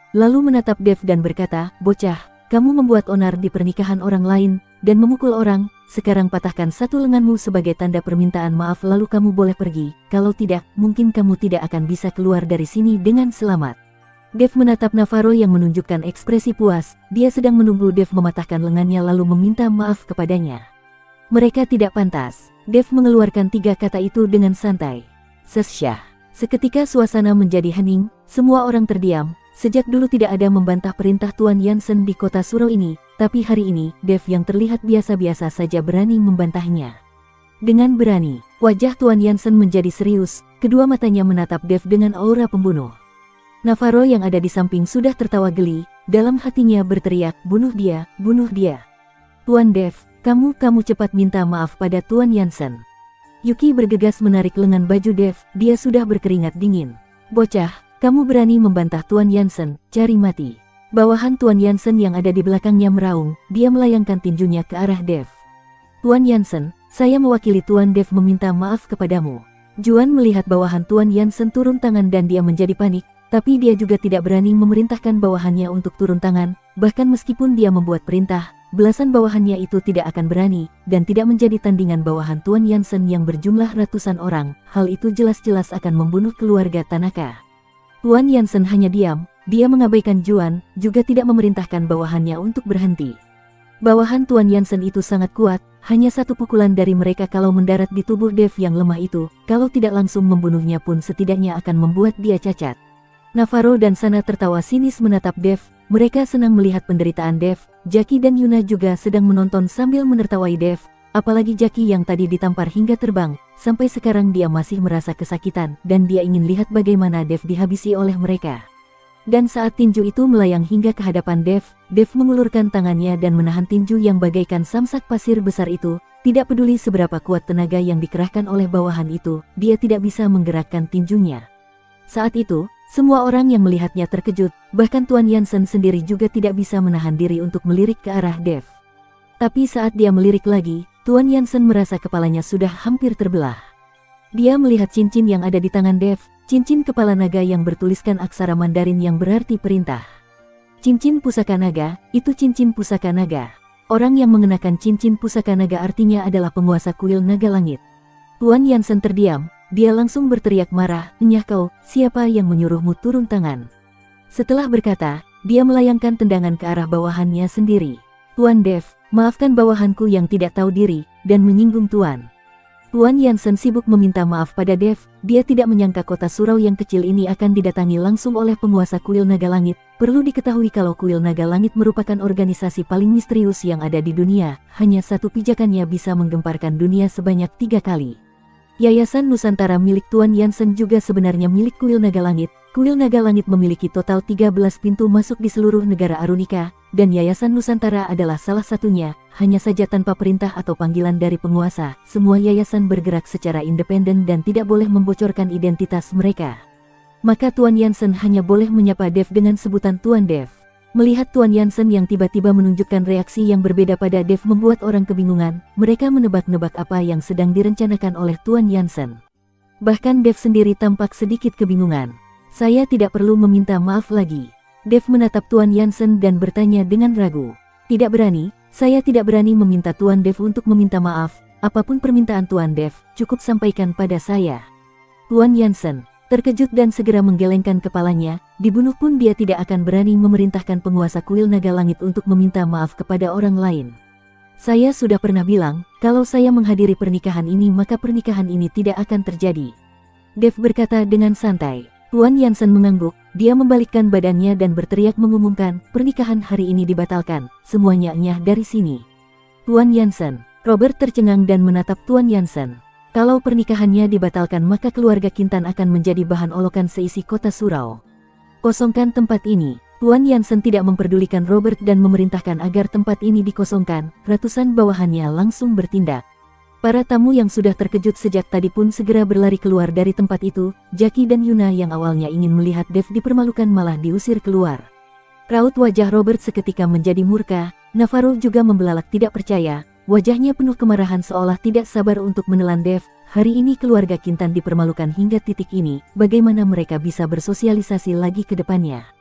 lalu menatap Dev dan berkata, "Bocah, kamu membuat onar di pernikahan orang lain, dan memukul orang, sekarang patahkan satu lenganmu sebagai tanda permintaan maaf lalu kamu boleh pergi, kalau tidak, mungkin kamu tidak akan bisa keluar dari sini dengan selamat." Dev menatap Navarro yang menunjukkan ekspresi puas, dia sedang menunggu Dev mematahkan lengannya lalu meminta maaf kepadanya. "Mereka tidak pantas." Dev mengeluarkan tiga kata itu dengan santai. "Sesyah." Seketika suasana menjadi hening, semua orang terdiam. Sejak dulu tidak ada membantah perintah Tuan Yansen di kota Surau ini, tapi hari ini, Dev yang terlihat biasa-biasa saja berani membantahnya. Dengan berani, wajah Tuan Yansen menjadi serius, kedua matanya menatap Dev dengan aura pembunuh. Navarro yang ada di samping sudah tertawa geli, dalam hatinya berteriak, "Bunuh dia, bunuh dia. Tuan Dev, kamu, kamu cepat minta maaf pada Tuan Yansen." Yuki bergegas menarik lengan baju Dev, dia sudah berkeringat dingin. "Bocah, kamu berani membantah Tuan Yansen, cari mati." Bawahan Tuan Yansen yang ada di belakangnya meraung, dia melayangkan tinjunya ke arah Dev. "Tuan Yansen, saya mewakili Tuan Dev meminta maaf kepadamu." Juan melihat bawahan Tuan Yansen turun tangan dan dia menjadi panik. Tapi dia juga tidak berani memerintahkan bawahannya untuk turun tangan, bahkan meskipun dia membuat perintah, belasan bawahannya itu tidak akan berani, dan tidak menjadi tandingan bawahan Tuan Yansen yang berjumlah ratusan orang, hal itu jelas-jelas akan membunuh keluarga Tanaka. Tuan Yansen hanya diam, dia mengabaikan Juan, juga tidak memerintahkan bawahannya untuk berhenti. Bawahan Tuan Yansen itu sangat kuat, hanya satu pukulan dari mereka kalau mendarat di tubuh Dev yang lemah itu, kalau tidak langsung membunuhnya pun setidaknya akan membuat dia cacat. Navarro dan Sana tertawa sinis menatap Dev, mereka senang melihat penderitaan Dev. Jackie dan Yuna juga sedang menonton sambil menertawai Dev, apalagi Jackie yang tadi ditampar hingga terbang, sampai sekarang dia masih merasa kesakitan, dan dia ingin lihat bagaimana Dev dihabisi oleh mereka. Dan saat tinju itu melayang hingga ke hadapan Dev, Dev mengulurkan tangannya dan menahan tinju yang bagaikan samsak pasir besar itu, tidak peduli seberapa kuat tenaga yang dikerahkan oleh bawahan itu, dia tidak bisa menggerakkan tinjunya. Saat itu, semua orang yang melihatnya terkejut, bahkan Tuan Yansen sendiri juga tidak bisa menahan diri untuk melirik ke arah Dev. Tapi saat dia melirik lagi, Tuan Yansen merasa kepalanya sudah hampir terbelah. Dia melihat cincin yang ada di tangan Dev, cincin kepala naga yang bertuliskan aksara Mandarin yang berarti perintah. Cincin pusaka naga, itu cincin pusaka naga. Orang yang mengenakan cincin pusaka naga artinya adalah penguasa kuil naga langit. Tuan Yansen terdiam. Dia langsung berteriak marah, "Enyah kau, siapa yang menyuruhmu turun tangan?" Setelah berkata, dia melayangkan tendangan ke arah bawahannya sendiri. "Tuan Dev, maafkan bawahanku yang tidak tahu diri, dan menyinggung Tuan." Tuan Yansen sibuk meminta maaf pada Dev, dia tidak menyangka kota surau yang kecil ini akan didatangi langsung oleh penguasa kuil naga langit. Perlu diketahui kalau kuil naga langit merupakan organisasi paling misterius yang ada di dunia, hanya satu pijakannya bisa menggemparkan dunia sebanyak tiga kali. Yayasan Nusantara milik Tuan Yansen juga sebenarnya milik Kuil Naga Langit. Kuil Naga Langit memiliki total tiga belas pintu masuk di seluruh negara Arunika, dan Yayasan Nusantara adalah salah satunya, hanya saja tanpa perintah atau panggilan dari penguasa. Semua yayasan bergerak secara independen dan tidak boleh membocorkan identitas mereka. Maka Tuan Yansen hanya boleh menyapa Dev dengan sebutan Tuan Dev. Melihat Tuan Yansen yang tiba-tiba menunjukkan reaksi yang berbeda pada Dev membuat orang kebingungan, mereka menebak-nebak apa yang sedang direncanakan oleh Tuan Yansen. Bahkan Dev sendiri tampak sedikit kebingungan. "Saya tidak perlu meminta maaf lagi." Dev menatap Tuan Yansen dan bertanya dengan ragu. "Tidak berani, saya tidak berani meminta Tuan Dev untuk meminta maaf, apapun permintaan Tuan Dev, cukup sampaikan pada saya." Tuan Yansen terkejut dan segera menggelengkan kepalanya, dibunuh pun dia tidak akan berani memerintahkan penguasa kuil naga langit untuk meminta maaf kepada orang lain. "Saya sudah pernah bilang, kalau saya menghadiri pernikahan ini maka pernikahan ini tidak akan terjadi." Dev berkata dengan santai. Tuan Yansen mengangguk, dia membalikkan badannya dan berteriak mengumumkan, "Pernikahan hari ini dibatalkan, semuanya nyah dari sini." Tuan Yansen, Robert tercengang dan menatap Tuan Yansen. Kalau pernikahannya dibatalkan maka keluarga Kintan akan menjadi bahan olokan seisi kota surau. "Kosongkan tempat ini." Tuan Yansen tidak memperdulikan Robert dan memerintahkan agar tempat ini dikosongkan. Ratusan bawahannya langsung bertindak. Para tamu yang sudah terkejut sejak tadi pun segera berlari keluar dari tempat itu. Jackie dan Yuna yang awalnya ingin melihat Dev dipermalukan malah diusir keluar. Raut wajah Robert seketika menjadi murka. Navarro juga membelalak tidak percaya. Wajahnya penuh kemarahan seolah tidak sabar untuk menelan Dev. Hari ini keluarga Kintan dipermalukan hingga titik ini, bagaimana mereka bisa bersosialisasi lagi ke depannya?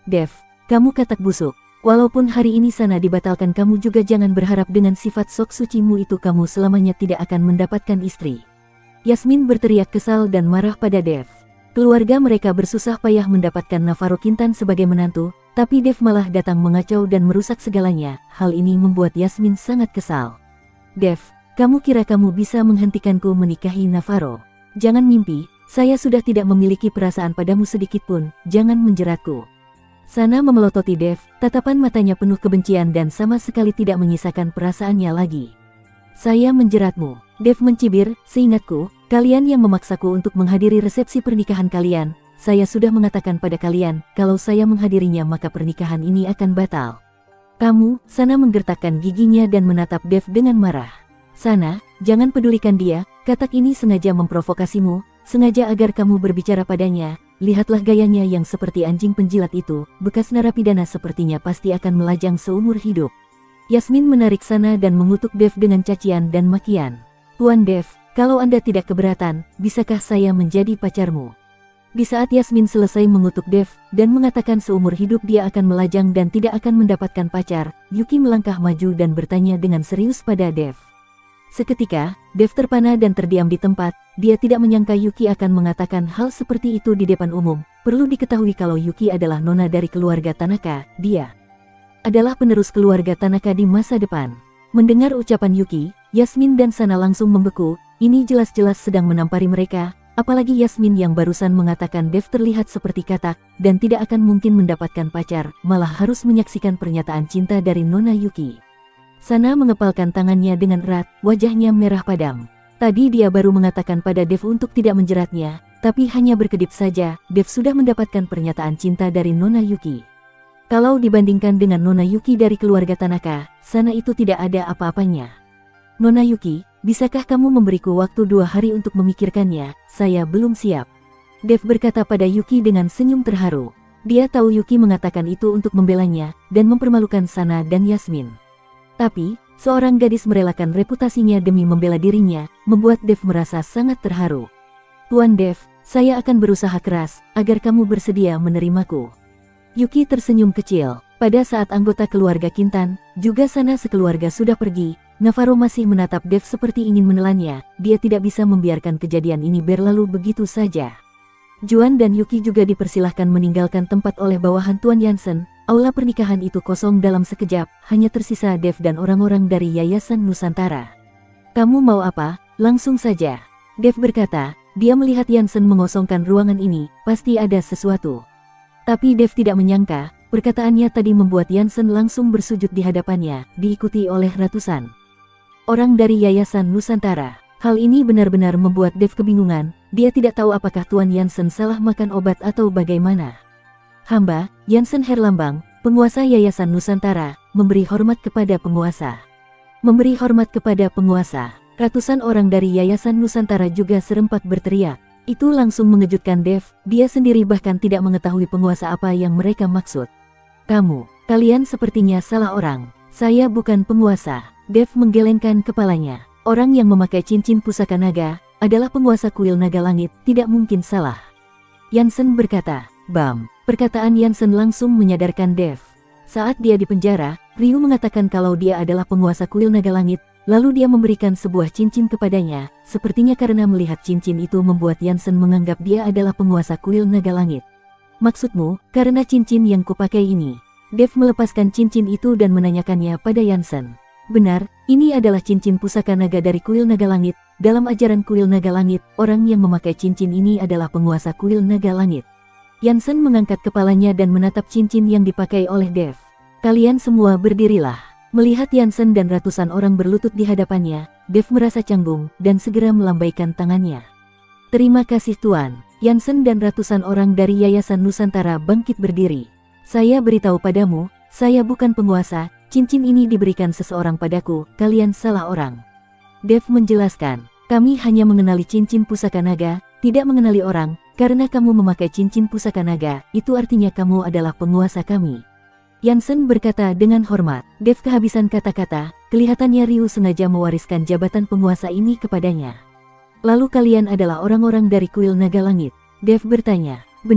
Dev, kamu katak busuk. Walaupun hari ini sana dibatalkan, kamu juga jangan berharap dengan sifat sok sucimu itu kamu selamanya tidak akan mendapatkan istri. Yasmin berteriak kesal dan marah pada Dev. Keluarga mereka bersusah payah mendapatkan Navarro Quintan sebagai menantu, tapi Dev malah datang mengacau dan merusak segalanya. Hal ini membuat Yasmin sangat kesal. Dev, kamu kira kamu bisa menghentikanku menikahi Navarro? Jangan mimpi, saya sudah tidak memiliki perasaan padamu sedikitpun, jangan menjeratku. Sana memelototi Dev, tatapan matanya penuh kebencian dan sama sekali tidak menyisakan perasaannya lagi. Saya menjeratmu, Dev mencibir, seingatku, kalian yang memaksaku untuk menghadiri resepsi pernikahan kalian, saya sudah mengatakan pada kalian, kalau saya menghadirinya maka pernikahan ini akan batal. Kamu, Sana menggertakkan giginya dan menatap Dev dengan marah. Sana, jangan pedulikan dia, katak ini sengaja memprovokasimu, sengaja agar kamu berbicara padanya. Lihatlah gayanya yang seperti anjing penjilat itu, bekas narapidana sepertinya pasti akan melajang seumur hidup. Yasmin menarik Sana dan mengutuk Dev dengan cacian dan makian. Tuan Dev, kalau Anda tidak keberatan, bisakah saya menjadi pacarmu? Di saat Yasmin selesai mengutuk Dev, dan mengatakan seumur hidup dia akan melajang dan tidak akan mendapatkan pacar, Yuki melangkah maju dan bertanya dengan serius pada Dev. Seketika, Dev terpana dan terdiam di tempat, dia tidak menyangka Yuki akan mengatakan hal seperti itu di depan umum. Perlu diketahui kalau Yuki adalah nona dari keluarga Tanaka, dia adalah penerus keluarga Tanaka di masa depan. Mendengar ucapan Yuki, Yasmin dan Sana langsung membeku, ini jelas-jelas sedang menampari mereka, apalagi Yasmin yang barusan mengatakan Dev terlihat seperti katak, dan tidak akan mungkin mendapatkan pacar, malah harus menyaksikan pernyataan cinta dari nona Yuki. Sana mengepalkan tangannya dengan erat, wajahnya merah padam. Tadi dia baru mengatakan pada Dev untuk tidak menjeratnya, tapi hanya berkedip saja, Dev sudah mendapatkan pernyataan cinta dari nona Yuki. Kalau dibandingkan dengan nona Yuki dari keluarga Tanaka, Sana itu tidak ada apa-apanya. Nona Yuki, bisakah kamu memberiku waktu dua hari untuk memikirkannya? Saya belum siap. Dev berkata pada Yuki dengan senyum terharu. Dia tahu Yuki mengatakan itu untuk membelanya, dan mempermalukan Sana dan Yasmin. Tapi, seorang gadis merelakan reputasinya demi membela dirinya, membuat Dev merasa sangat terharu. Tuan Dev, saya akan berusaha keras, agar kamu bersedia menerimaku. Yuki tersenyum kecil. Pada saat anggota keluarga Quintan, juga Sana sekeluarga sudah pergi, Navarro masih menatap Dev seperti ingin menelannya, dia tidak bisa membiarkan kejadian ini berlalu begitu saja. Juan dan Yuki juga dipersilahkan meninggalkan tempat oleh bawahan Tuan Yansen. Aula pernikahan itu kosong dalam sekejap, hanya tersisa Dev dan orang-orang dari Yayasan Nusantara. Kamu mau apa? Langsung saja. Dev berkata, dia melihat Yansen mengosongkan ruangan ini, pasti ada sesuatu. Tapi Dev tidak menyangka, perkataannya tadi membuat Yansen langsung bersujud di hadapannya, diikuti oleh ratusan orang dari Yayasan Nusantara. Hal ini benar-benar membuat Dev kebingungan, dia tidak tahu apakah Tuan Yansen salah makan obat atau bagaimana. Hamba, Yansen Herlambang, penguasa Yayasan Nusantara, memberi hormat kepada penguasa. Memberi hormat kepada penguasa. Ratusan orang dari Yayasan Nusantara juga serempak berteriak. Itu langsung mengejutkan Dev, dia sendiri bahkan tidak mengetahui penguasa apa yang mereka maksud. Kamu, kalian sepertinya salah orang. Saya bukan penguasa. Dev menggelengkan kepalanya. Orang yang memakai cincin pusaka naga, adalah penguasa kuil naga langit, tidak mungkin salah. Yansen berkata, Bam. Perkataan Yansen langsung menyadarkan Dev. Saat dia di penjara, Ryu mengatakan kalau dia adalah penguasa kuil naga langit, lalu dia memberikan sebuah cincin kepadanya, sepertinya karena melihat cincin itu membuat Yansen menganggap dia adalah penguasa kuil naga langit. Maksudmu, karena cincin yang kupakai ini? Dev melepaskan cincin itu dan menanyakannya pada Yansen. Benar, ini adalah cincin pusaka naga dari kuil naga langit. Dalam ajaran kuil naga langit, orang yang memakai cincin ini adalah penguasa kuil naga langit. Yansen mengangkat kepalanya dan menatap cincin yang dipakai oleh Dev. Kalian semua berdirilah. Melihat Yansen dan ratusan orang berlutut di hadapannya, Dev merasa canggung dan segera melambaikan tangannya. Terima kasih Tuan. Yansen dan ratusan orang dari Yayasan Nusantara bangkit berdiri. Saya beritahu padamu, saya bukan penguasa, cincin ini diberikan seseorang padaku, kalian salah orang. Dev menjelaskan, kami hanya mengenali cincin pusaka naga, tidak mengenali orang. Karena kamu memakai cincin pusaka naga, itu artinya kamu adalah penguasa kami. Yansen berkata dengan hormat. Dev kehabisan kata-kata, kelihatannya Ryu sengaja mewariskan jabatan penguasa ini kepadanya. Lalu kalian adalah orang-orang dari kuil naga langit? Dev bertanya. Benar,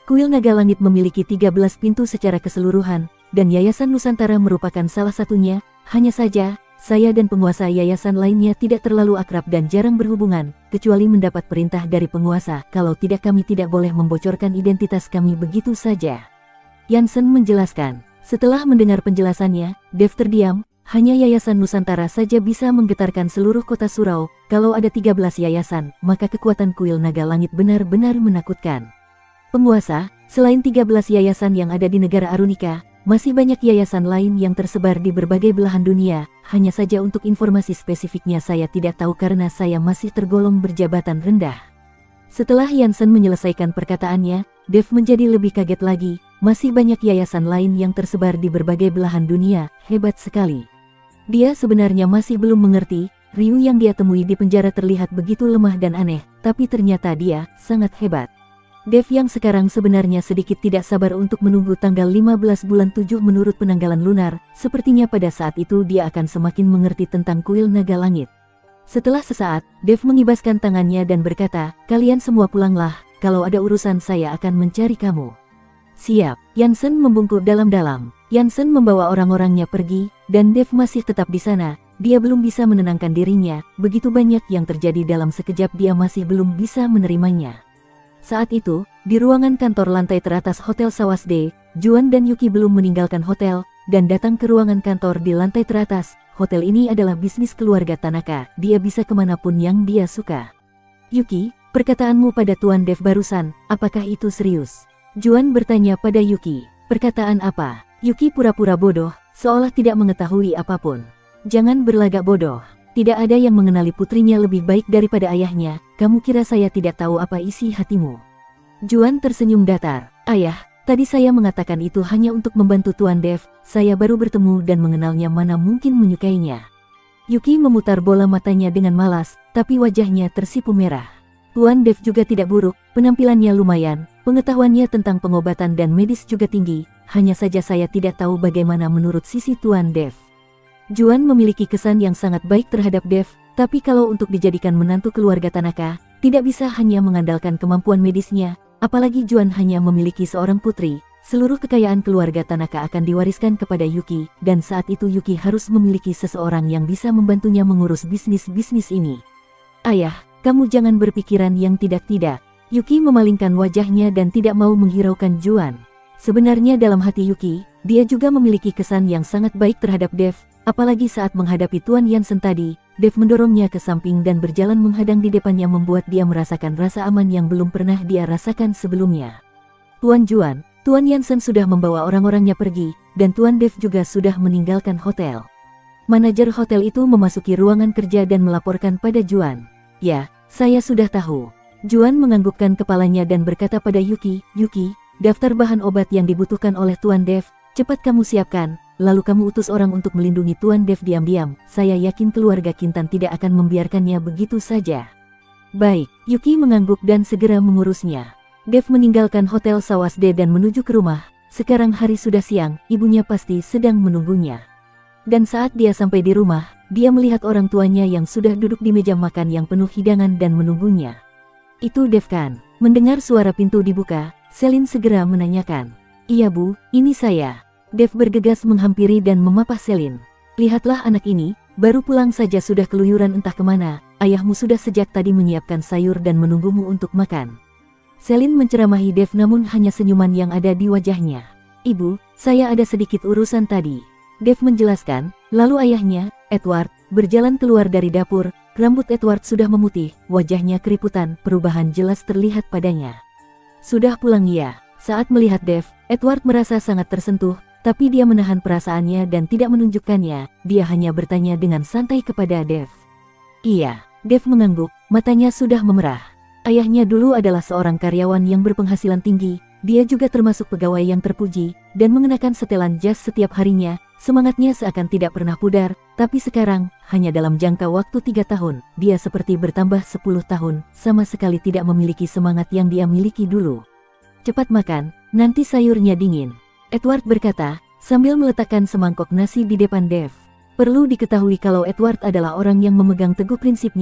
Kuil Naga Langit memiliki tiga belas pintu secara keseluruhan, dan Yayasan Nusantara merupakan salah satunya. Hanya saja, saya dan penguasa yayasan lainnya tidak terlalu akrab dan jarang berhubungan, kecuali mendapat perintah dari penguasa. Kalau tidak, kami tidak boleh membocorkan identitas kami begitu saja. Jansen menjelaskan. Setelah mendengar penjelasannya, Dev terdiam. Hanya Yayasan Nusantara saja bisa menggetarkan seluruh kota Surau. Kalau ada tiga belas yayasan, maka kekuatan kuil Naga Langit benar-benar menakutkan. Penguasa, selain tiga belas yayasan yang ada di negara Arunika, masih banyak yayasan lain yang tersebar di berbagai belahan dunia. Hanya saja untuk informasi spesifiknya saya tidak tahu karena saya masih tergolong berjabatan rendah. Setelah Jansen menyelesaikan perkataannya, Dev menjadi lebih kaget lagi. Masih banyak yayasan lain yang tersebar di berbagai belahan dunia, hebat sekali. Dia sebenarnya masih belum mengerti, Ryu yang dia temui di penjara terlihat begitu lemah dan aneh, tapi ternyata dia sangat hebat. Dev yang sekarang sebenarnya sedikit tidak sabar untuk menunggu tanggal lima belas bulan tujuh menurut penanggalan lunar, sepertinya pada saat itu dia akan semakin mengerti tentang kuil Naga Langit. Setelah sesaat, Dev mengibaskan tangannya dan berkata, "Kalian semua pulanglah, kalau ada urusan saya akan mencari kamu." "Siap." Jansen membungkuk dalam-dalam. Jansen membawa orang-orangnya pergi, dan Dev masih tetap di sana. Dia belum bisa menenangkan dirinya, begitu banyak yang terjadi dalam sekejap dia masih belum bisa menerimanya. Saat itu, di ruangan kantor lantai teratas Hotel Sawasde, Juan dan Yuki belum meninggalkan hotel, dan datang ke ruangan kantor di lantai teratas. Hotel ini adalah bisnis keluarga Tanaka, dia bisa kemanapun yang dia suka. "Yuki, perkataanmu pada Tuan Dev barusan, apakah itu serius?" Juan bertanya pada Yuki. "Perkataan apa?" Yuki pura-pura bodoh, seolah tidak mengetahui apapun. "Jangan berlagak bodoh. Tidak ada yang mengenali putrinya lebih baik daripada ayahnya. Kamu kira saya tidak tahu apa isi hatimu?" Juan tersenyum datar. "Ayah, tadi saya mengatakan itu hanya untuk membantu Tuan Dev. Saya baru bertemu dan mengenalnya, mana mungkin menyukainya." Yuki memutar bola matanya dengan malas, tapi wajahnya tersipu merah. Tuan Dev juga tidak buruk, penampilannya lumayan, pengetahuannya tentang pengobatan dan medis juga tinggi. Hanya saja saya tidak tahu bagaimana menurut sisi Tuan Dev. Juan memiliki kesan yang sangat baik terhadap Dev, tapi kalau untuk dijadikan menantu keluarga Tanaka, tidak bisa hanya mengandalkan kemampuan medisnya, apalagi Juan hanya memiliki seorang putri. Seluruh kekayaan keluarga Tanaka akan diwariskan kepada Yuki, dan saat itu Yuki harus memiliki seseorang yang bisa membantunya mengurus bisnis-bisnis ini. "Ayah, kamu jangan berpikiran yang tidak-tidak." Yuki memalingkan wajahnya dan tidak mau menghiraukan Juan. Sebenarnya dalam hati Yuki, dia juga memiliki kesan yang sangat baik terhadap Dev, apalagi saat menghadapi Tuan Jansen tadi. Dev mendorongnya ke samping dan berjalan menghadang di depannya membuat dia merasakan rasa aman yang belum pernah dia rasakan sebelumnya. "Tuan Juan, Tuan Jansen sudah membawa orang-orangnya pergi, dan Tuan Dev juga sudah meninggalkan hotel." Manajer hotel itu memasuki ruangan kerja dan melaporkan pada Juan. "Ya, saya sudah tahu." Juan menganggukkan kepalanya dan berkata pada Yuki, "Yuki, daftar bahan obat yang dibutuhkan oleh Tuan Dev, cepat kamu siapkan, lalu kamu utus orang untuk melindungi Tuan Dev diam-diam. Saya yakin keluarga Kintan tidak akan membiarkannya begitu saja." "Baik." Yuki mengangguk dan segera mengurusnya. Dev meninggalkan Hotel Sawasde dan menuju ke rumah. Sekarang hari sudah siang, ibunya pasti sedang menunggunya. Dan saat dia sampai di rumah, dia melihat orang tuanya yang sudah duduk di meja makan yang penuh hidangan dan menunggunya. "Itu Dev kan?" Mendengar suara pintu dibuka, Selin segera menanyakan. "Iya Bu, ini saya." Dev bergegas menghampiri dan memapah Selin. "Lihatlah anak ini, baru pulang saja sudah keluyuran entah kemana. Ayahmu sudah sejak tadi menyiapkan sayur dan menunggumu untuk makan." Selin menceramahi Dev namun hanya senyuman yang ada di wajahnya. "Ibu, saya ada sedikit urusan tadi." Dev menjelaskan, lalu ayahnya, Edward, berjalan keluar dari dapur. Rambut Edward sudah memutih, wajahnya keriputan, perubahan jelas terlihat padanya. "Sudah pulang ya?" Saat melihat Dev, Edward merasa sangat tersentuh, tapi dia menahan perasaannya dan tidak menunjukkannya. Dia hanya bertanya dengan santai kepada Dev. "Iya." Dev mengangguk, matanya sudah memerah. Ayahnya dulu adalah seorang karyawan yang berpenghasilan tinggi, dia juga termasuk pegawai yang terpuji, dan mengenakan setelan jas setiap harinya. Semangatnya seakan tidak pernah pudar, tapi sekarang, hanya dalam jangka waktu tiga tahun, dia seperti bertambah sepuluh tahun, sama sekali tidak memiliki semangat yang dia miliki dulu. "Cepat makan, nanti sayurnya dingin," Edward berkata, sambil meletakkan semangkok nasi di depan Dev. Perlu diketahui kalau Edward adalah orang yang memegang teguh prinsipnya,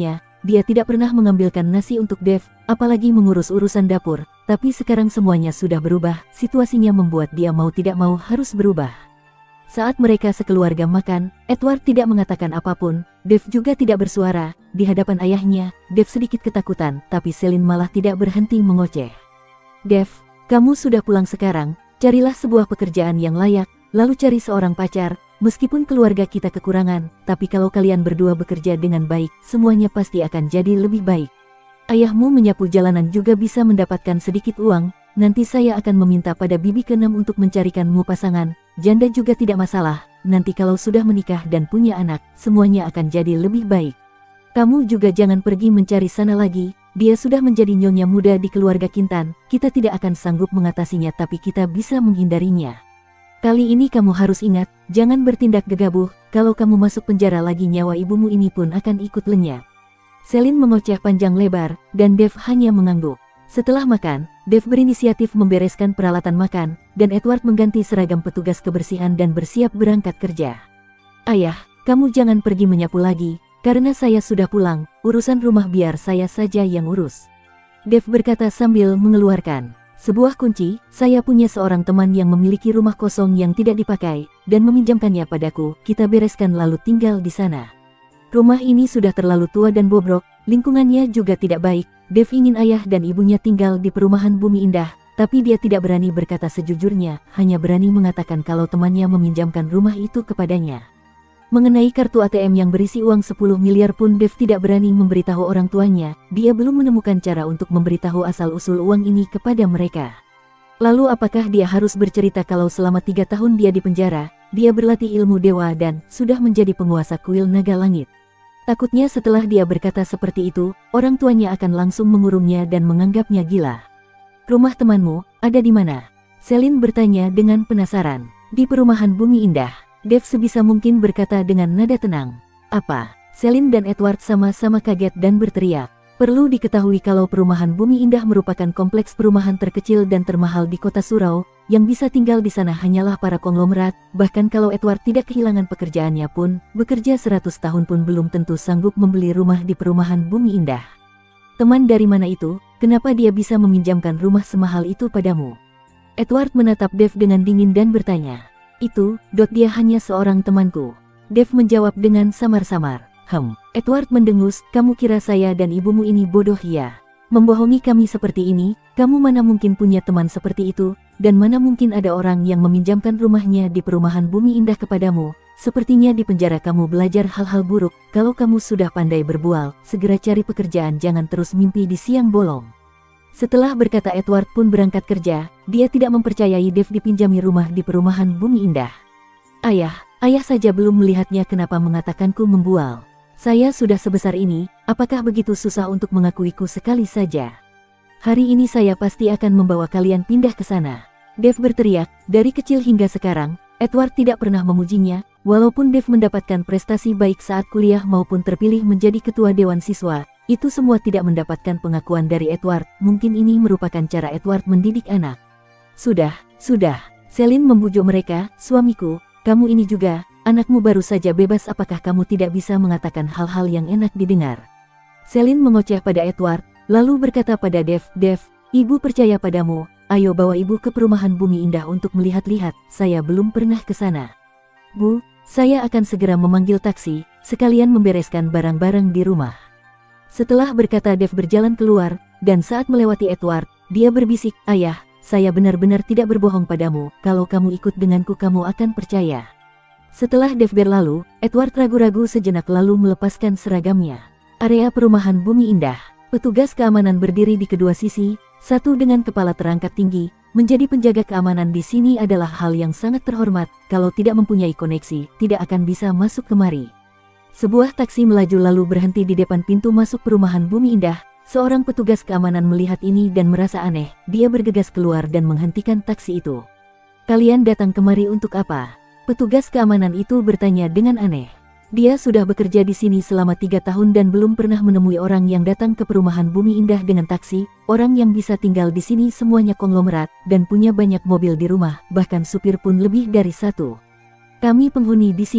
dia tidak pernah mengambilkan nasi untuk Dev, apalagi mengurus urusan dapur. Tapi sekarang semuanya sudah berubah, situasinya membuat dia mau tidak mau harus berubah. Saat mereka sekeluarga makan, Edward tidak mengatakan apapun, Dev juga tidak bersuara. Di hadapan ayahnya, Dev sedikit ketakutan, tapi Celine malah tidak berhenti mengoceh. Dev, kamu sudah pulang sekarang, carilah sebuah pekerjaan yang layak, lalu cari seorang pacar. Meskipun keluarga kita kekurangan, tapi kalau kalian berdua bekerja dengan baik, semuanya pasti akan jadi lebih baik. Ayahmu menyapu jalanan juga bisa mendapatkan sedikit uang, nanti saya akan meminta pada bibi keenam untuk mencarikanmu pasangan, janda juga tidak masalah, nanti kalau sudah menikah dan punya anak, semuanya akan jadi lebih baik. Kamu juga jangan pergi mencari sana lagi, dia sudah menjadi nyonya muda di keluarga Kintan, kita tidak akan sanggup mengatasinya tapi kita bisa menghindarinya. Kali ini kamu harus ingat, jangan bertindak gegabah, kalau kamu masuk penjara lagi nyawa ibumu ini pun akan ikut lenyap. Celine mengoceh panjang lebar, dan Dev hanya mengangguk. Setelah makan, Dev berinisiatif membereskan peralatan makan, dan Edward mengganti seragam petugas kebersihan dan bersiap berangkat kerja. Ayah, kamu jangan pergi menyapu lagi, karena saya sudah pulang, urusan rumah biar saya saja yang urus. Dev berkata sambil mengeluarkan sebuah kunci. Saya punya seorang teman yang memiliki rumah kosong yang tidak dipakai, dan meminjamkannya padaku, kita bereskan lalu tinggal di sana. Rumah ini sudah terlalu tua dan bobrok, lingkungannya juga tidak baik. Dev ingin ayah dan ibunya tinggal di perumahan Bumi Indah, tapi dia tidak berani berkata sejujurnya, hanya berani mengatakan kalau temannya meminjamkan rumah itu kepadanya. Mengenai kartu A T M yang berisi uang sepuluh miliar pun Dev tidak berani memberitahu orang tuanya, dia belum menemukan cara untuk memberitahu asal-usul uang ini kepada mereka. Lalu apakah dia harus bercerita kalau selama tiga tahun dia di penjara, dia berlatih ilmu dewa dan sudah menjadi penguasa kuil naga langit? Takutnya setelah dia berkata seperti itu, orang tuanya akan langsung mengurungnya dan menganggapnya gila. Rumah temanmu, ada di mana? Celine bertanya dengan penasaran. Di perumahan Bumi Indah. Dev sebisa mungkin berkata dengan nada tenang. Apa? Celine dan Edward sama-sama kaget dan berteriak. Perlu diketahui kalau perumahan Bumi Indah merupakan kompleks perumahan terkecil dan termahal di kota Surau, yang bisa tinggal di sana hanyalah para konglomerat, bahkan kalau Edward tidak kehilangan pekerjaannya pun, bekerja seratus tahun pun belum tentu sanggup membeli rumah di perumahan Bumi Indah. Teman dari mana itu? Kenapa dia bisa meminjamkan rumah semahal itu padamu? Edward menatap Dev dengan dingin dan bertanya. Itu, dot dia hanya seorang temanku. Dev menjawab dengan samar-samar. Hem, Edward mendengus, kamu kira saya dan ibumu ini bodoh ya? Membohongi kami seperti ini, kamu mana mungkin punya teman seperti itu, dan mana mungkin ada orang yang meminjamkan rumahnya di perumahan Bumi Indah kepadamu. Sepertinya di penjara kamu belajar hal-hal buruk, kalau kamu sudah pandai berbual, segera cari pekerjaan, jangan terus mimpi di siang bolong. Setelah berkata Edward pun berangkat kerja, dia tidak mempercayai Dev dipinjami rumah di perumahan Bumi Indah. Ayah, ayah saja belum melihatnya kenapa mengatakanku membual. Saya sudah sebesar ini, apakah begitu susah untuk mengakuiku sekali saja? Hari ini saya pasti akan membawa kalian pindah ke sana. Dev berteriak, dari kecil hingga sekarang, Edward tidak pernah memujinya, walaupun Dev mendapatkan prestasi baik saat kuliah maupun terpilih menjadi ketua dewan siswa. Itu semua tidak mendapatkan pengakuan dari Edward, mungkin ini merupakan cara Edward mendidik anak. Sudah, sudah, Celine membujuk mereka, suamiku, kamu ini juga, anakmu baru saja bebas, apakah kamu tidak bisa mengatakan hal-hal yang enak didengar? Celine mengoceh pada Edward, lalu berkata pada Dev, Dev, ibu percaya padamu, ayo bawa ibu ke perumahan Bumi Indah untuk melihat-lihat, saya belum pernah ke sana. Bu, saya akan segera memanggil taksi, sekalian membereskan barang-barang di rumah. Setelah berkata Dev berjalan keluar, dan saat melewati Edward, dia berbisik, ayah, saya benar-benar tidak berbohong padamu, kalau kamu ikut denganku kamu akan percaya. Setelah Dev berlalu, Edward ragu-ragu sejenak lalu melepaskan seragamnya. Area perumahan Bumi Indah, petugas keamanan berdiri di kedua sisi, satu dengan kepala terangkat tinggi, menjadi penjaga keamanan di sini adalah hal yang sangat terhormat, kalau tidak mempunyai koneksi, tidak akan bisa masuk kemari. Sebuah taksi melaju lalu berhenti di depan pintu masuk perumahan Bumi Indah. Seorang petugas keamanan melihat ini dan merasa aneh, dia bergegas keluar dan menghentikan taksi itu. Kalian datang kemari untuk apa? Petugas keamanan itu bertanya dengan aneh. Dia sudah bekerja di sini selama tiga tahun dan belum pernah menemui orang yang datang ke perumahan Bumi Indah dengan taksi. Orang yang bisa tinggal di sini semuanya konglomerat dan punya banyak mobil di rumah, bahkan supir pun lebih dari satu. Kami penghuni di sini.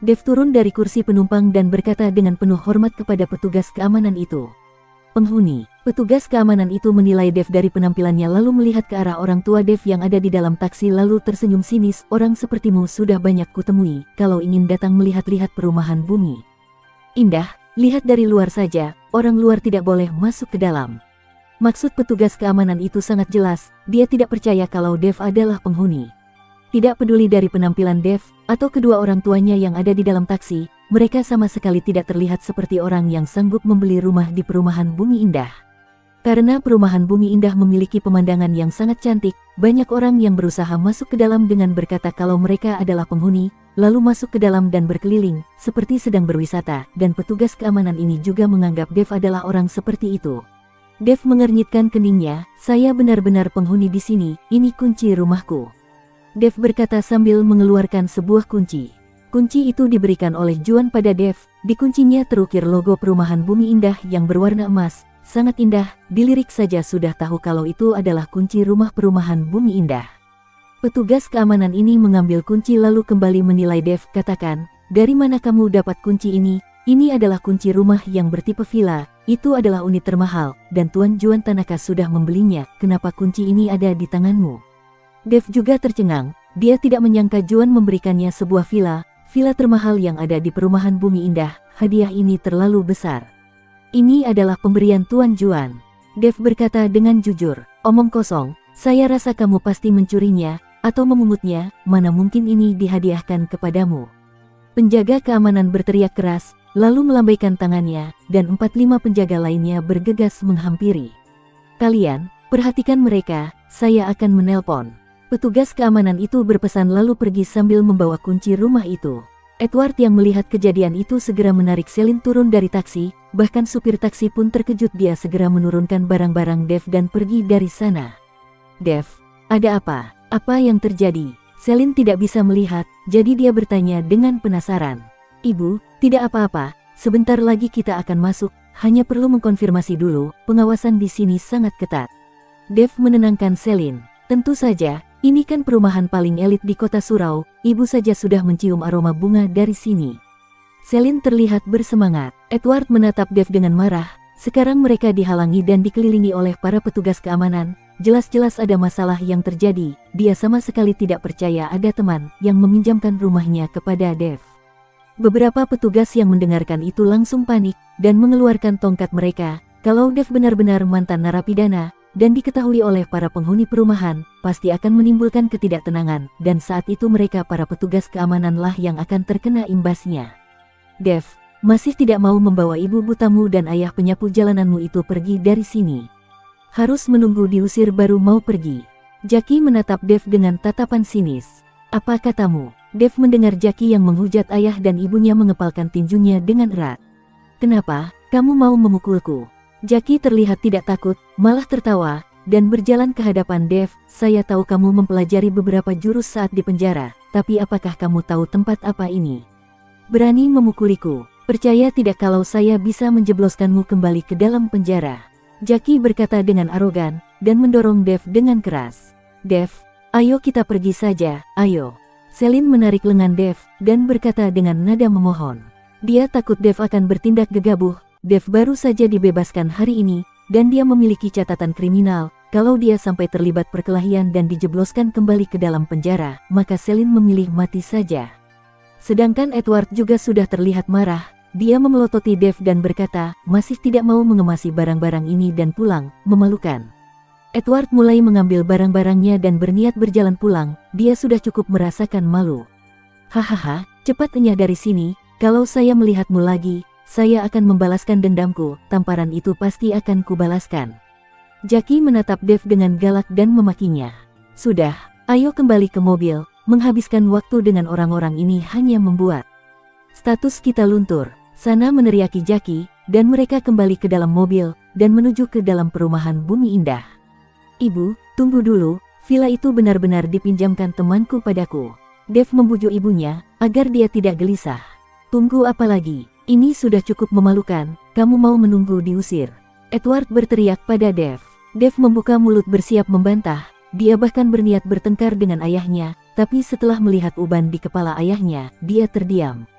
Dev turun dari kursi penumpang dan berkata dengan penuh hormat kepada petugas keamanan itu. Penghuni, petugas keamanan itu menilai Dev dari penampilannya lalu melihat ke arah orang tua Dev yang ada di dalam taksi lalu tersenyum sinis. Orang sepertimu sudah banyak kutemui, kalau ingin datang melihat-lihat perumahan bumi indah, lihat dari luar saja, orang luar tidak boleh masuk ke dalam. Maksud petugas keamanan itu sangat jelas, dia tidak percaya kalau Dev adalah penghuni. Tidak peduli dari penampilan Dev, atau kedua orang tuanya yang ada di dalam taksi, mereka sama sekali tidak terlihat seperti orang yang sanggup membeli rumah di perumahan bumi indah. Karena perumahan bumi indah memiliki pemandangan yang sangat cantik, banyak orang yang berusaha masuk ke dalam dengan berkata kalau mereka adalah penghuni, lalu masuk ke dalam dan berkeliling, seperti sedang berwisata, dan petugas keamanan ini juga menganggap Dev adalah orang seperti itu. Dev mengernyitkan keningnya, saya benar-benar penghuni di sini, ini kunci rumahku. Dev berkata sambil mengeluarkan sebuah kunci. Kunci itu diberikan oleh Juan pada Dev, di kuncinya terukir logo perumahan bumi indah yang berwarna emas, sangat indah, dilirik saja sudah tahu kalau itu adalah kunci rumah perumahan bumi indah. Petugas keamanan ini mengambil kunci lalu kembali menilai Dev, katakan, dari mana kamu dapat kunci ini? Ini adalah kunci rumah yang bertipe villa, itu adalah unit termahal, dan Tuan Juan Tanaka sudah membelinya, kenapa kunci ini ada di tanganmu? Dev juga tercengang, dia tidak menyangka Juan memberikannya sebuah villa, villa termahal yang ada di perumahan bumi indah, hadiah ini terlalu besar. Ini adalah pemberian Tuan Juan. Dev berkata dengan jujur, omong kosong, saya rasa kamu pasti mencurinya, atau memungutnya, mana mungkin ini dihadiahkan kepadamu. Penjaga keamanan berteriak keras, lalu melambaikan tangannya, dan empat lima penjaga lainnya bergegas menghampiri. Kalian, perhatikan mereka, saya akan menelpon. Petugas keamanan itu berpesan lalu pergi sambil membawa kunci rumah itu. Edward yang melihat kejadian itu segera menarik Celine turun dari taksi, bahkan supir taksi pun terkejut dia segera menurunkan barang-barang Dev dan pergi dari sana. Dev, ada apa? Apa yang terjadi? Celine tidak bisa melihat, jadi dia bertanya dengan penasaran. Ibu, tidak apa-apa, sebentar lagi kita akan masuk, hanya perlu mengkonfirmasi dulu, pengawasan di sini sangat ketat. Dev menenangkan Celine, tentu saja. Ini kan perumahan paling elit di kota Surau, ibu saja sudah mencium aroma bunga dari sini. Celine terlihat bersemangat. Edward menatap Dev dengan marah, sekarang mereka dihalangi dan dikelilingi oleh para petugas keamanan, jelas-jelas ada masalah yang terjadi, dia sama sekali tidak percaya ada teman yang meminjamkan rumahnya kepada Dev. Beberapa petugas yang mendengarkan itu langsung panik, dan mengeluarkan tongkat mereka, kalau Dev benar-benar mantan narapidana, dan diketahui oleh para penghuni perumahan, pasti akan menimbulkan ketidaktenangan, dan saat itu mereka para petugas keamananlah yang akan terkena imbasnya. Dev, masih tidak mau membawa ibu butamu dan ayah penyapu jalananmu itu pergi dari sini. Harus menunggu diusir baru mau pergi. Jackie menatap Dev dengan tatapan sinis. Apa katamu? Dev mendengar Jackie yang menghujat ayah dan ibunya mengepalkan tinjunya dengan erat. Kenapa, kamu mau memukulku? Jackie terlihat tidak takut, malah tertawa, dan berjalan ke hadapan Dev. Saya tahu kamu mempelajari beberapa jurus saat di penjara, tapi apakah kamu tahu tempat apa ini? Berani memukuliku, percaya tidak kalau saya bisa menjebloskanmu kembali ke dalam penjara? Jackie berkata dengan arogan, dan mendorong Dev dengan keras. Dev, ayo kita pergi saja, ayo. Celine menarik lengan Dev, dan berkata dengan nada memohon. Dia takut Dev akan bertindak gegabah. Dev baru saja dibebaskan hari ini, dan dia memiliki catatan kriminal. Kalau dia sampai terlibat perkelahian dan dijebloskan kembali ke dalam penjara, maka Celine memilih mati saja. Sedangkan Edward juga sudah terlihat marah. Dia memelototi Dev dan berkata, masih tidak mau mengemasi barang-barang ini dan pulang, memalukan. Edward mulai mengambil barang-barangnya dan berniat berjalan pulang, dia sudah cukup merasakan malu. Hahaha, cepat enyah dari sini, kalau saya melihatmu lagi, saya akan membalaskan dendamku, tamparan itu pasti akan kubalaskan. Jackie menatap Dev dengan galak dan memakinya. Sudah, ayo kembali ke mobil, menghabiskan waktu dengan orang-orang ini hanya membuat status kita luntur. Sana meneriaki Jackie, dan mereka kembali ke dalam mobil, dan menuju ke dalam perumahan bumi indah. Ibu, tunggu dulu, villa itu benar-benar dipinjamkan temanku padaku. Dev membujuk ibunya, agar dia tidak gelisah. Tunggu apa lagi? Ini sudah cukup memalukan, kamu mau menunggu diusir? Edward berteriak pada Dev. Dev membuka mulut bersiap membantah, dia bahkan berniat bertengkar dengan ayahnya, tapi setelah melihat uban di kepala ayahnya, dia terdiam.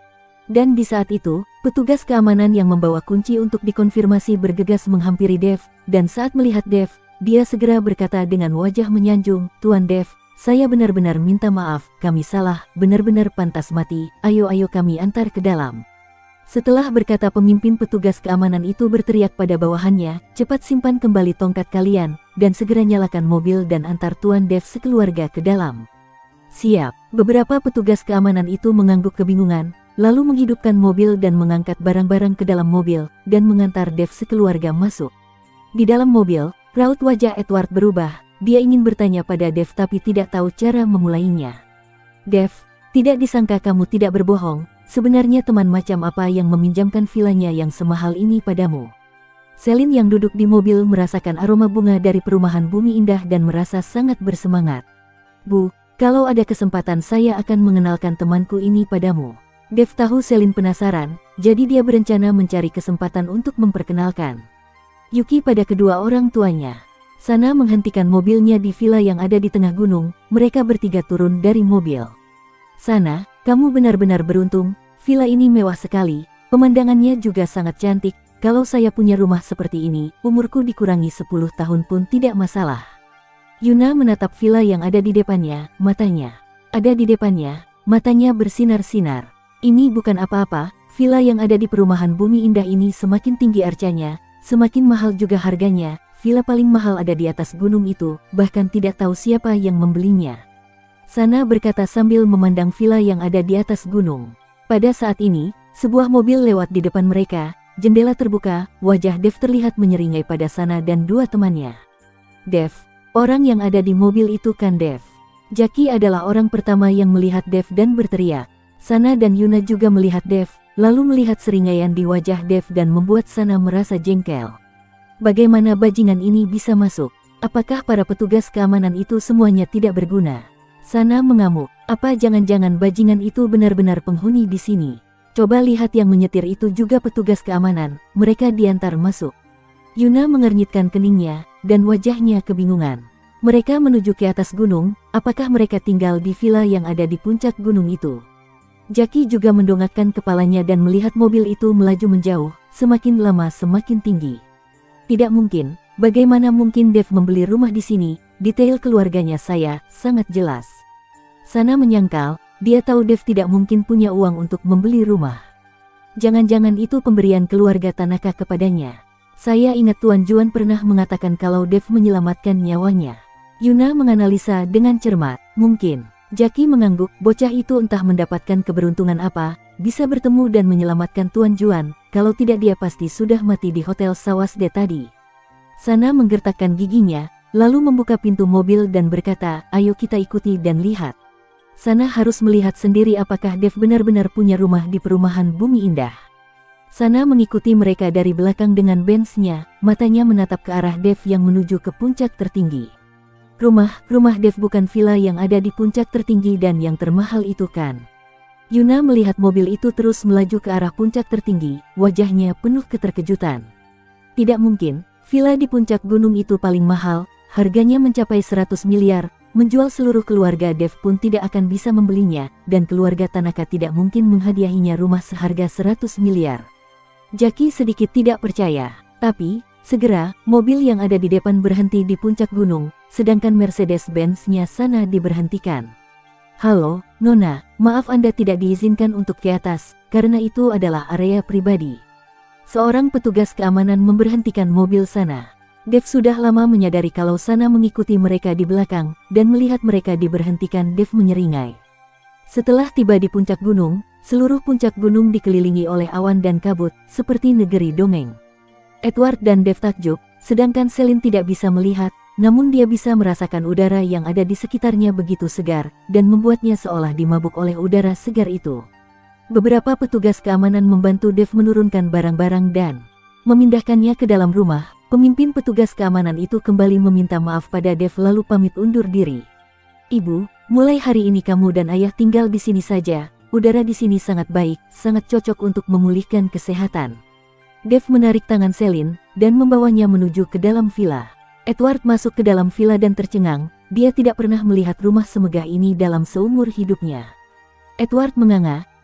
Dan di saat itu, petugas keamanan yang membawa kunci untuk dikonfirmasi bergegas menghampiri Dev, dan saat melihat Dev, dia segera berkata dengan wajah menyanjung, "Tuan Dev, saya benar-benar minta maaf, kami salah, benar-benar pantas mati, ayo-ayo kami antar ke dalam." Setelah berkata pemimpin petugas keamanan itu berteriak pada bawahannya, "Cepat simpan kembali tongkat kalian, dan segera nyalakan mobil dan antar Tuan Dev sekeluarga ke dalam." "Siap." Beberapa petugas keamanan itu mengangguk kebingungan, lalu menghidupkan mobil dan mengangkat barang-barang ke dalam mobil, dan mengantar Dev sekeluarga masuk. Di dalam mobil, raut wajah Edward berubah, dia ingin bertanya pada Dev tapi tidak tahu cara memulainya. "Dev, tidak disangka kamu tidak berbohong, sebenarnya teman macam apa yang meminjamkan vilanya yang semahal ini padamu?" Celine yang duduk di mobil merasakan aroma bunga dari perumahan Bumi Indah dan merasa sangat bersemangat. "Bu, kalau ada kesempatan saya akan mengenalkan temanku ini padamu." Dev tahu Celine penasaran, jadi dia berencana mencari kesempatan untuk memperkenalkan Yuki pada kedua orang tuanya. Sana menghentikan mobilnya di villa yang ada di tengah gunung, mereka bertiga turun dari mobil. "Sana, kamu benar-benar beruntung, villa ini mewah sekali, pemandangannya juga sangat cantik, kalau saya punya rumah seperti ini, umurku dikurangi sepuluh tahun pun tidak masalah." Yuna menatap villa yang ada di depannya, matanya ada di depannya, matanya bersinar-sinar. "Ini bukan apa-apa, villa yang ada di perumahan Bumi Indah ini semakin tinggi arcanya, semakin mahal juga harganya, villa paling mahal ada di atas gunung itu, bahkan tidak tahu siapa yang membelinya." Sana berkata sambil memandang villa yang ada di atas gunung. Pada saat ini, sebuah mobil lewat di depan mereka, jendela terbuka, wajah Dev terlihat menyeringai pada Sana dan dua temannya. "Dev, orang yang ada di mobil itu kan Dev?" Jackie adalah orang pertama yang melihat Dev dan berteriak. Sana dan Yuna juga melihat Dev, lalu melihat seringaian di wajah Dev dan membuat Sana merasa jengkel. Bagaimana bajingan ini bisa masuk? Apakah para petugas keamanan itu semuanya tidak berguna? Sana mengamuk, apa jangan-jangan bajingan itu benar-benar penghuni di sini? Coba lihat yang menyetir itu juga petugas keamanan, mereka diantar masuk. Yuna mengernyitkan keningnya, dan wajahnya kebingungan. Mereka menuju ke atas gunung, apakah mereka tinggal di villa yang ada di puncak gunung itu? Jackie juga mendongakkan kepalanya dan melihat mobil itu melaju menjauh, semakin lama semakin tinggi. "Tidak mungkin, bagaimana mungkin Dev membeli rumah di sini, detail keluarganya saya, sangat jelas." Sana menyangkal, dia tahu Dev tidak mungkin punya uang untuk membeli rumah. Jangan-jangan itu pemberian keluarga Tanaka kepadanya. "Saya ingat Tuan Juan pernah mengatakan kalau Dev menyelamatkan nyawanya." Yuna menganalisa dengan cermat, "Mungkin." Jackie mengangguk, bocah itu entah mendapatkan keberuntungan apa, bisa bertemu dan menyelamatkan Tuan Juan, kalau tidak dia pasti sudah mati di Hotel Sawasde tadi. Sana menggertakkan giginya, lalu membuka pintu mobil dan berkata, "Ayo kita ikuti dan lihat." Sana harus melihat sendiri apakah Dev benar-benar punya rumah di perumahan Bumi Indah. Sana mengikuti mereka dari belakang dengan Benz-nya, matanya menatap ke arah Dev yang menuju ke puncak tertinggi. Rumah, rumah Dev bukan villa yang ada di puncak tertinggi dan yang termahal itu kan? Yuna melihat mobil itu terus melaju ke arah puncak tertinggi, wajahnya penuh keterkejutan. Tidak mungkin, villa di puncak gunung itu paling mahal, harganya mencapai seratus miliar, menjual seluruh keluarga Dev pun tidak akan bisa membelinya, dan keluarga Tanaka tidak mungkin menghadiahinya rumah seharga seratus miliar. Jackie sedikit tidak percaya, tapi segera, mobil yang ada di depan berhenti di puncak gunung, sedangkan Mercedes-Benz-nya Sana diberhentikan. "Halo, Nona, maaf Anda tidak diizinkan untuk ke atas, karena itu adalah area pribadi." Seorang petugas keamanan memberhentikan mobil Sana. Dev sudah lama menyadari kalau Sana mengikuti mereka di belakang, dan melihat mereka diberhentikan Dev menyeringai. Setelah tiba di puncak gunung, seluruh puncak gunung dikelilingi oleh awan dan kabut, seperti negeri dongeng. Edward dan Dev takjub, sedangkan Celine tidak bisa melihat, namun dia bisa merasakan udara yang ada di sekitarnya begitu segar, dan membuatnya seolah dimabuk oleh udara segar itu. Beberapa petugas keamanan membantu Dev menurunkan barang-barang dan memindahkannya ke dalam rumah. Pemimpin petugas keamanan itu kembali meminta maaf pada Dev lalu pamit undur diri. "Ibu, mulai hari ini kamu dan ayah tinggal di sini saja, udara di sini sangat baik, sangat cocok untuk memulihkan kesehatan." Dev menarik tangan Celine, dan membawanya menuju ke dalam villa. Edward masuk ke dalam villa dan tercengang, dia tidak pernah melihat rumah semegah ini dalam seumur hidupnya. Edward menganga,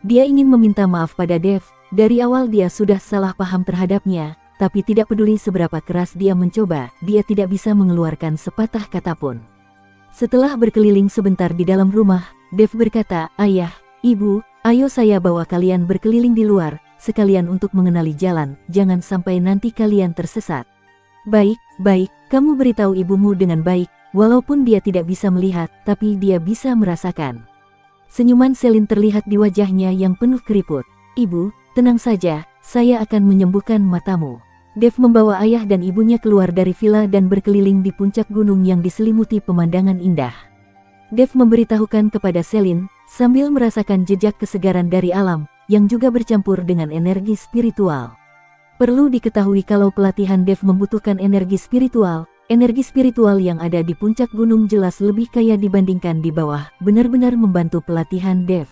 Dia ingin meminta maaf pada Dev. Dari awal dia sudah salah paham terhadapnya, tapi tidak peduli seberapa keras dia mencoba, dia tidak bisa mengeluarkan sepatah kata pun. Setelah berkeliling sebentar di dalam rumah, Dev berkata, "Ayah, Ibu, ayo saya bawa kalian berkeliling di luar, sekalian untuk mengenali jalan, jangan sampai nanti kalian tersesat." "Baik, baik, kamu beritahu ibumu dengan baik." Walaupun dia tidak bisa melihat, tapi dia bisa merasakan. Senyuman Selin terlihat di wajahnya yang penuh keriput. "Ibu, tenang saja, saya akan menyembuhkan matamu." Dev membawa ayah dan ibunya keluar dari villa dan berkeliling di puncak gunung yang diselimuti pemandangan indah. Dev memberitahukan kepada Selin, sambil merasakan jejak kesegaran dari alam, yang juga bercampur dengan energi spiritual. Perlu diketahui kalau pelatihan Dev membutuhkan energi spiritual. Energi spiritual yang ada di puncak gunung jelas lebih kaya dibandingkan di bawah, benar-benar membantu pelatihan Dev.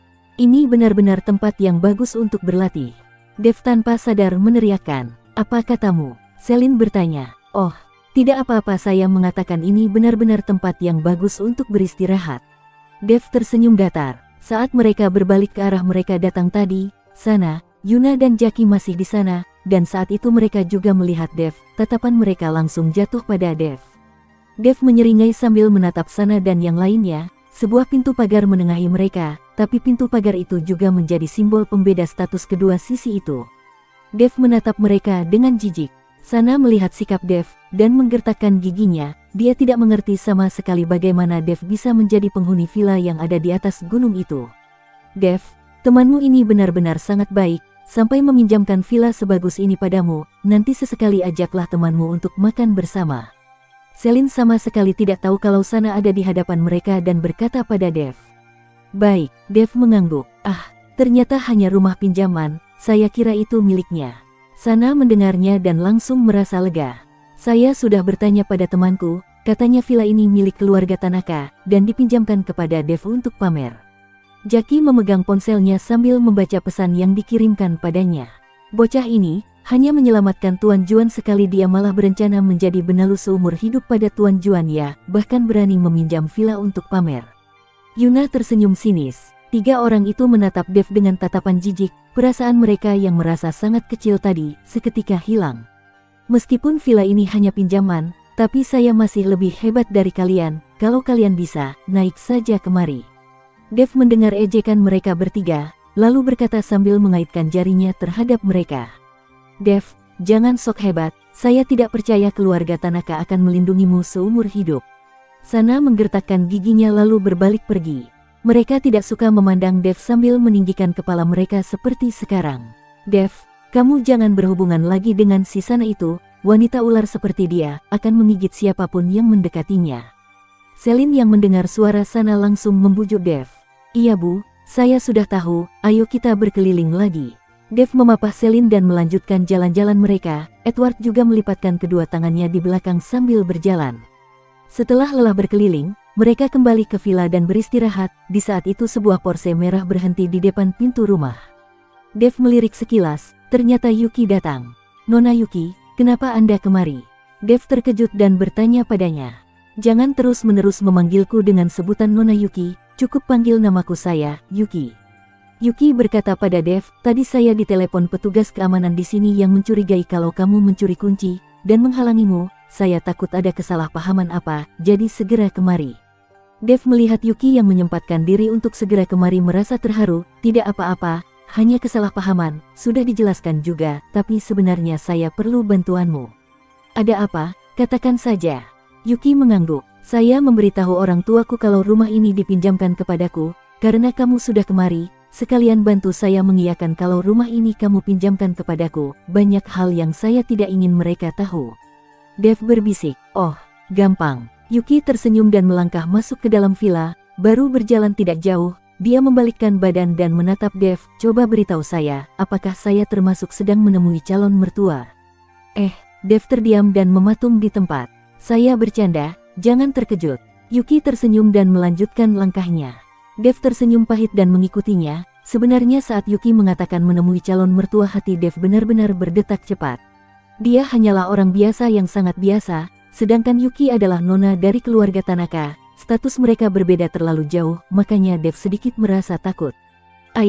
Ini benar-benar tempat yang bagus untuk berlatih. Dev tanpa sadar meneriakkan, "Apa katamu?" Selin bertanya. "Oh, tidak apa-apa, saya mengatakan ini benar-benar tempat yang bagus untuk beristirahat." Dev tersenyum datar. Saat mereka berbalik ke arah mereka datang tadi, sana, Yuna dan Jaki masih di sana. Dan saat itu mereka juga melihat Dev, tatapan mereka langsung jatuh pada Dev. Dev menyeringai sambil menatap sana dan yang lainnya, sebuah pintu pagar menengahi mereka, tapi pintu pagar itu juga menjadi simbol pembeda status kedua sisi itu. Dev menatap mereka dengan jijik. Sana melihat sikap Dev, dan menggertakkan giginya, dia tidak mengerti sama sekali bagaimana Dev bisa menjadi penghuni villa yang ada di atas gunung itu. "Dev, temanmu ini benar-benar sangat baik. Sampai meminjamkan villa sebagus ini padamu, nanti sesekali ajaklah temanmu untuk makan bersama." Selin sama sekali tidak tahu kalau Sana ada di hadapan mereka dan berkata pada Dev. "Baik." Dev mengangguk. "Ah, ternyata hanya rumah pinjaman, saya kira itu miliknya." Sana mendengarnya dan langsung merasa lega. "Saya sudah bertanya pada temanku, katanya villa ini milik keluarga Tanaka, dan dipinjamkan kepada Dev untuk pamer." Jaki memegang ponselnya sambil membaca pesan yang dikirimkan padanya. Bocah ini hanya menyelamatkan Tuan Juan sekali, dia malah berencana menjadi benalu seumur hidup pada Tuan Juan ya, bahkan berani meminjam villa untuk pamer. Yuna tersenyum sinis. Tiga orang itu menatap Dev dengan tatapan jijik, perasaan mereka yang merasa sangat kecil tadi seketika hilang. "Meskipun villa ini hanya pinjaman, tapi saya masih lebih hebat dari kalian, kalau kalian bisa, naik saja kemari." Dev mendengar ejekan mereka bertiga, lalu berkata sambil mengaitkan jarinya terhadap mereka. "Dev, jangan sok hebat, saya tidak percaya keluarga Tanaka akan melindungimu seumur hidup." Sana menggertakkan giginya lalu berbalik pergi. Mereka tidak suka memandang Dev sambil meninggikan kepala mereka seperti sekarang. "Dev, kamu jangan berhubungan lagi dengan si Sana itu, wanita ular seperti dia, akan menggigit siapapun yang mendekatinya." Selin yang mendengar suara Sana langsung membujuk Dev. "Iya Bu, saya sudah tahu, ayo kita berkeliling lagi." Dev memapah Selin dan melanjutkan jalan-jalan mereka. Edward juga melipatkan kedua tangannya di belakang sambil berjalan. Setelah lelah berkeliling, mereka kembali ke villa dan beristirahat. Di saat itu sebuah Porsche merah berhenti di depan pintu rumah. Dev melirik sekilas, ternyata Yuki datang. "Nona Yuki, kenapa Anda kemari?" Dev terkejut dan bertanya padanya. "Jangan terus-menerus memanggilku dengan sebutan Nona Yuki. Cukup panggil namaku saya, Yuki." Yuki berkata pada Dev, "Tadi saya ditelepon petugas keamanan di sini yang mencurigai kalau kamu mencuri kunci dan menghalangimu. Saya takut ada kesalahpahaman apa, jadi segera kemari." Dev melihat Yuki yang menyempatkan diri untuk segera kemari merasa terharu. "Tidak apa-apa, hanya kesalahpahaman, sudah dijelaskan juga, tapi sebenarnya saya perlu bantuanmu." "Ada apa? Katakan saja." Yuki mengangguk. "Saya memberitahu orang tuaku kalau rumah ini dipinjamkan kepadaku, karena kamu sudah kemari, sekalian bantu saya mengiyakan kalau rumah ini kamu pinjamkan kepadaku, banyak hal yang saya tidak ingin mereka tahu." Dev berbisik, "Oh, gampang." Yuki tersenyum dan melangkah masuk ke dalam villa, baru berjalan tidak jauh, dia membalikkan badan dan menatap Dev, "Coba beritahu saya, apakah saya termasuk sedang menemui calon mertua?" "Eh," Dev terdiam dan mematung di tempat. "Saya bercanda. Jangan terkejut." Yuki tersenyum dan melanjutkan langkahnya. Dev tersenyum pahit dan mengikutinya. Sebenarnya saat Yuki mengatakan menemui calon mertua, hati Dev benar-benar berdetak cepat. Dia hanyalah orang biasa yang sangat biasa, sedangkan Yuki adalah nona dari keluarga Tanaka. Status mereka berbeda terlalu jauh, makanya Dev sedikit merasa takut. "Ayah,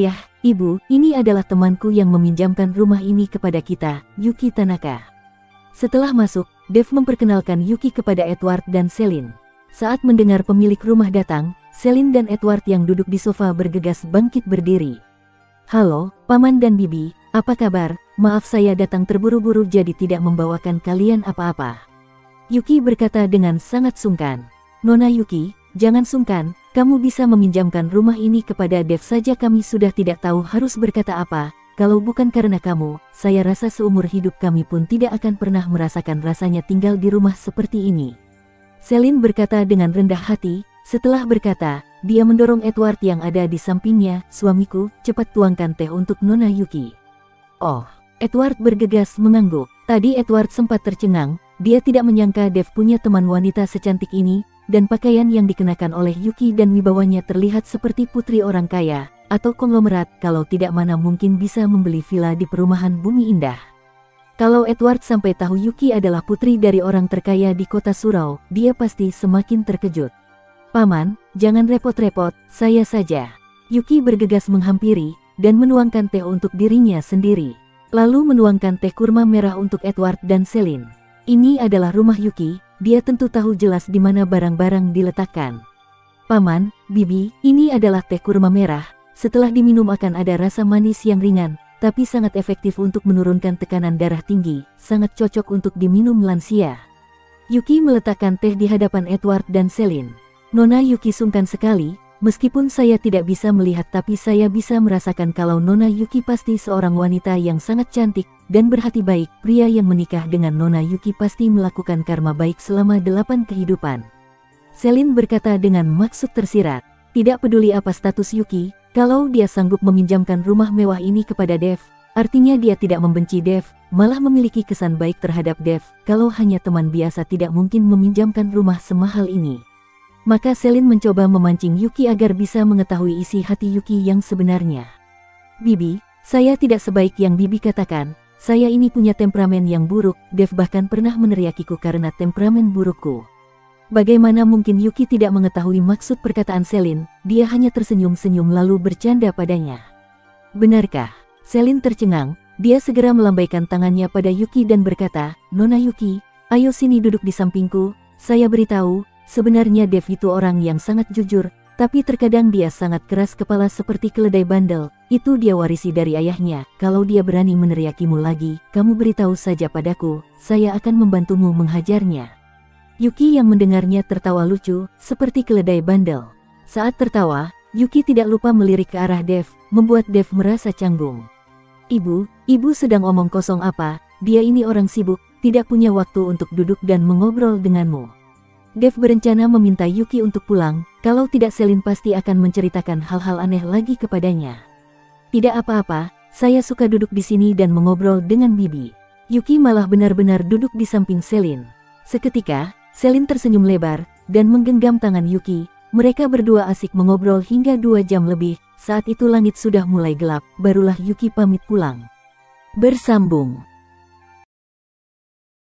Ibu, ini adalah temanku yang meminjamkan rumah ini kepada kita, Yuki Tanaka. Setelah masuk, Dev memperkenalkan Yuki kepada Edward dan Celine. Saat mendengar pemilik rumah datang, Celine dan Edward yang duduk di sofa bergegas bangkit berdiri. Halo, Paman dan Bibi, apa kabar? Maaf saya datang terburu-buru jadi tidak membawakan kalian apa-apa. Yuki berkata dengan sangat sungkan. Nona Yuki, jangan sungkan, kamu bisa meminjamkan rumah ini kepada Dev saja, kami sudah tidak tahu harus berkata apa. Kalau bukan karena kamu, saya rasa seumur hidup kami pun tidak akan pernah merasakan rasanya tinggal di rumah seperti ini. Celine berkata dengan rendah hati. Setelah berkata, dia mendorong Edward yang ada di sampingnya. Suamiku, cepat tuangkan teh untuk Nona Yuki. Oh, Edward bergegas mengangguk. Tadi Edward sempat tercengang, dia tidak menyangka Dev punya teman wanita secantik ini, dan pakaian yang dikenakan oleh Yuki dan wibawanya terlihat seperti putri orang kaya, atau konglomerat, kalau tidak mana mungkin bisa membeli villa di perumahan Bumi Indah. Kalau Edward sampai tahu Yuki adalah putri dari orang terkaya di kota Surau, dia pasti semakin terkejut. Paman, jangan repot-repot, saya saja. Yuki bergegas menghampiri, dan menuangkan teh untuk dirinya sendiri. Lalu menuangkan teh kurma merah untuk Edward dan Celine. Ini adalah rumah Yuki, dia tentu tahu jelas di mana barang-barang diletakkan. Paman, Bibi, ini adalah teh kurma merah. Setelah diminum akan ada rasa manis yang ringan, tapi sangat efektif untuk menurunkan tekanan darah tinggi, sangat cocok untuk diminum lansia. Yuki meletakkan teh di hadapan Edward dan Celine. Nona Yuki sungkan sekali, meskipun saya tidak bisa melihat tapi saya bisa merasakan kalau Nona Yuki pasti seorang wanita yang sangat cantik dan berhati baik. Pria yang menikah dengan Nona Yuki pasti melakukan karma baik selama delapan kehidupan. Celine berkata dengan maksud tersirat. Tidak peduli apa status Yuki, kalau dia sanggup meminjamkan rumah mewah ini kepada Dev, artinya dia tidak membenci Dev, malah memiliki kesan baik terhadap Dev. Kalau hanya teman biasa tidak mungkin meminjamkan rumah semahal ini. Maka Celine mencoba memancing Yuki agar bisa mengetahui isi hati Yuki yang sebenarnya. Bibi, saya tidak sebaik yang Bibi katakan, saya ini punya temperamen yang buruk, Dev bahkan pernah meneriakiku karena temperamen burukku. Bagaimana mungkin Yuki tidak mengetahui maksud perkataan Celine, dia hanya tersenyum-senyum lalu bercanda padanya. Benarkah? Celine tercengang, dia segera melambaikan tangannya pada Yuki dan berkata, Nona Yuki, ayo sini duduk di sampingku, saya beritahu, sebenarnya Dev itu orang yang sangat jujur, tapi terkadang dia sangat keras kepala seperti keledai bandel, itu dia warisi dari ayahnya. Kalau dia berani meneriakimu lagi, kamu beritahu saja padaku, saya akan membantumu menghajarnya. Yuki yang mendengarnya tertawa lucu, seperti keledai bandel. Saat tertawa, Yuki tidak lupa melirik ke arah Dev, membuat Dev merasa canggung. Ibu, ibu sedang omong kosong apa, dia ini orang sibuk, tidak punya waktu untuk duduk dan mengobrol denganmu. Dev berencana meminta Yuki untuk pulang, kalau tidak Celine pasti akan menceritakan hal-hal aneh lagi kepadanya. Tidak apa-apa, saya suka duduk di sini dan mengobrol dengan Bibi. Yuki malah benar-benar duduk di samping Celine. Seketika, Celine tersenyum lebar, dan menggenggam tangan Yuki. Mereka berdua asik mengobrol hingga dua jam lebih. Saat itu langit sudah mulai gelap, barulah Yuki pamit pulang. Bersambung.